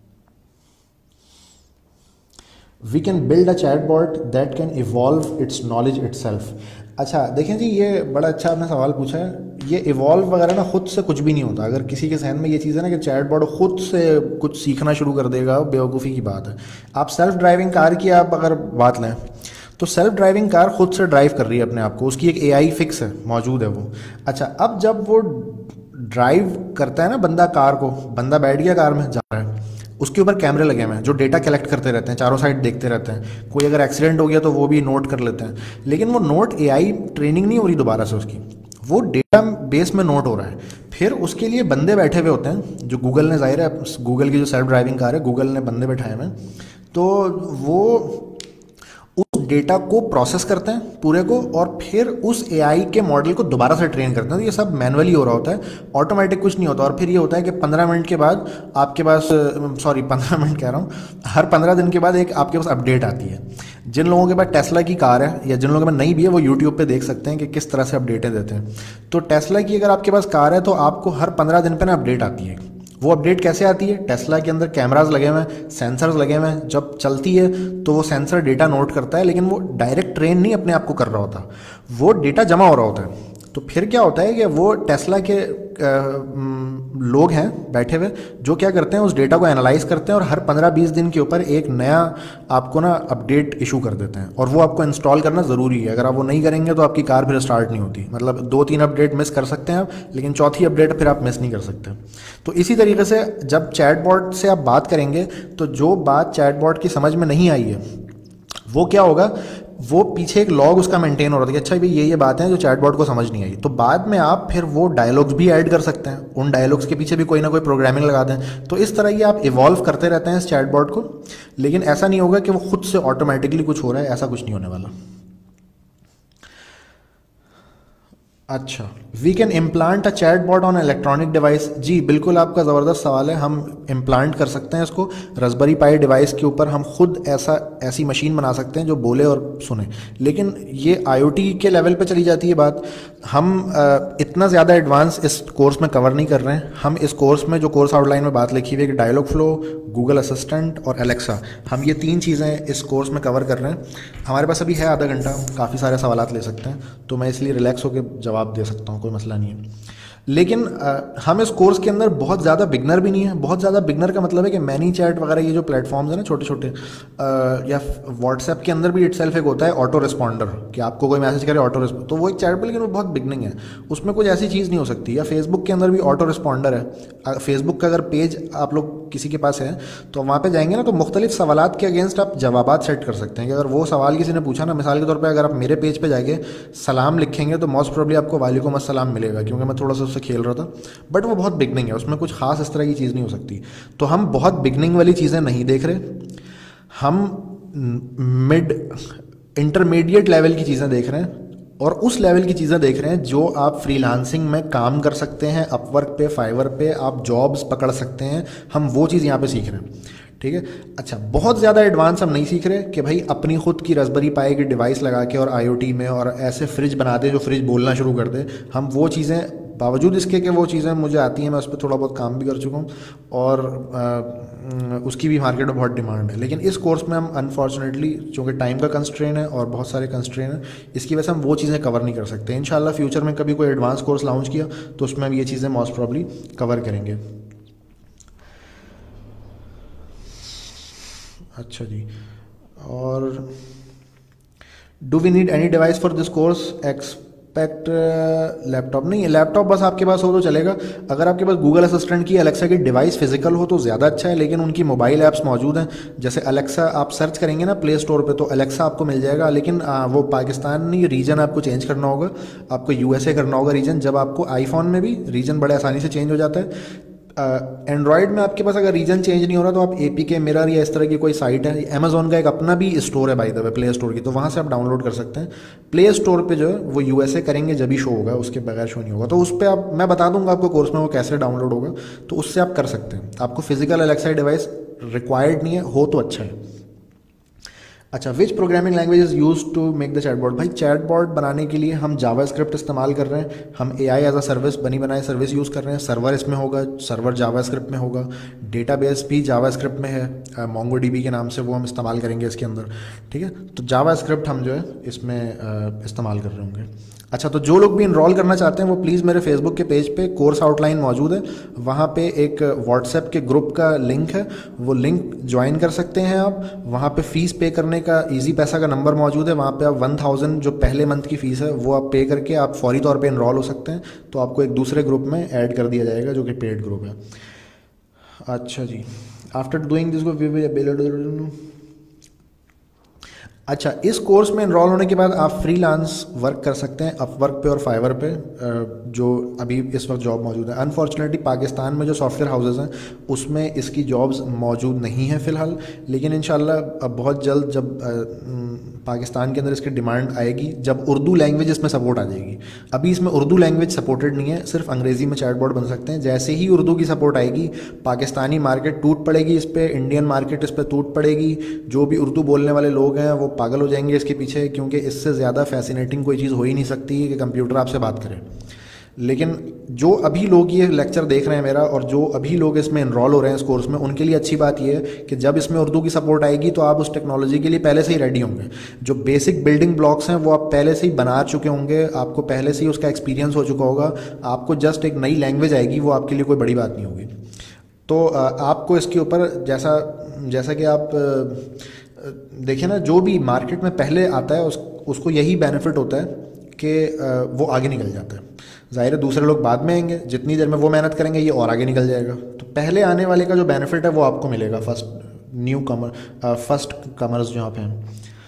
[SPEAKER 1] We can build a chatbot that can evolve its knowledge itself. अच्छा देखें जी, ये बड़ा अच्छा आपने सवाल पूछा है। ये इवॉल्व वगैरह ना खुद से कुछ भी नहीं होता। अगर किसी के जहन में ये चीज़ है ना कि चैटबॉट खुद से कुछ सीखना शुरू कर देगा, बेवकूफ़ी की बात है। आप सेल्फ ड्राइविंग कार की आप अगर बात लें तो सेल्फ ड्राइविंग कार खुद से ड्राइव कर रही है अपने आप को, उसकी एक एआई फिक्स है, मौजूद है वो। अच्छा, अब जब वो ड्राइव करता है ना बंदा कार को, बंदा बैठ गया कार में जा रहा है, उसके ऊपर कैमरे लगे हुए हैं जो डेटा कलेक्ट करते रहते हैं, चारों साइड देखते रहते हैं। कोई अगर एक्सीडेंट हो गया तो वो भी नोट कर लेते हैं। लेकिन वो नोट एआई ट्रेनिंग नहीं हो रही दोबारा से उसकी, वो डेटा बेस में नोट हो रहा है। फिर उसके लिए बंदे बैठे हुए होते हैं जो गूगल ने, जाहिर है गूगल की जो सेल्फ ड्राइविंग कार है गूगल ने बंदे बैठाए हुए हैं, तो वो उस डेटा को प्रोसेस करते हैं पूरे को और फिर उस एआई के मॉडल को दोबारा से ट्रेन करते हैं। तो ये सब मैनुअली हो रहा होता है, ऑटोमेटिक कुछ नहीं होता। और फिर ये होता है कि पंद्रह मिनट के बाद आपके पास, सॉरी पंद्रह मिनट कह रहा हूँ, हर पंद्रह दिन के बाद एक आपके पास अपडेट आती है। जिन लोगों के पास टेस्ला की कार है या जिन लोगों के पास नहीं भी है वो यूट्यूब पे देख सकते हैं कि किस तरह से अपडेटें देते हैं। तो टेस्ला की अगर आपके पास कार है तो आपको हर पंद्रह दिन पर ना अपडेट आती है। वो अपडेट कैसे आती है? टेस्ला के अंदर कैमराज लगे हुए हैं, सेंसर्स लगे हुए हैं। जब चलती है तो वो सेंसर डेटा नोट करता है, लेकिन वो डायरेक्ट ट्रेन नहीं अपने आप को कर रहा होता, वो डेटा जमा हो रहा होता है। तो फिर क्या होता है कि वो टेस्ला के आ, लोग हैं बैठे हुए जो क्या करते हैं, उस डेटा को एनालाइज करते हैं और हर पंद्रह बीस दिन के ऊपर एक नया आपको ना अपडेट इशू कर देते हैं। और वो आपको इंस्टॉल करना ज़रूरी है। अगर आप वो नहीं करेंगे तो आपकी कार फिर स्टार्ट नहीं होती। मतलब दो तीन अपडेट मिस कर सकते हैं आप, लेकिन चौथी अपडेट फिर आप मिस नहीं कर सकते। तो इसी तरीके से जब चैटबॉट से आप बात करेंगे तो जो बात चैटबॉट की समझ में नहीं आई है वो क्या होगा, वो पीछे एक लॉग उसका मेंटेन हो रहा था कि अच्छा भाई ये ये बातें हैं जो चैटबॉट को समझ नहीं आई। तो बाद में आप फिर वो डायलॉग्स भी ऐड कर सकते हैं, उन डायलॉग्स के पीछे भी कोई ना कोई प्रोग्रामिंग लगा दें। तो इस तरह ये आप इवॉल्व करते रहते हैं इस चैटबॉट को, लेकिन ऐसा नहीं होगा कि वो खुद से ऑटोमेटिकली कुछ हो रहा है, ऐसा कुछ नहीं होने वाला। अच्छा, we can implant a chat bot on electronic device. जी बिल्कुल, आपका ज़बरदस्त सवाल है। हम इम्प्लांट कर सकते हैं इसको रास्पबेरी पाई डिवाइस के ऊपर। हम खुद ऐसा ऐसी मशीन बना सकते हैं जो बोले और सुने, लेकिन ये आईओटी के लेवल पे चली जाती है बात। हम आ, इतना ज़्यादा एडवांस इस कोर्स में कवर नहीं कर रहे हैं। हम इस कोर्स में जो कोर्स आउटलाइन में बात लिखी हुई है कि डायलॉग फ्लो, गूगल असिस्टेंट और एलेक्सा, हम ये तीन चीज़ें इस कोर्स में कवर कर रहे हैं। हमारे पास अभी है आधा घंटा, काफ़ी सारे सवालात ले सकते हैं, तो मैं इसलिए रिलैक्स होकर जवाब दे सकता हूँ, कोई मसला नहीं है। लेकिन आ, हम इस कोर्स के अंदर बहुत ज़्यादा बिगनर भी नहीं है। बहुत ज़्यादा बिगनर का मतलब है कि मैनी चैट वगैरह ये जो प्लेटफॉर्म्स हैं ना छोटे छोटे, या व्हाट्सएप के अंदर भी इटसेल्फ एक होता है ऑटो रिस्पॉन्डर, कि आपको कोई मैसेज करे ऑटो रिस्पॉन्ड, तो वो एक चैट पर, लेकिन वो बहुत बिगनिंग है, उसमें कुछ ऐसी चीज़ नहीं हो सकती। या फेसबुक के अंदर भी ऑटो रिस्पॉन्डर है। फेसबुक का अगर पेज आप लोग किसी के पास है तो वहाँ पे जाएंगे ना, तो मुख्तलिफ सवालात के अगेंस्ट आप जवाबात सेट कर सकते हैं कि अगर वो सवाल किसी ने पूछा ना, मिसाल के तौर पे अगर आप मेरे पेज पे जाके सलाम लिखेंगे तो मोस्ट प्रोबेबली आपको वालेकुम अस्सलाम मिलेगा, क्योंकि मैं थोड़ा सा उससे खेल रहा था। बट वो बहुत बिगनिंग है, उसमें कुछ खास इस तरह की चीज़ नहीं हो सकती। तो हम बहुत बिगनिंग वाली चीज़ें नहीं देख रहे, हम मिड इंटरमीडिएट लेवल की चीज़ें देख रहे हैं, और उस लेवल की चीज़ें देख रहे हैं जो आप फ्रीलांसिंग में काम कर सकते हैं। अपवर्क पे, फाइवर पे आप जॉब्स पकड़ सकते हैं। हम वो चीज़ यहाँ पे सीख रहे हैं, ठीक है। अच्छा, बहुत ज़्यादा एडवांस हम नहीं सीख रहे कि भाई अपनी खुद की रास्पबेरी पाई की डिवाइस लगा के और आईओटी में और ऐसे फ्रिज बना दे जो फ्रिज बोलना शुरू कर दे। हम वो चीज़ें बावजूद इसके कि वो चीज़ें मुझे आती हैं, मैं उस पर थोड़ा बहुत काम भी कर चुका हूँ और आ, उसकी भी मार्केट में बहुत डिमांड है। लेकिन इस कोर्स में हम अनफॉर्चुनेटली, चूँकि टाइम का कंस्ट्रेन है और बहुत सारे कंस्ट्रेन हैं, इसकी वजह से हम वो चीज़ें कवर नहीं कर सकते। इंशाल्लाह फ्यूचर में कभी कोई एडवांस कोर्स लॉन्च किया तो उसमें हम ये चीज़ें मोस्ट प्रॉब्ली कवर करेंगे। अच्छा जी, और do we need any device for this course? Expect laptop नहीं है, लैपटॉप बस आपके पास हो तो चलेगा। अगर आपके पास गूगल असिस्टेंट की, अलेक्सा की डिवाइस फिजिकल हो तो ज़्यादा अच्छा है, लेकिन उनकी मोबाइल ऐप्स मौजूद हैं। जैसे अलेक्सा आप सर्च करेंगे ना प्ले स्टोर पे तो अलेक्सा आपको मिल जाएगा, लेकिन आ, वो पाकिस्तान नहीं, रीजन आपको चेंज करना होगा, आपको यूएसए करना होगा रीजन। जब आपको आईफोन में भी रीजन बड़े आसानी से चेंज हो जाता है। एंड्रॉयड uh, में आपके पास अगर रीजन चेंज नहीं हो रहा तो आप ए पी के मिरर या इस तरह की कोई साइट है, अमेजोन का एक अपना भी स्टोर है by the way, play store की, तो वहाँ से आप डाउनलोड कर सकते हैं। प्ले स्टोर पे जो है वो यूएसए करेंगे जब भी शो होगा, उसके बगैर शो नहीं होगा। तो उस पर आप, मैं बता दूंगा आपको कोर्स में वो कैसे डाउनलोड होगा, तो उससे आप कर सकते हैं। आपको फिजिकल अलेक्सा डिवाइस रिक्वायर्ड नहीं है, हो तो अच्छा है। अच्छा, which programming language is use to make the chatbot? भाई चैटबॉट बनाने के लिए हम जावास्क्रिप्ट इस्तेमाल कर रहे हैं, हम ए आई एज अ सर्विस बनी बनाए सर्विस यूज़ कर रहे हैं। सर्वर इसमें होगा, सर्वर जावास्क्रिप्ट में होगा, डेटाबेस भी जावास्क्रिप्ट में है, मोंगो डी बी के नाम से, वो हम इस्तेमाल करेंगे इसके अंदर, ठीक है। तो जावास्क्रिप्ट हम जो है इसमें इस्तेमाल कर रहे होंगे। अच्छा, तो जो लोग भी इनरोल करना चाहते हैं वो प्लीज़ मेरे फेसबुक के पेज पे कोर्स आउटलाइन मौजूद है, वहाँ पे एक व्हाट्सएप के ग्रुप का लिंक है, वो लिंक ज्वाइन कर सकते हैं आप। वहाँ पे फ़ीस पे करने का इजी पैसा का नंबर मौजूद है, वहाँ पे आप वन थाउजेंड जो पहले मंथ की फ़ीस है वो आप पे करके आप फौरी तौर पे इनरोल हो सकते हैं। तो आपको एक दूसरे ग्रुप में ऐड कर दिया जाएगा जो कि पेड ग्रुप है। अच्छा जी, आफ्टर डूइंग दिस गो, अच्छा, इस कोर्स में इनरोल होने के बाद आप फ्रीलांस वर्क कर सकते हैं अपवर्क पे और फाइवर पे, जो अभी इस वक्त जॉब मौजूद है। अनफॉर्चुनेटली पाकिस्तान में जो सॉफ्टवेयर हाउसेस हैं उसमें इसकी जॉब्स मौजूद नहीं है फ़िलहाल, लेकिन इंशाल्लाह अब बहुत जल्द जब पाकिस्तान के अंदर इसकी डिमांड आएगी, जब उर्दू लैंग्वेज इसमें सपोर्ट आ जाएगी। अभी इसमें उर्दू लैंग्वेज सपोर्टेड नहीं है, सिर्फ अंग्रेज़ी में चैटबॉट बन सकते हैं। जैसे ही उर्दू की सपोर्ट आएगी, पाकिस्तानी मार्केट टूट पड़ेगी इस पर, इंडियन मार्केट इस पर टूट पड़ेगी। जो भी उर्दू बोलने वाले लोग हैं वो पागल हो जाएंगे इसके पीछे, क्योंकि इससे ज़्यादा फैसिनेटिंग कोई चीज़ हो ही नहीं सकती कि कंप्यूटर आपसे बात करे। लेकिन जो अभी लोग ये लेक्चर देख रहे हैं मेरा, और जो अभी लोग इसमें इनरोल हो रहे हैं इस कोर्स में, उनके लिए अच्छी बात यह है कि जब इसमें उर्दू की सपोर्ट आएगी तो आप उस टेक्नोलॉजी के लिए पहले से ही रेडी होंगे। जो बेसिक बिल्डिंग ब्लॉक्स हैं वो आप पहले से ही बना चुके होंगे, आपको पहले से ही उसका एक्सपीरियंस हो चुका होगा। आपको जस्ट एक नई लैंग्वेज आएगी, वो आपके लिए कोई बड़ी बात नहीं होगी। तो आपको इसके ऊपर जैसा जैसा कि आप देखिए ना, जो भी मार्केट में पहले आता है उस, उसको यही बेनिफिट होता है कि वो आगे निकल जाता है। ज़ाहिर है दूसरे लोग बाद में आएंगे, जितनी देर में वो मेहनत करेंगे ये और आगे निकल जाएगा। तो पहले आने वाले का जो बेनिफिट है वो आपको मिलेगा, first new comer first commerce जहाँ पे हैं।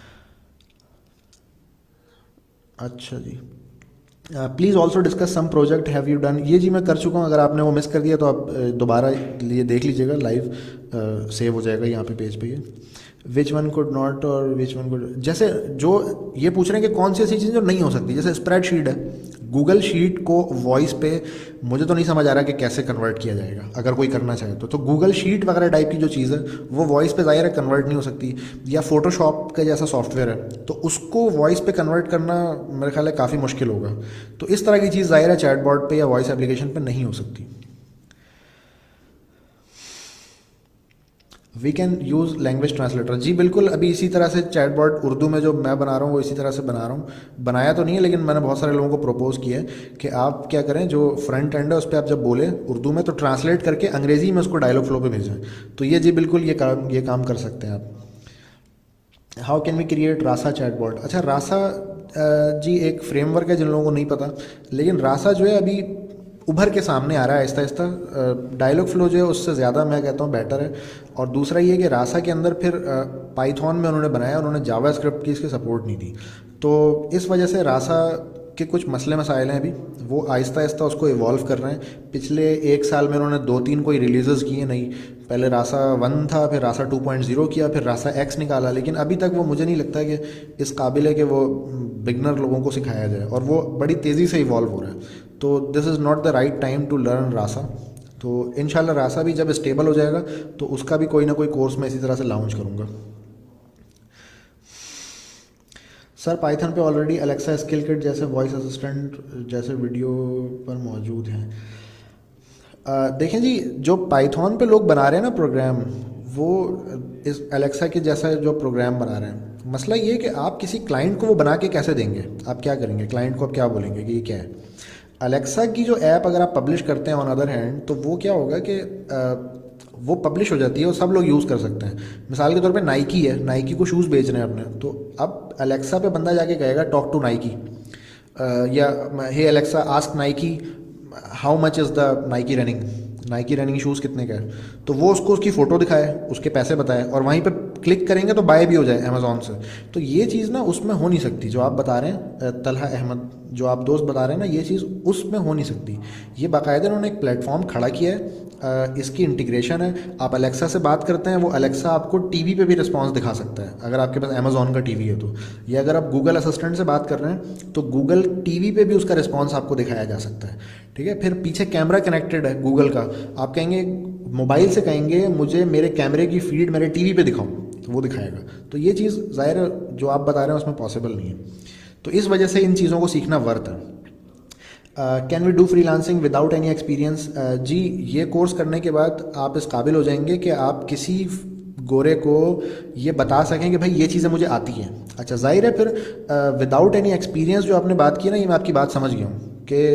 [SPEAKER 1] अच्छा जी, please also discuss some project have you done? ये जी मैं कर चुका हूँ, अगर आपने वो मिस कर दिया तो आप दोबारा ये देख लीजिएगा, लाइव सेव हो जाएगा यहाँ पे पेज पे। ये विच वन कुड नॉट और विच वन कुड, जैसे जो ये पूछ रहे हैं कि कौन सी ऐसी चीज़ जो नहीं हो सकती, जैसे स्प्रेडशीट है, गूगल शीट को वॉइस पे मुझे तो नहीं समझ आ रहा कि कैसे कन्वर्ट किया जाएगा, अगर कोई करना चाहे तो। तो गूगल शीट वगैरह टाइप की जो चीज़ है वो वॉइस पे ज़ाहिर है कन्वर्ट नहीं हो सकती। या फोटोशॉप का जैसा सॉफ्टवेयर है तो उसको वॉइस पे कन्वर्ट करना मेरे ख्याल है काफ़ी मुश्किल होगा। तो इस तरह की चीज़ ज़ाहिर है चैटबॉट पे या वॉइस एप्लीकेशन पे नहीं हो सकती। We can use language translator, जी बिल्कुल। अभी इसी तरह से चैटबॉट उर्दू में जो मैं बना रहा हूँ वो इसी तरह से बना रहा हूँ। बनाया तो नहीं है, लेकिन मैंने बहुत सारे लोगों को प्रपोज किया है कि आप क्या करें, जो फ्रंट एंड है उस पर आप जब बोले उर्दू में तो ट्रांसलेट करके अंग्रेज़ी में उसको डायलॉग फ्लो पे भेजें। तो ये जी बिल्कुल ये काम ये काम कर सकते हैं आप। How can we create Rasa chatbot? अच्छा, रासा जी एक फ्रेमवर्क है जिन लोगों को नहीं पता, लेकिन रासा जो है अभी उभर के सामने आ रहा है आहिस्ता आहिस्ता। डायलॉग फ्लो जो है उससे ज़्यादा मैं कहता हूँ बेटर है। और दूसरा ये कि रासा के अंदर फिर पाइथन में उन्होंने बनाया, उन्होंने जावास्क्रिप्ट की इसकी सपोर्ट नहीं दी, तो इस वजह से रासा के कुछ मसले मसाइल हैं अभी, वो आहिस्ता आहिस्ता उसको इवॉल्व कर रहे हैं। पिछले एक साल में उन्होंने दो तीन कोई रिलीज़ किए नहीं, पहले रासा वन था, फिर रासा टू पॉइंट ज़ीरो किया, फिर रासा एक्स निकाला, लेकिन अभी तक वो मुझे नहीं लगता कि इस काबिल है कि वो बिगनर लोगों को सिखाया जाए, और वो बड़ी तेज़ी से इवॉल्व हो रहा है। तो this is not the right time to learn Rasa. तो इंशाल्लाह रासा भी जब स्टेबल हो जाएगा तो उसका भी कोई ना कोई कोर्स मैं इसी तरह से लॉन्च करूँगा। सर पाइथन पे ऑलरेडी अलेक्सा स्किल किट जैसे वॉइस असिस्टेंट जैसे वीडियो पर मौजूद हैं। अ, देखें जी, जो पाइथन पे लोग बना रहे हैं ना प्रोग्राम, वो इस अलेक्सा के जैसा जो प्रोग्राम बना रहे हैं। मसला ये है कि आप किसी क्लाइंट को वो बना के कैसे देंगे, आप क्या करेंगे, क्लाइंट को आप क्या बोलेंगे कि ये क्या है। अलेक्सा की जो ऐप अगर आप पब्लिश करते हैं ऑन अदर हैंड, तो वो क्या होगा कि आ, वो पब्लिश हो जाती है और सब लोग यूज़ कर सकते हैं। मिसाल के तौर पे नाइकी है, नाइकी को शूज़ बेच रहे हैं अपने, तो अब अलेक्सा पे बंदा जाके कहेगा टॉक टू नाइकी, या hey Alexa ask Nike how much is the Nike running, Nike running shoes कितने का है, तो वो उसको उसकी फ़ोटो दिखाए, उसके पैसे बताए, और वहीं पे क्लिक करेंगे तो बाय भी हो जाए अमेज़ॉन से। तो ये चीज़ ना उसमें हो नहीं सकती, जो आप बता रहे हैं तलहा अहमद, जो आप दोस्त बता रहे हैं ना, ये चीज़ उसमें हो नहीं सकती। ये बाकायदा उन्होंने एक प्लेटफॉर्म खड़ा किया है, इसकी इंटीग्रेशन है। आप अलेक्सा से बात करते हैं, वो अलेक्सा आपको टीवी पे भी रिस्पांस दिखा सकता है अगर आपके पास अमेज़ॉन का टीवी है तो, या अगर आप गूगल असिस्टेंट से बात कर रहे हैं तो गूगल टीवी पे भी उसका रिस्पांस आपको दिखाया जा सकता है। ठीक है, फिर पीछे कैमरा कनेक्टेड है गूगल का, आप कहेंगे मोबाइल से कहेंगे मुझे मेरे कैमरे की फीड मेरे टीवी पे दिखाओ, तो वो दिखाएगा। तो ये चीज़ ज़ाहिर जो आप बता रहे हैं उसमें पॉसिबल नहीं है, तो इस वजह से इन चीज़ों को सीखना वर्थ है। Can we do freelancing without any experience? जी, ये कोर्स करने के बाद आप इस काबिल हो जाएंगे कि आप किसी गोरे को ये बता सकें कि भाई ये चीज़ें मुझे आती हैं। अच्छा, जाहिर है फिर विदाउट एनी एक्सपीरियंस जो आपने बात की ना, ये मैं आपकी बात समझ गया हूँ कि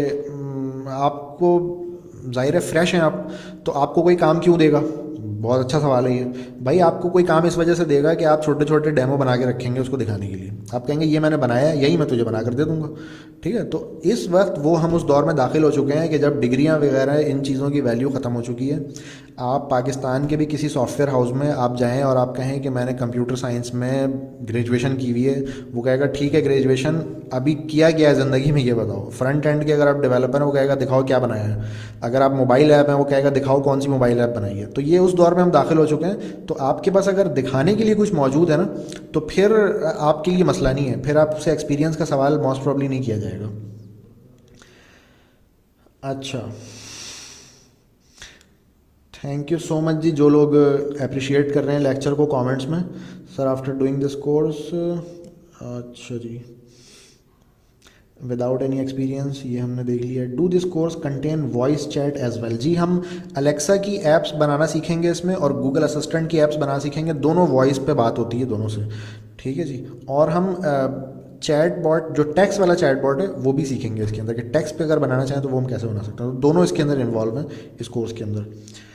[SPEAKER 1] आपको जाहिर है फ्रेश हैं आप, तो आपको कोई काम क्यों देगा? बहुत अच्छा सवाल है ये भाई। आपको कोई काम इस वजह से देगा कि आप छोटे छोटे डेमो बना के रखेंगे उसको दिखाने के लिए, आप कहेंगे ये मैंने बनाया है, यही मैं तुझे बना कर दे दूंगा। ठीक है, तो इस वक्त वो हम उस दौर में दाखिल हो चुके हैं कि जब डिग्रियां वगैरह इन चीज़ों की वैल्यू ख़त्म हो चुकी है। आप पाकिस्तान के भी किसी सॉफ्टवेयर हाउस में आप जाएं और आप कहें कि मैंने कंप्यूटर साइंस में ग्रेजुएशन की हुई है, वो कहेगा ठीक है ग्रेजुएशन अभी किया गया है ज़िंदगी में, ये बताओ। फ्रंट एंड के अगर आप डेवलपर हैं, वो कहेगा दिखाओ क्या बनाया है। अगर आप मोबाइल ऐप हैं, वो कहेगा दिखाओ कौन सी मोबाइल ऐप बनाई है। तो ये उस दौर में हम दाखिल हो चुके हैं। तो आपके पास अगर दिखाने के लिए कुछ मौजूद है ना, तो फिर आपके लिए मसला नहीं है, फिर आपसे एक्सपीरियंस का सवाल मोस्ट प्रॉब्ली नहीं किया जाएगा। अच्छा, थैंक यू सो मच जी, जो लोग अप्रिशिएट कर रहे हैं लेक्चर को कमेंट्स में। Sir after doing this course, अच्छा जी, विदाउट एनी एक्सपीरियंस, ये हमने देख लिया। Do this course contain voice chat as well? जी, हम अलेक्सा की ऐप्स बनाना सीखेंगे इसमें, और गूगल असिस्टेंट की ऐप्स बनाना सीखेंगे। दोनों वॉइस पे बात होती है दोनों से, ठीक है जी। और हम चैट बॉट, जो टेक्स्ट वाला चैट बॉट है, वो भी सीखेंगे इसके अंदर, कि टेक्स्ट पे अगर बनाना चाहें तो वो हम कैसे बना सकते हैं। तो दोनों इसके अंदर इन्वॉल्व हैं इस कोर्स के अंदर।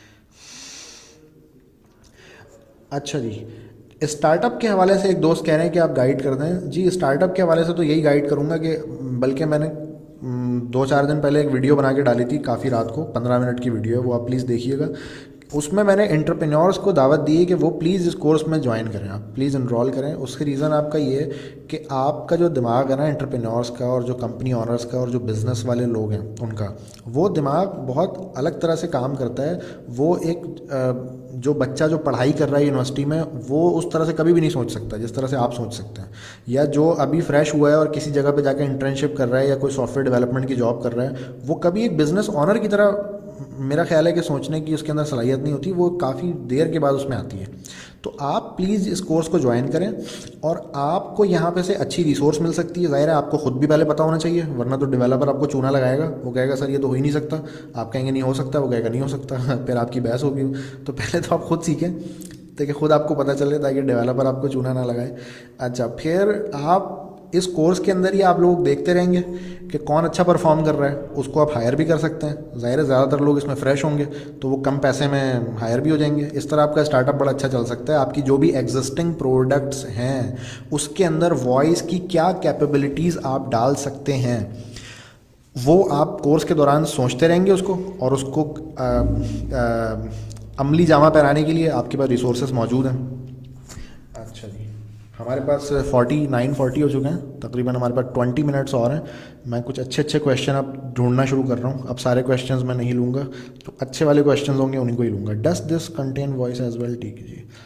[SPEAKER 1] अच्छा जी, स्टार्टअप के हवाले से एक दोस्त कह रहे हैं कि आप गाइड कर दें। जी, स्टार्टअप के हवाले से तो यही गाइड करूंगा कि, बल्कि मैंने दो चार दिन पहले एक वीडियो बना के डाली थी, काफ़ी रात को, पंद्रह मिनट की वीडियो है वो, आप प्लीज़ देखिएगा। उसमें मैंने एंटरप्रेन्योर्स को दावत दी है कि वो प्लीज़ इस कोर्स में ज्वाइन करें, आप प्लीज़ इनरोल करें। उसका रीज़न आपका ये है कि आपका जो दिमाग है ना एंटरप्रेन्योर्स का, और जो कंपनी ऑनर्स का, और जो बिज़नेस वाले लोग हैं उनका, वो दिमाग बहुत अलग तरह से काम करता है। वो एक जो बच्चा जो पढ़ाई कर रहा है यूनिवर्सिटी में, वो उस तरह से कभी भी नहीं सोच सकता जिस तरह से आप सोच सकते हैं। या जो अभी फ्रेश हुआ है और किसी जगह पे जाकर इंटर्नशिप कर रहा है या कोई सॉफ्टवेयर डेवलपमेंट की जॉब कर रहा है, वो कभी एक बिज़नेस ऑनर की तरह, मेरा ख्याल है कि सोचने की उसके अंदर सलाहियत नहीं होती, वो काफ़ी देर के बाद उसमें आती है। तो आप प्लीज़ इस कोर्स को ज्वाइन करें, और आपको यहाँ पे से अच्छी रिसोर्स मिल सकती है। ज़ाहिर है आपको खुद भी पहले पता होना चाहिए, वरना तो डेवलपर आपको चूना लगाएगा, वो कहेगा सर ये तो हो ही नहीं सकता, आप कहेंगे नहीं हो सकता, वो कहेगा नहीं हो सकता, फिर आपकी बहस होगी। तो पहले तो आप खुद सीखें ताकि खुद आपको पता चले, ताकि डेवलपर आपको चूना ना लगाए। अच्छा, फिर आप इस कोर्स के अंदर ही आप लोग देखते रहेंगे कि कौन अच्छा परफॉर्म कर रहा है, उसको आप हायर भी कर सकते हैं। ज़ाहिर है ज़्यादातर लोग इसमें फ्रेश होंगे, तो वो कम पैसे में हायर भी हो जाएंगे। इस तरह आपका स्टार्टअप बड़ा अच्छा चल सकता है। आपकी जो भी एग्जिस्टिंग प्रोडक्ट्स हैं उसके अंदर वॉइस की क्या कैपेबिलिटीज़ आप डाल सकते हैं, वो आप कोर्स के दौरान सोचते रहेंगे उसको, और उसको आ, आ, अमली जामा पहनाने के लिए आपके पास रिसोर्सेज मौजूद हैं। अच्छा जी, हमारे पास फोर्टी नाइन फोर्टी हो चुके हैं तकरीबन, हमारे पास ट्वेंटी मिनट्स और हैं। मैं कुछ अच्छे अच्छे क्वेश्चन अब ढूंढना शुरू कर रहा हूँ। अब सारे क्वेश्चंस मैं नहीं लूँगा, तो अच्छे वाले क्वेश्चंस होंगे उन्हीं को ही लूँगा। Does this contain voice as well? ठीक है जी।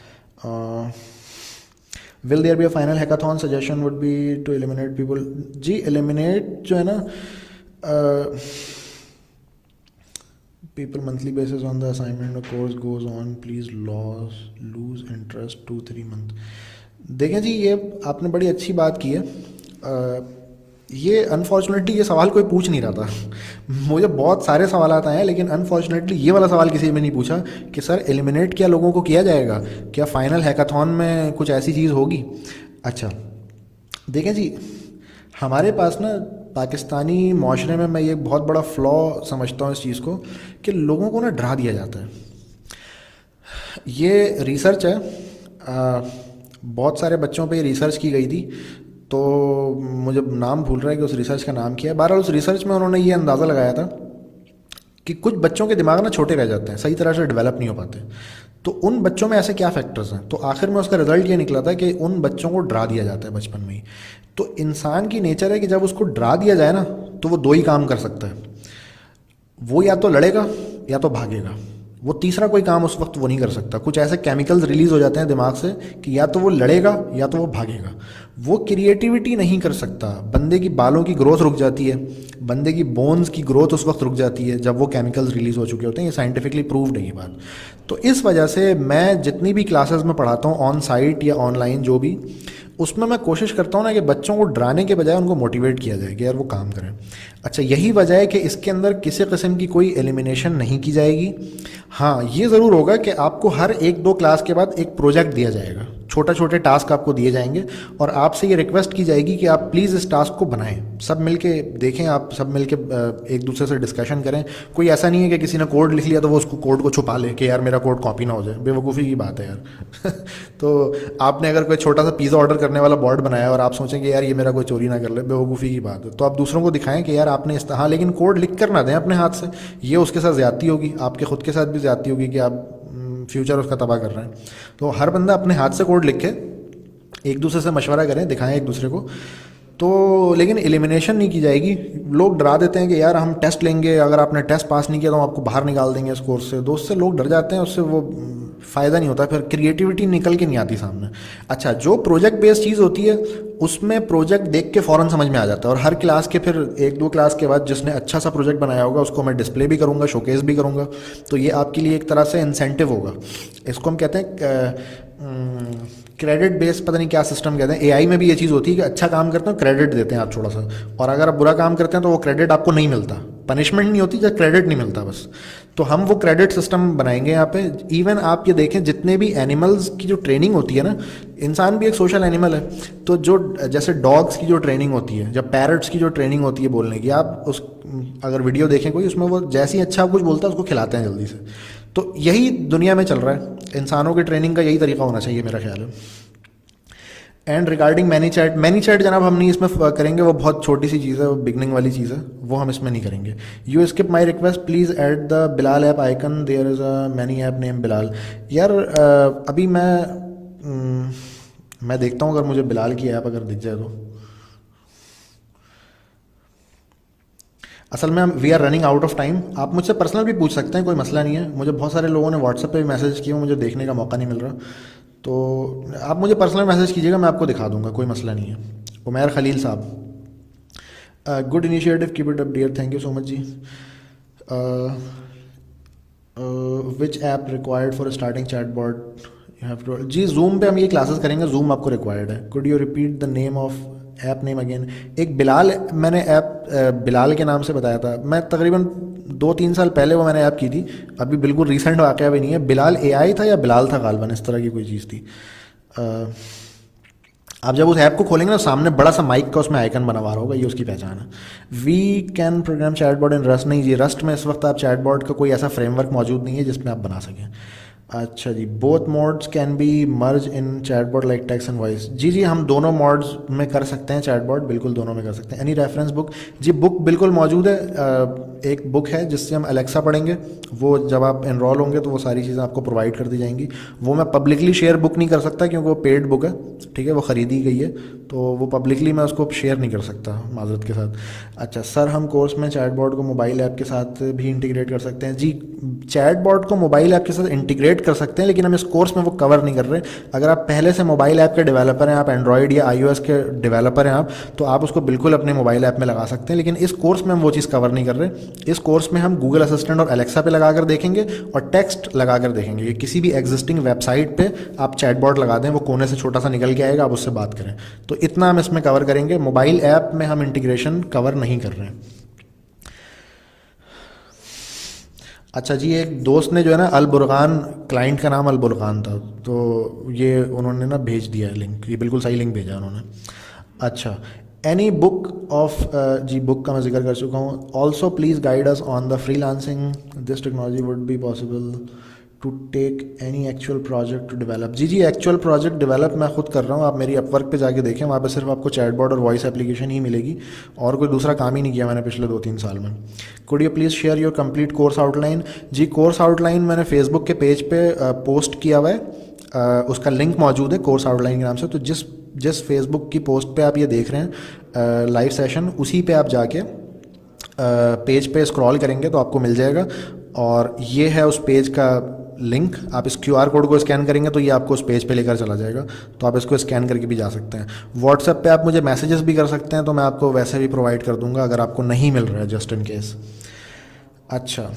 [SPEAKER 1] Will there be a final hackathon? Suggestion would be to eliminate people. जी, एलिमिनेट जो है ना, people monthly basis on the assignment the course goes on, please lose lose interest two three month। देखें जी, ये आपने बड़ी अच्छी बात की है आ, ये अनफॉर्चुनेटली ये सवाल कोई पूछ नहीं रहा था। मुझे बहुत सारे सवाल आते हैं, लेकिन अनफॉर्चुनेटली ये वाला सवाल किसी ने नहीं पूछा कि सर एलिमिनेट क्या लोगों को किया जाएगा, क्या फाइनल हैकाथॉन में कुछ ऐसी चीज़ होगी। अच्छा देखें जी, हमारे पास ना पाकिस्तानी माशरे में मैं ये बहुत बड़ा फ्लॉ समझता हूँ इस चीज़ को, कि लोगों को ना डरा दिया जाता है। ये रिसर्च है, आ, बहुत सारे बच्चों पे रिसर्च की गई थी, तो मुझे नाम भूल रहा है कि उस रिसर्च का नाम क्या है। बहरहाल उस रिसर्च में उन्होंने ये अंदाज़ा लगाया था कि कुछ बच्चों के दिमाग ना छोटे रह जाते हैं, सही तरह से डेवलप नहीं हो पाते। तो उन बच्चों में ऐसे क्या फैक्टर्स हैं, तो आखिर में उसका रिजल्ट ये निकला था कि उन बच्चों को डरा दिया जाता है बचपन में ही। तो इंसान की नेचर है कि जब उसको डरा दिया जाए ना, तो वो दो ही काम कर सकता है, वो या तो लड़ेगा या तो भागेगा, वो तीसरा कोई काम उस वक्त वो नहीं कर सकता। कुछ ऐसे केमिकल्स रिलीज हो जाते हैं दिमाग से कि या तो वो लड़ेगा या तो वो भागेगा। वो क्रिएटिविटी नहीं कर सकता, बंदे की बालों की ग्रोथ रुक जाती है, बंदे की बोन्स की ग्रोथ उस वक्त रुक जाती है जब वो केमिकल्स रिलीज हो चुके होते हैं। ये साइंटिफिकली प्रूव्ड है ये बात। तो इस वजह से मैं जितनी भी क्लासेस में पढ़ाता हूँ, ऑन साइट या ऑनलाइन जो भी, उसमें मैं कोशिश करता हूँ ना कि बच्चों को डराने के बजाय उनको मोटिवेट किया जाए कि यार वो काम करें। अच्छा यही वजह है कि इसके अंदर किसी किस्म की कोई एलिमिनेशन नहीं की जाएगी। हाँ ये ज़रूर होगा कि आपको हर एक दो क्लास के बाद एक प्रोजेक्ट दिया जाएगा, छोटे छोटे टास्क आपको दिए जाएंगे और आपसे ये रिक्वेस्ट की जाएगी कि आप प्लीज़ इस टास्क को बनाएं। सब मिलके देखें, आप सब मिलके एक दूसरे से डिस्कशन करें। कोई ऐसा नहीं है कि किसी ने कोड लिख लिया तो वो उसको कोड को छुपा ले कि यार मेरा कोड कॉपी ना हो जाए, बेवकूफ़ी की बात है यार। तो आपने अगर कोई छोटा सा पिज़्ज़ा ऑर्डर करने वाला बोर्ड बनाया और आप सोचेंगे यार ये मेरा कोई चोरी ना कर ले, बेवकूफ़ी की बात है। तो आप दूसरों को दिखाएं कि यार आपने इस, हाँ लेकिन कोड लिख कर ना दें अपने हाथ से, ये उसके साथ ज़्यादती होगी, आपके खुद के साथ भी ज़्यादती होगी कि आप फ्यूचर उसका तबाह कर रहे हैं। तो हर बंदा अपने हाथ से कोड लिखे, एक दूसरे से मशवरा करें, दिखाएं एक दूसरे को। तो लेकिन एलिमिनेशन नहीं की जाएगी। लोग डरा देते हैं कि यार हम टेस्ट लेंगे, अगर आपने टेस्ट पास नहीं किया तो हम आपको बाहर निकाल देंगे इस कोर्स से। दोस्त से लोग डर जाते हैं, उससे वो फ़ायदा नहीं होता, फिर क्रिएटिविटी निकल के नहीं आती सामने। अच्छा जो प्रोजेक्ट बेस्ड चीज़ होती है उसमें प्रोजेक्ट देख के फ़ौरन समझ में आ जाता है, और हर क्लास के फिर एक दो क्लास के बाद जिसने अच्छा सा प्रोजेक्ट बनाया होगा उसको मैं डिस्प्ले भी करूँगा, शोकेस भी करूँगा। तो ये आपके लिए एक तरह से इंसेंटिव होगा। इसको हम कहते हैं क्रेडिट बेस्ड, पता नहीं क्या सिस्टम कहते हैं। एआई में भी ये चीज़ होती है कि अच्छा काम करते हैं क्रेडिट देते हैं आप थोड़ा सा, और अगर आप बुरा काम करते हैं तो वो क्रेडिट आपको नहीं मिलता, पनिशमेंट नहीं होती, जब क्रेडिट नहीं मिलता बस। तो हम वो क्रेडिट सिस्टम बनाएंगे यहाँ पे। इवन आप ये देखें जितने भी एनिमल्स की जो ट्रेनिंग होती है ना, इंसान भी एक सोशल एनिमल है, तो जो जैसे डॉग्स की जो ट्रेनिंग होती है, जब पैरट्स की जो ट्रेनिंग होती है बोलने की, आप उस अगर वीडियो देखें कोई, उसमें वो जैसे ही अच्छा कुछ बोलता है उसको खिलाते हैं जल्दी से। तो यही दुनिया में चल रहा है, इंसानों की ट्रेनिंग का यही तरीका होना चाहिए मेरा ख्याल है। And regarding ManyChat, ManyChat जनाब हम नहीं इसमें करेंगे, वो बहुत छोटी सी चीज़ है, वो बिगनिंग वाली चीज़ है, वो हम इसमें नहीं करेंगे। You skip my request please add the Bilal app icon, there is a many app name Bilal. यार अभी मैं मैं देखता हूँ अगर मुझे बिलाल की ऐप अगर दिख जाए तो। असल में we are running out of time. आप मुझसे पर्सनल भी पूछ सकते हैं, कोई मसला नहीं है। मुझे बहुत सारे लोगों ने व्हाट्सएप पे भी मैसेज किए, मुझे देखने का मौका नहीं मिल रहा, तो आप मुझे पर्सनल मैसेज कीजिएगा, मैं आपको दिखा दूंगा, कोई मसला नहीं है। उमैर खलील साहब, good initiative, keep it up dear, thank you so much जी। Which app required for starting chat bot you have to, जी जूम पे हम ये क्लासेस करेंगे, जूम आपको रिक्वायर्ड है। Could you repeat the name of app name again. एक बिलाल, मैंने ऐप बिलाल के नाम से बताया था, मैं तकरीबन दो तीन साल पहले वो मैंने ऐप की थी, अभी बिल्कुल रीसेंट वाक़या भी नहीं है। बिलाल एआई था या बिलाल था गालबन, इस तरह की कोई चीज़ थी। आ, आप जब उस ऐप को खोलेंगे ना, सामने बड़ा सा माइक का उसमें आइकन बना हुआ होगा, ये उसकी पहचान है। We can program chatbot in Rust, नहीं जी रस्ट में इस वक्त आप चैटबॉट का कोई ऐसा फ्रेमवर्क मौजूद नहीं है जिसमें आप बना सकें। अच्छा जी, both modes can be merge in chatbot like text and voice, जी जी हम दोनों मोड्स में कर सकते हैं चैटबॉट, बिल्कुल दोनों में कर सकते हैं। एनी रेफरेंस बुक, जी बुक बिल्कुल मौजूद है। एक बुक है जिससे हम अलेक्सा पढ़ेंगे, वो जब आप एनरोल होंगे तो वो सारी चीज़ें आपको प्रोवाइड कर दी जाएंगी। वो मैं पब्लिकली शेयर बुक नहीं कर सकता क्योंकि वो पेड बुक है, ठीक है, वो ख़रीदी गई है, तो वो पब्लिकली मैं उसको शेयर नहीं कर सकता, माजरत के साथ। अच्छा सर, हम कोर्स में चैटबॉट को मोबाइल ऐप के साथ भी इंटीग्रेट कर सकते हैं। जी चैटबॉट को मोबाइल ऐप के साथ इंटीग्रेट कर सकते हैं, लेकिन हम इस कोर्स में वो कवर नहीं कर रहे। अगर आप पहले से मोबाइल ऐप के डेवलपर हैं, आप एंड्रॉयड या आईओएस के डेवलपर हैं आप, तो आप उसको बिल्कुल अपने मोबाइल ऐप में लगा सकते हैं, लेकिन इस कोर्स में हम वो चीज़ कवर नहीं कर रहे। इस कोर्स में हम गूगल असिस्टेंट और एलेक्सा पे लगा कर देखेंगे और टेक्स्ट लगा कर देखेंगे कि किसी भी एग्जिस्टिंग वेबसाइट पे आप चैटबॉट लगा दें, वो कोने से छोटा सा निकल के आएगा, आप उससे बात करें। तो इतना हम इसमें कवर करेंगे। मोबाइल ऐप में हम इंटीग्रेशन कवर नहीं कर रहे हैं। अच्छा जी, एक दोस्त ने जो है ना अल बुरकान, क्लाइंट का नाम अल बुरकान था, तो ये उन्होंने ना भेज दिया है लिंक, ये बिल्कुल सही लिंक भेजा उन्होंने। अच्छा, एनी बुक ऑफ, जी बुक का मैं जिक्र कर चुका हूँ। Also please guide us on the freelancing, this technology would be possible to take any actual project to develop. जी जी एक्चुअल प्रोजेक्ट डेवलप मैं खुद कर रहा हूँ, आप मेरी अपवर्क पे जाके देखें, वहाँ पे सिर्फ आपको चैटबॉट और वॉइस एप्लीकेशन ही मिलेगी और कोई दूसरा काम ही नहीं किया मैंने पिछले दो तीन साल में। Could you please share your complete course outline. जी कोर्स आउटलाइन मैंने फेसबुक के पेज पे पोस्ट किया हुआ है, आ, उसका लिंक मौजूद है कोर्स आउटलाइन के नाम से। तो जिस जिस फेसबुक की पोस्ट पे आप ये देख रहे हैं लाइव सेशन, उसी पे आप जाके पेज पे स्क्रॉल करेंगे तो आपको मिल जाएगा और ये है उस पेज का लिंक। आप इस क्यू आर कोड को स्कैन करेंगे तो ये आपको उस पेज पे लेकर चला जाएगा, तो आप इसको स्कैन करके भी जा सकते हैं। व्हाट्सएप पे आप मुझे मैसेजेस भी कर सकते हैं, तो मैं आपको वैसे भी प्रोवाइड कर दूंगा अगर आपको नहीं मिल रहा है, जस्ट इन केस। अच्छा,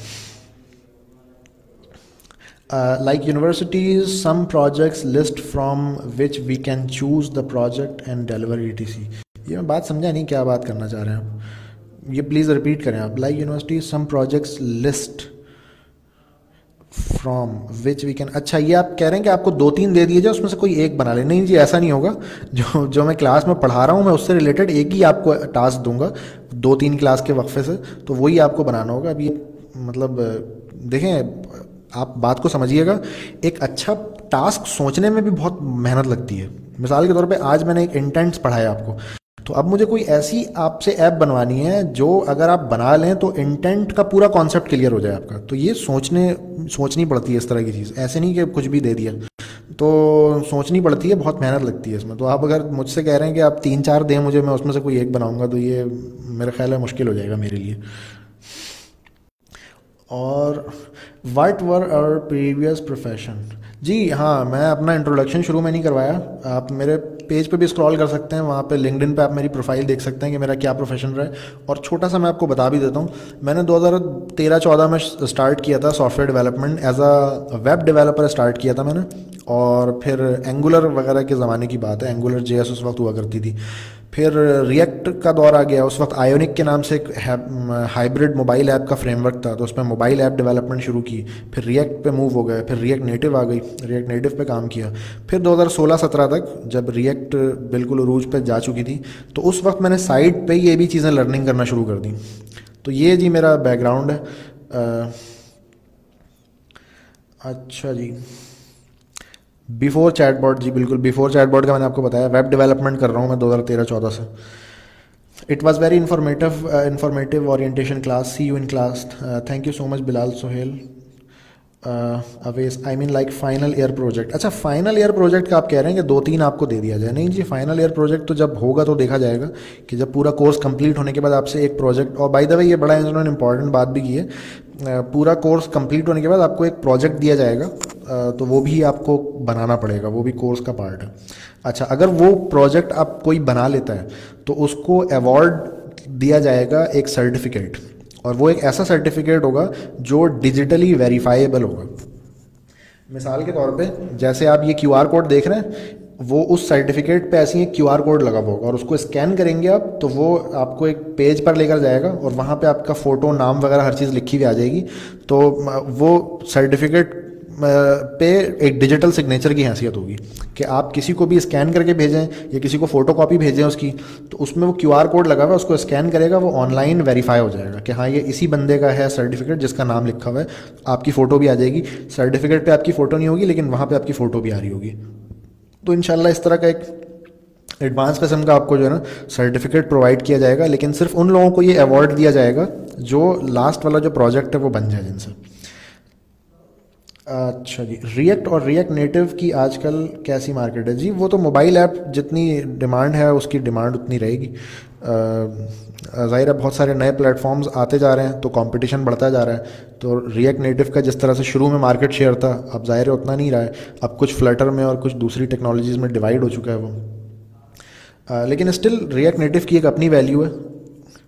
[SPEAKER 1] like universities some projects list from which we can choose the project and deliver E T C. ये मैं बात समझा नहीं, क्या बात करना चाह रहे हैं आप, ये प्लीज़ रिपीट करें आप। Like universities some projects list from which we can, अच्छा ये आप कह रहे हैं कि आपको दो तीन दे दिए जाए, उसमें से कोई एक बना ले। नहीं जी, ऐसा नहीं होगा। जो जो मैं क्लास में पढ़ा रहा हूँ मैं उससे रिलेटेड एक ही आपको टास्क दूंगा दो तीन क्लास के वक्फे से, तो वही आपको बनाना होगा। अब ये मतलब देखें, आप बात को समझिएगा, एक अच्छा टास्क सोचने में भी बहुत मेहनत लगती है। मिसाल के तौर पे आज मैंने एक इंटेंट्स पढ़ाया आपको, तो अब मुझे कोई ऐसी आपसे ऐप बनवानी है जो अगर आप बना लें तो इंटेंट का पूरा कॉन्सेप्ट क्लियर हो जाए आपका। तो ये सोचने सोचनी पड़ती है इस तरह की चीज़, ऐसे नहीं कि कुछ भी दे दिया, तो सोचनी पड़ती है, बहुत मेहनत लगती है इसमें। तो आप अगर मुझसे कह रहे हैं कि आप तीन चार दें मुझे, मैं उसमें से कोई एक बनाऊंगा, तो ये मेरा ख्याल है मुश्किल हो जाएगा मेरे लिए। और what were our previous profession. जी हाँ, मैं अपना इंट्रोडक्शन शुरू में नहीं करवाया, आप मेरे पेज पे भी स्क्रॉल कर सकते हैं, वहाँ पे लिंक्डइन पे आप मेरी प्रोफाइल देख सकते हैं कि मेरा क्या प्रोफेशन रहा है। और छोटा सा मैं आपको बता भी देता हूँ, मैंने दो हज़ार तेरह चौदह में स्टार्ट किया था software development, as a web developer start किया था मैंने। और फिर एंगुलर वगैरह के ज़माने की बात है, एंगुलर जे एस उस वक्त हुआ करती थी। फिर रिएक्ट का दौर आ गया, उस वक्त आयोनिक के नाम से एक हाइब्रिड मोबाइल ऐप का फ्रेमवर्क था, तो उसमें मोबाइल ऐप डेवलपमेंट शुरू की। फिर रिएक्ट पे मूव हो गए, फिर रिएक्ट नेटिव आ गई, रिएक्ट नेटिव पे काम किया। फिर दो हज़ार सोलह सत्रह तक जब रिएक्ट बिल्कुल उरूज पे जा चुकी थी, तो उस वक्त मैंने साइड पे ये भी चीज़ें लर्निंग करना शुरू कर दी। तो ये जी मेरा बैकग्राउंड है। आ, अच्छा जी, बिफोर चैटबॉट, जी बिल्कुल बिफोर चैटबॉट का मैंने आपको बताया, वेब डेवलपमेंट कर रहा हूँ मैं दो हज़ार तेरह चौदह से। It was very informative informative orientation class, see you in class, thank you so much Bilal Sohail Awais, I mean like final year project. अच्छा, फाइनल ईयर प्रोजेक्ट का आप कह रहे हैं कि दो तीन आपको दे दिया जाए। नहीं जी, फाइनल ईयर प्रोजेक्ट तो जब होगा तो देखा जाएगा कि जब पूरा कोर्स कंप्लीट होने के बाद आपसे एक प्रोजेक्ट, और बाय द वे ये बड़ा इन्होंने इंपॉर्टेंट बात भी की है, पूरा कोर्स कंप्लीट होने के बाद आपको एक प्रोजेक्ट दिया जाएगा, तो वो भी आपको बनाना पड़ेगा, वो भी कोर्स का पार्ट है। अच्छा, अगर वो प्रोजेक्ट आप कोई बना लेता है तो उसको अवार्ड दिया जाएगा एक सर्टिफिकेट, और वो एक ऐसा सर्टिफिकेट होगा जो डिजिटली वेरीफाइबल होगा। मिसाल के तौर पे जैसे आप ये क्यू आर कोड देख रहे हैं, वो उस सर्टिफिकेट पे ऐसी एक क्यू आर कोड लगा होगा, और उसको स्कैन करेंगे आप तो वो आपको एक पेज पर लेकर जाएगा और वहाँ पे आपका फ़ोटो, नाम वगैरह हर चीज़ लिखी हुई आ जाएगी। तो वो सर्टिफिकेट पे एक डिजिटल सिग्नेचर की हैसियत होगी कि आप किसी को भी स्कैन करके भेजें या किसी को फोटो कॉपी भेजें उसकी, तो उसमें वो क्यू आर कोड लगा हुआ है, उसको स्कैन करेगा, वो ऑनलाइन वेरीफाई हो जाएगा कि हाँ ये इसी बंदे का है सर्टिफिकेट जिसका नाम लिखा हुआ है। आपकी फ़ोटो भी आ जाएगी, सर्टिफिकेट पे आपकी फ़ोटो नहीं होगी लेकिन वहाँ पे आपकी फ़ोटो भी आ रही होगी। तो इंशाल्लाह इस तरह का एक एडवांस किस्म का आपको जो है ना सर्टिफिकेट प्रोवाइड किया जाएगा, लेकिन सिर्फ उन लोगों को ये अवार्ड दिया जाएगा जो लास्ट वाला जो प्रोजेक्ट है वो बन जाए जिनसे। अच्छा जी, रिएक्ट और रिएक्ट नेटिव की आजकल कैसी मार्केट है? जी वो तो मोबाइल ऐप जितनी डिमांड है उसकी डिमांड उतनी रहेगी। ज़ाहिर है बहुत सारे नए प्लेटफॉर्म्स आते जा रहे हैं तो कंपटीशन बढ़ता जा रहा है। तो रिएक्ट नेटिव का जिस तरह से शुरू में मार्केट शेयर था, अब ज़ाहिर है उतना नहीं रहा है, अब कुछ फ्लटर में और कुछ दूसरी टेक्नोलॉजीज़ में डिवाइड हो चुका है वो। आ, लेकिन स्टिल रिएक्ट नेटिव की एक अपनी वैल्यू है।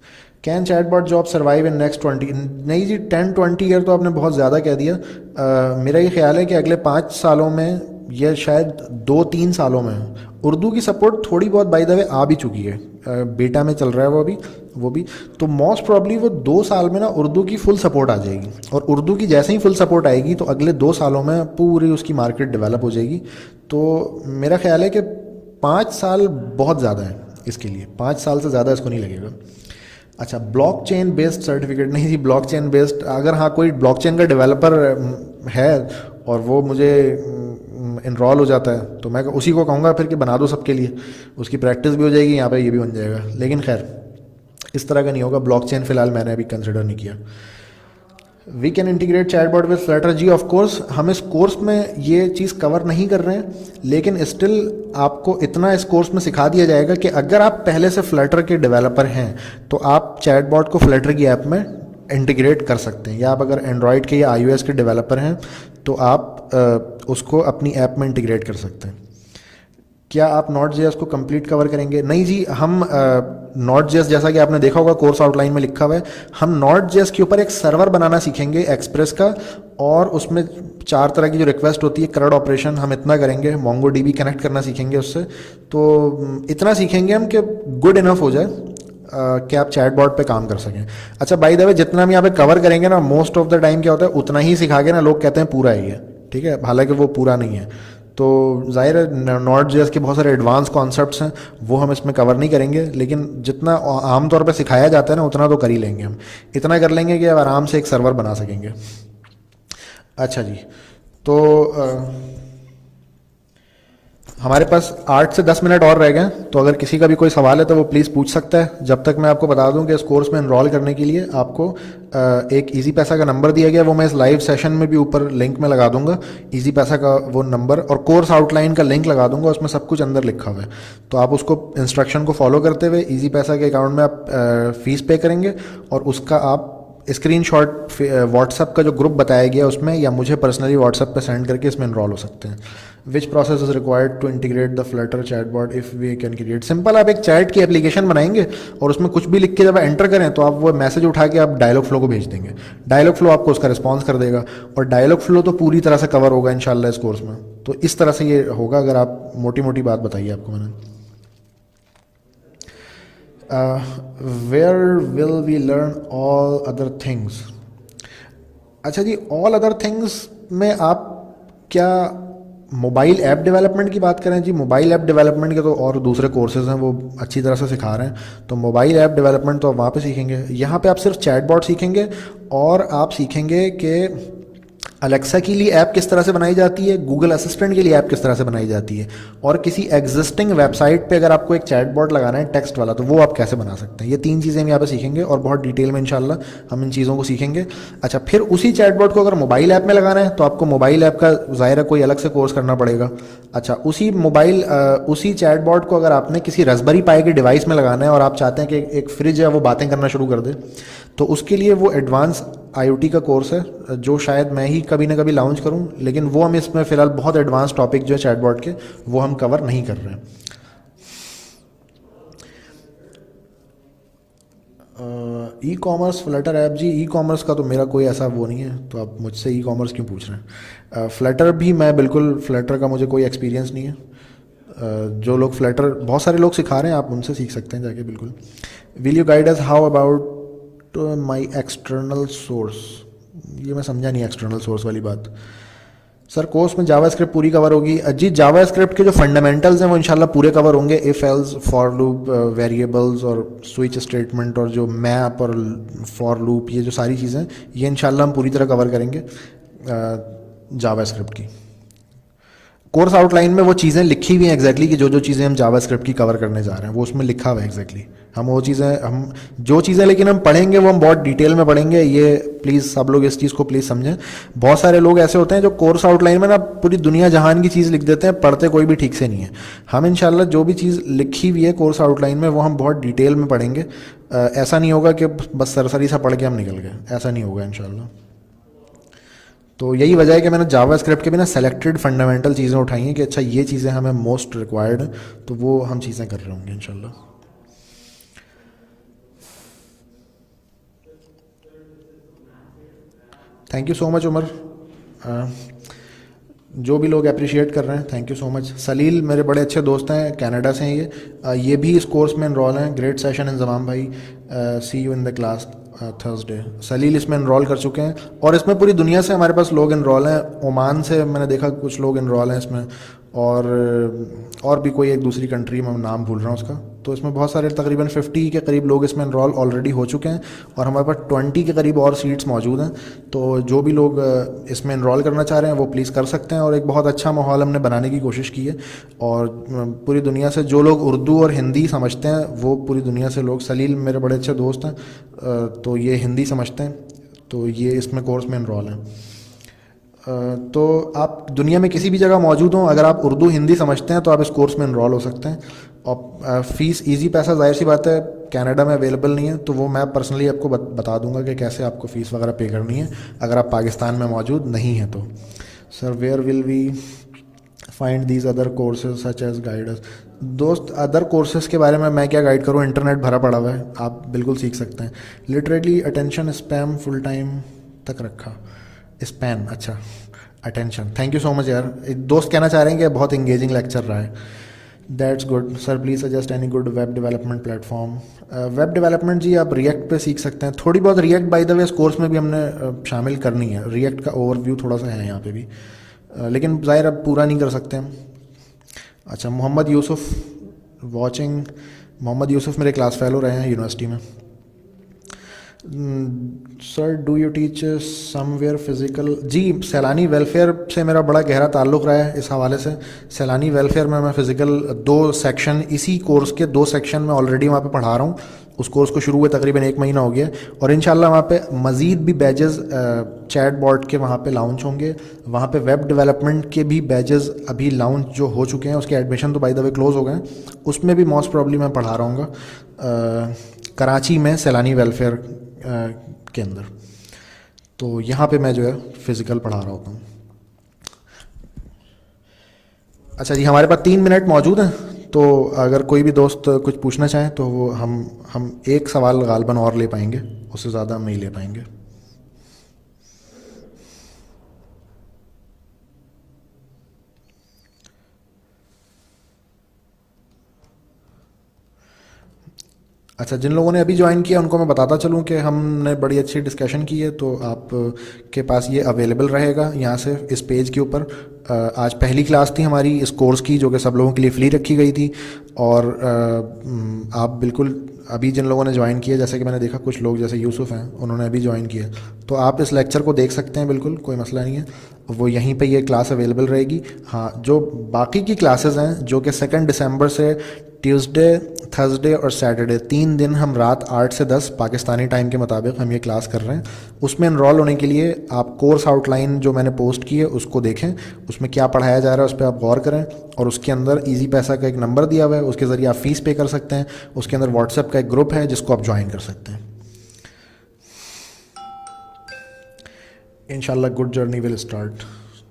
[SPEAKER 1] Can chatbot job survive in next twenty? नहीं जी, टेन ट्वेंटी ईयर तो आपने बहुत ज़्यादा कह दिया। uh, मेरा ये ख्याल है कि अगले पाँच सालों में या शायद दो तीन सालों में उर्दू की सपोर्ट थोड़ी बहुत बाय द वे आ भी चुकी है। uh, बेटा में चल रहा है वो अभी, वो भी तो मोस्ट प्रॉब्ली वो दो साल में ना उर्दू की फुल सपोर्ट आ जाएगी। और उर्दू की जैसे ही फुल सपोर्ट आएगी तो अगले दो सालों में पूरी उसकी मार्केट डेवलप हो जाएगी। तो मेरा ख्याल है कि पाँच साल बहुत ज़्यादा है इसके लिए, पाँच साल से ज़्यादा इसको नहीं लगेगा। अच्छा, ब्लॉकचेन बेस्ड सर्टिफिकेट? नहीं जी, ब्लॉकचेन बेस्ड अगर हाँ कोई ब्लॉकचेन का डेवलपर है और वो मुझे इनरोल हो जाता है तो मैं उसी को कहूँगा फिर कि बना दो सबके लिए, उसकी प्रैक्टिस भी हो जाएगी, यहाँ पे ये भी बन जाएगा। लेकिन खैर इस तरह का नहीं होगा, ब्लॉकचेन फ़िलहाल मैंने अभी कंसिडर नहीं किया। We can integrate chatbot with Flutter? जी ऑफ कोर्स, हम इस कोर्स में ये चीज़ कवर नहीं कर रहे हैं, लेकिन स्टिल आपको इतना इस कोर्स में सिखा दिया जाएगा कि अगर आप पहले से फ्लटर के डेवलपर हैं तो आप चैटबॉट को फ्लटर की ऐप में इंटीग्रेट कर सकते हैं, या आप अगर एंड्रॉयड के या आईओएस के डेवलपर हैं तो आप आ, उसको अपनी ऐप में इंटीग्रेट कर सकते हैं। क्या आप नॉट जेएस को कंप्लीट कवर करेंगे? नहीं जी, हम नॉट जेएस जैसा कि आपने देखा होगा कोर्स आउटलाइन में लिखा हुआ है, हम नॉट जेएस के ऊपर एक सर्वर बनाना सीखेंगे एक्सप्रेस का, और उसमें चार तरह की जो रिक्वेस्ट होती है करड ऑपरेशन हम इतना करेंगे, मोंगो डीबी कनेक्ट करना सीखेंगे उससे। तो इतना सीखेंगे हम कि गुड इनफ हो जाए uh, कि आप चैटबॉट पे काम कर सकें। अच्छा बाय द वे, जितना हम यहाँ पे कवर करेंगे ना, मोस्ट ऑफ द टाइम क्या होता है उतना ही सिखा के ना लोग कहते हैं पूरा ही है, ठीक है, हालांकि वो पूरा नहीं है। तो ज़ाहिर है नॉट जेएस के बहुत सारे एडवांस कॉन्सेप्ट्स हैं वो हम इसमें कवर नहीं करेंगे, लेकिन जितना आमतौर पे सिखाया जाता है ना उतना तो कर ही लेंगे हम, इतना कर लेंगे कि अब आराम से एक सर्वर बना सकेंगे। अच्छा जी, तो आ, हमारे पास आठ से दस मिनट और रह गए, तो अगर किसी का भी कोई सवाल है तो वो प्लीज़ पूछ सकता है। जब तक मैं आपको बता दूं कि इस कोर्स में एनरोल करने के लिए आपको एक इजी पैसा का नंबर दिया गया, वो मैं इस लाइव सेशन में भी ऊपर लिंक में लगा दूंगा, इजी पैसा का वो नंबर, और कोर्स आउटलाइन का लिंक लगा दूंगा, उसमें सब कुछ अंदर लिखा हुआ है। तो आप उसको इंस्ट्रक्शन को फॉलो करते हुए इजी पैसा के अकाउंट में आप फीस पे करेंगे और उसका आप स्क्रीनशॉट व्हाट्सएप का जो ग्रुप बताया गया उसमें, या मुझे पर्सनली व्हाट्सएप पे सेंड करके इसमें एनरोल हो सकते हैं। Which process is required to integrate the Flutter chatbot if we can create? Simple, आप एक चैट की एप्लीकेशन बनाएंगे और उसमें कुछ भी लिख के जब एंटर करें तो आप वो मैसेज उठा के आप डायलॉग फ्लो को भेज देंगे, डायलॉग फ्लो आपको उसका रिस्पॉन्स कर देगा, और डायलॉग फ्लो तो पूरी तरह से कवर होगा इंशाल्लाह इस कोर्स में। तो इस तरह से ये होगा। अगर आप मोटी मोटी बात बताइए आपको मैंने। Where will we learn all other things? अच्छा जी, ऑल अदर थिंग्स में आप क्या मोबाइल ऐप डेवलपमेंट की बात करें? जी मोबाइल ऐप डेवलपमेंट के तो और दूसरे कोर्सेज हैं वो अच्छी तरह से सिखा रहे हैं, तो मोबाइल ऐप डेवलपमेंट तो आप वहाँ पे सीखेंगे। यहाँ पे आप सिर्फ चैटबॉट सीखेंगे और आप सीखेंगे कि अलेक्सा के लिए ऐप किस तरह से बनाई जाती है, गूगल असिस्टेंट के लिए ऐप किस तरह से बनाई जाती है, और किसी एग्जिस्टिंग वेबसाइट पे अगर आपको एक चैटबॉट लगाना है टेक्स्ट वाला तो वो आप कैसे बना सकते हैं। ये तीन चीज़ें हम यहाँ पे सीखेंगे और बहुत डिटेल में इंशाल्लाह हम इन चीज़ों को सीखेंगे। अच्छा, फिर उसी चैटबॉट को अगर मोबाइल ऐप में लगाना है तो आपको मोबाइल ऐप का ज़ाहिर है कोई अलग से कोर्स करना पड़ेगा। अच्छा, उसी मोबाइल उसी चैटबॉट को अगर आपने किसी रास्पबेरी पाई के डिवाइस में लगाना है और आप चाहते हैं कि एक फ्रिज है वो बातें करना शुरू कर दे, तो उसके लिए वो एडवांस आईओटी का कोर्स है जो शायद मैं ही कभी ना कभी लॉन्च करूं, लेकिन वो हम इसमें फ़िलहाल बहुत एडवांस टॉपिक जो है चैटबॉट के वो हम कवर नहीं कर रहे हैं। E commerce Flutter app? जी ई कॉमर्स का तो मेरा कोई ऐसा वो नहीं है, तो आप मुझसे ई कॉमर्स क्यों पूछ रहे हैं? फ्लटर uh, भी मैं बिल्कुल, फ्लटर का मुझे कोई एक्सपीरियंस नहीं है। uh, जो लोग फ्लटर बहुत सारे लोग सिखा रहे हैं आप उनसे सीख सकते हैं जाके बिल्कुल। Will you guide us how about my external source? ये मैं समझा नहीं एक्सटर्नल सोर्स वाली बात। सर कोर्स में जावास्क्रिप्ट पूरी कवर होगी? जी जावास्क्रिप्ट के जो फंडामेंटल्स हैं वो इंशाल्लाह पूरे कवर होंगे, if else, for loop, variables और स्विच स्टेटमेंट और जो मैप और फॉर लूप, ये जो सारी चीज़ें ये इंशाल्लाह हम पूरी तरह कवर करेंगे जावास्क्रिप्ट की। कोर्स आउटलाइन में वो चीज़ें लिखी हुई हैं एग्जैक्टली कि जो जो चीज़ें हम जावास्क्रिप्ट की कवर करने जा रहे हैं वो उसमें लिखा हुआ है एग्जैक्टली। हम वो चीज़ें हम जो चीज़ें लेकिन हम पढ़ेंगे वो हम बहुत डिटेल में पढ़ेंगे, ये प्लीज़ सब लोग इस चीज़ को प्लीज़ समझें। बहुत सारे लोग ऐसे होते हैं जो कोर्स आउटलाइन में ना पूरी दुनिया जहान की चीज़ लिख देते हैं, पढ़ते कोई भी ठीक से नहीं है। हम इंशाल्लाह जो भी चीज़ लिखी हुई है कोर्स आउटलाइन में वो हम बहुत डिटेल में पढ़ेंगे। ऐसा नहीं होगा कि बस सरसरी सा पढ़ के हम निकल गए, ऐसा नहीं होगा इंशाल्लाह। तो यही वजह है कि मैंने जावास्क्रिप्ट के भी ना सेलेक्टेड फंडामेंटल चीज़ें उठाई हैं कि अच्छा ये चीज़ें हमें मोस्ट रिक्वायर्ड हैं, तो वो हम चीज़ें कर रहे होंगे इंशाल्लाह। Thank you so much Umar. uh, जो भी लोग अप्रिशिएट कर रहे हैं, thank you so much. Salil मेरे बड़े अच्छे दोस्त हैं, कनाडा से हैं ये uh, ये भी इस कोर्स में इनरोल हैं। ग्रेट सेशन इंजमाम भाई, see you in the class Thursday. Salil इसमें इनरोल कर चुके हैं और इसमें पूरी दुनिया से हमारे पास लोग इनरोल हैं। ओमान से मैंने देखा कुछ लोग इनरोल हैं इसमें, और और भी कोई एक दूसरी कंट्री में नाम भूल रहा हूँ उसका। तो इसमें बहुत सारे तकरीबन फिफ्टी के करीब लोग इसमें इनरोल ऑलरेडी हो चुके हैं और हमारे पास ट्वेंटी के करीब और सीट्स मौजूद हैं। तो जो भी लोग इसमें इनरोल करना चाह रहे हैं वो प्लीज़ कर सकते हैं। और एक बहुत अच्छा माहौल हमने बनाने की कोशिश की है और पूरी दुनिया से जो लोग उर्दू और हिंदी समझते हैं वो पूरी दुनिया से लोग, सलील मेरे बड़े अच्छे दोस्त हैं तो ये हिंदी समझते हैं, तो ये इसमें कोर्स में इनरोल हैं। तो आप दुनिया में किसी भी जगह मौजूद हों, अगर आप उर्दू हिंदी समझते हैं तो आप इस कोर्स में इनरोल हो सकते हैं। और फ़ीस इजी पैसा, जाहिर सी बात है कनाडा में अवेलेबल नहीं है, तो वो मैं पर्सनली आपको बता दूंगा कि कैसे आपको फ़ीस वगैरह पे करनी है अगर आप पाकिस्तान में मौजूद नहीं हैं तो। Sir where will we find these other courses such as guiders. दोस्त अदर कोर्सेज के बारे में मैं क्या गाइड करूँ, इंटरनेट भरा पड़ा हुआ है, आप बिल्कुल सीख सकते हैं। Literally attention spam full time तक रखा, स्पैन, अच्छा attention. Thank you so much यार। एक दोस्त कहना चाह रहे हैं कि बहुत इंगेजिंग लेक्चर रहा है। That's good sir, please suggest any good web development platform. Web development जी आप रिएक्ट पे सीख सकते हैं, थोड़ी बहुत रिएक्ट बाय द वे इस कोर्स में भी हमने uh, शामिल करनी है। रिएक्ट का ओवरव्यू थोड़ा सा है यहाँ पे भी, uh, लेकिन ज़ाहिर अब पूरा नहीं कर सकते हम। अच्छा, मोहम्मद यूसुफ वॉचिंग। मोहम्मद यूसुफ मेरे क्लास फेलो रहे हैं यूनिवर्सिटी में। Sir do you teach somewhere physical. जी, सैलानी वेलफेयर से मेरा बड़ा गहरा ताल्लुक़ रहा है इस हवाले से। सैलानी वेलफेयर में मैं फ़िज़िकल दो सेक्शन, इसी कोर्स के दो सेक्शन में ऑलरेडी वहाँ पे पढ़ा रहा हूँ। उस कोर्स को शुरू हुए तकरीबन एक महीना हो गया और इंशाल्लाह वहाँ पे मज़ीद भी बैजेस चैट बॉट के वहाँ पे लॉन्च होंगे। वहाँ पे वेब डेवलपमेंट के भी बैजेस अभी लॉन्च जो हो चुके हैं, उसके एडमिशन तो बाय द वे क्लोज़ हो गए हैं, उसमें भी मोस्ट प्रॉब्ली मैं पढ़ा रहा हूँ कराची में सैलानी वेलफेयर के अंदर। तो यहाँ पे मैं जो है फ़िज़िकल पढ़ा रहा होता हूँ। अच्छा जी, हमारे पास तीन मिनट मौजूद हैं, तो अगर कोई भी दोस्त कुछ पूछना चाहें तो वो हम हम एक सवाल गालबन और ले पाएंगे, उससे ज़्यादा हम नहीं ले पाएंगे। अच्छा, जिन लोगों ने अभी ज्वाइन किया उनको मैं बताता चलूँ कि हमने बड़ी अच्छी डिस्कशन की है, तो आप के पास ये अवेलेबल रहेगा यहाँ से इस पेज के ऊपर। आज पहली क्लास थी हमारी इस कोर्स की जो कि सब लोगों के लिए फ्री रखी गई थी, और आप बिल्कुल अभी जिन लोगों ने ज्वाइन किया, जैसे कि मैंने देखा कुछ लोग जैसे यूसुफ हैं उन्होंने अभी ज्वाइन किया, तो आप इस लेक्चर को देख सकते हैं, बिल्कुल कोई मसला नहीं है। वो यहीं पे ये क्लास अवेलेबल रहेगी। हाँ, जो बाकी की क्लासेस हैं जो कि सेकंड दिसंबर से ट्यूसडे, थर्सडे और सैटरडे तीन दिन हम रात आठ से दस पाकिस्तानी टाइम के मुताबिक हम ये क्लास कर रहे हैं, उसमें इनरोल होने के लिए आप कोर्स आउटलाइन जो मैंने पोस्ट की है उसको देखें, उसमें क्या पढ़ाया जा रहा है उस पर आप गौर करें, और उसके अंदर इजी पैसा का एक नंबर दिया हुआ है, उसके ज़रिए आप फ़ीस पे कर सकते हैं। उसके अंदर व्हाट्सएप का एक ग्रुप है जिसको आप ज्वाइन कर सकते हैं। इंशाल्लाह good journey will start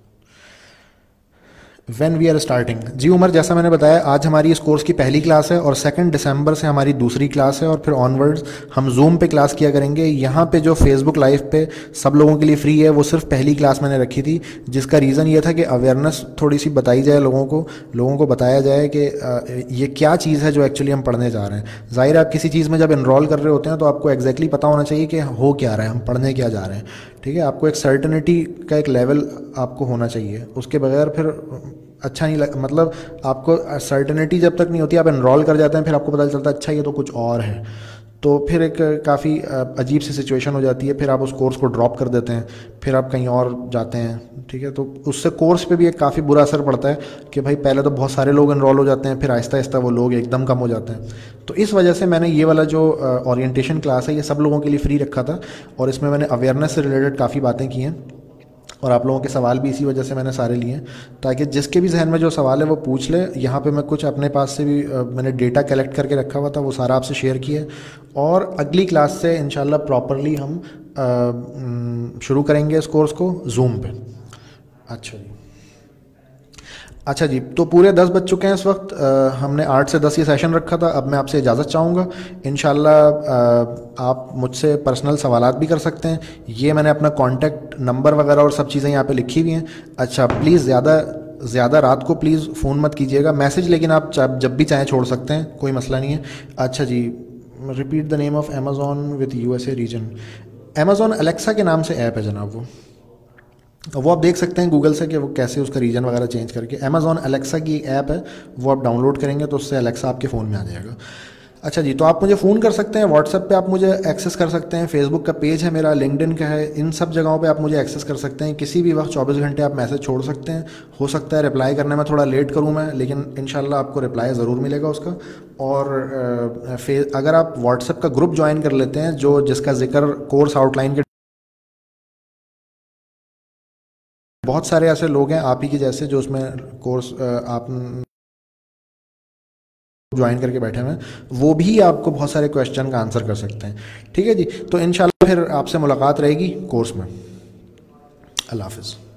[SPEAKER 1] when we are starting. जी उमर, जैसा मैंने बताया आज हमारी इस कोर्स की पहली क्लास है और सेकंड दिसंबर से हमारी दूसरी क्लास है, और फिर ऑनवर्ड्स हम जूम पे क्लास किया करेंगे। यहाँ पे जो फेसबुक लाइव पे सब लोगों के लिए फ्री है, वो सिर्फ पहली क्लास मैंने रखी थी, जिसका रीज़न ये था कि अवेयरनेस थोड़ी सी बताई जाए लोगों को, लोगों को बताया जाए कि ये क्या चीज़ है जो एक्चुअली हम पढ़ने जा रहे हैं। ज़ाहिर आप किसी चीज़ में जब इनरोल कर रहे होते हैं तो आपको एग्जैक्टली पता होना चाहिए कि हो क्या रहा है, हम पढ़ने क्या जा रहे हैं, ठीक है। आपको एक सर्टनिटी का एक लेवल आपको होना चाहिए, उसके बगैर फिर अच्छा नहीं लग, मतलब आपको सर्टेनिटी जब तक नहीं होती, आप एनरोल कर जाते हैं, फिर आपको पता चलता है अच्छा ये तो कुछ और है, तो फिर एक काफ़ी अजीब सी सिचुएशन हो जाती है। फिर आप उस कोर्स को ड्रॉप कर देते हैं, फिर आप कहीं और जाते हैं, ठीक है। तो उससे कोर्स पे भी एक काफ़ी बुरा असर पड़ता है कि भाई पहले तो बहुत सारे लोग एनरोल हो जाते हैं, फिर आहिस्ता आहिस्ता वो लोग एकदम कम हो जाते हैं। तो इस वजह से मैंने ये वाला जो ओरिएंटेशन क्लास है ये सब लोगों के लिए फ्री रखा था, और इसमें मैंने अवेयरनेस से रिलेटेड काफ़ी बातें की हैं, और आप लोगों के सवाल भी इसी वजह से मैंने सारे लिए हैं, ताकि जिसके भी जहन में जो सवाल है वो पूछ ले। यहाँ पे मैं कुछ अपने पास से भी आ, मैंने डेटा कलेक्ट करके रखा हुआ था, वो सारा आपसे शेयर किया, और अगली क्लास से इंशाल्लाह प्रॉपरली हम शुरू करेंगे इस कोर्स को जूम पे। अच्छा जी, अच्छा जी, तो पूरे दस बज चुके हैं इस वक्त। आ, हमने आठ से दस ये सेशन रखा था। अब मैं आपसे इजाज़त चाहूँगा। इंशाल्लाह आप मुझसे पर्सनल सवालात भी कर सकते हैं। ये मैंने अपना कॉन्टैक्ट नंबर वगैरह और सब चीज़ें यहाँ पे लिखी हुई हैं। अच्छा, प्लीज़ ज़्यादा ज़्यादा रात को प्लीज़ फ़ोन मत कीजिएगा, मैसेज लेकिन आप जब भी चाहें छोड़ सकते हैं, कोई मसला नहीं है। अच्छा जी, repeat the name of Amazon with USA region. Amazon Alexa के नाम से ऐप है जनाब। वो वो आप देख सकते हैं गूगल से कि वो कैसे उसका रीजन वगैरह चेंज करके। अमेज़ॉन अलेक्सा की ऐप है, वो आप डाउनलोड करेंगे तो उससे अलेक्सा आपके फ़ोन में आ जाएगा। अच्छा जी, तो आप मुझे फ़ोन कर सकते हैं, व्हाट्सएप पे आप मुझे एक्सेस कर सकते हैं, फेसबुक का पेज है मेरा, लिंक्डइन का है, इन सब जगहों पे आप मुझे एक्सेस कर सकते हैं। किसी भी वक्त चौबीस घंटे आप मैसेज छोड़ सकते हैं। हो सकता है रिप्लाई करने में थोड़ा लेट करूँ मैं, लेकिन इंशाल्लाह आपको रिप्लाई ज़रूर मिलेगा उसका। और फे अगर आप व्हाट्सएप का ग्रुप ज्वाइन कर लेते हैं जो जिसका जिक्र कोर्स आउटलाइन के, बहुत सारे ऐसे लोग हैं आप ही के जैसे जो उसमें कोर्स आप ज्वाइन करके बैठे हुए हैं, वो भी आपको बहुत सारे क्वेश्चन का आंसर कर सकते हैं। ठीक है जी, तो इंशाल्लाह फिर आपसे मुलाकात रहेगी कोर्स में। अल्लाह हाफ़िज़।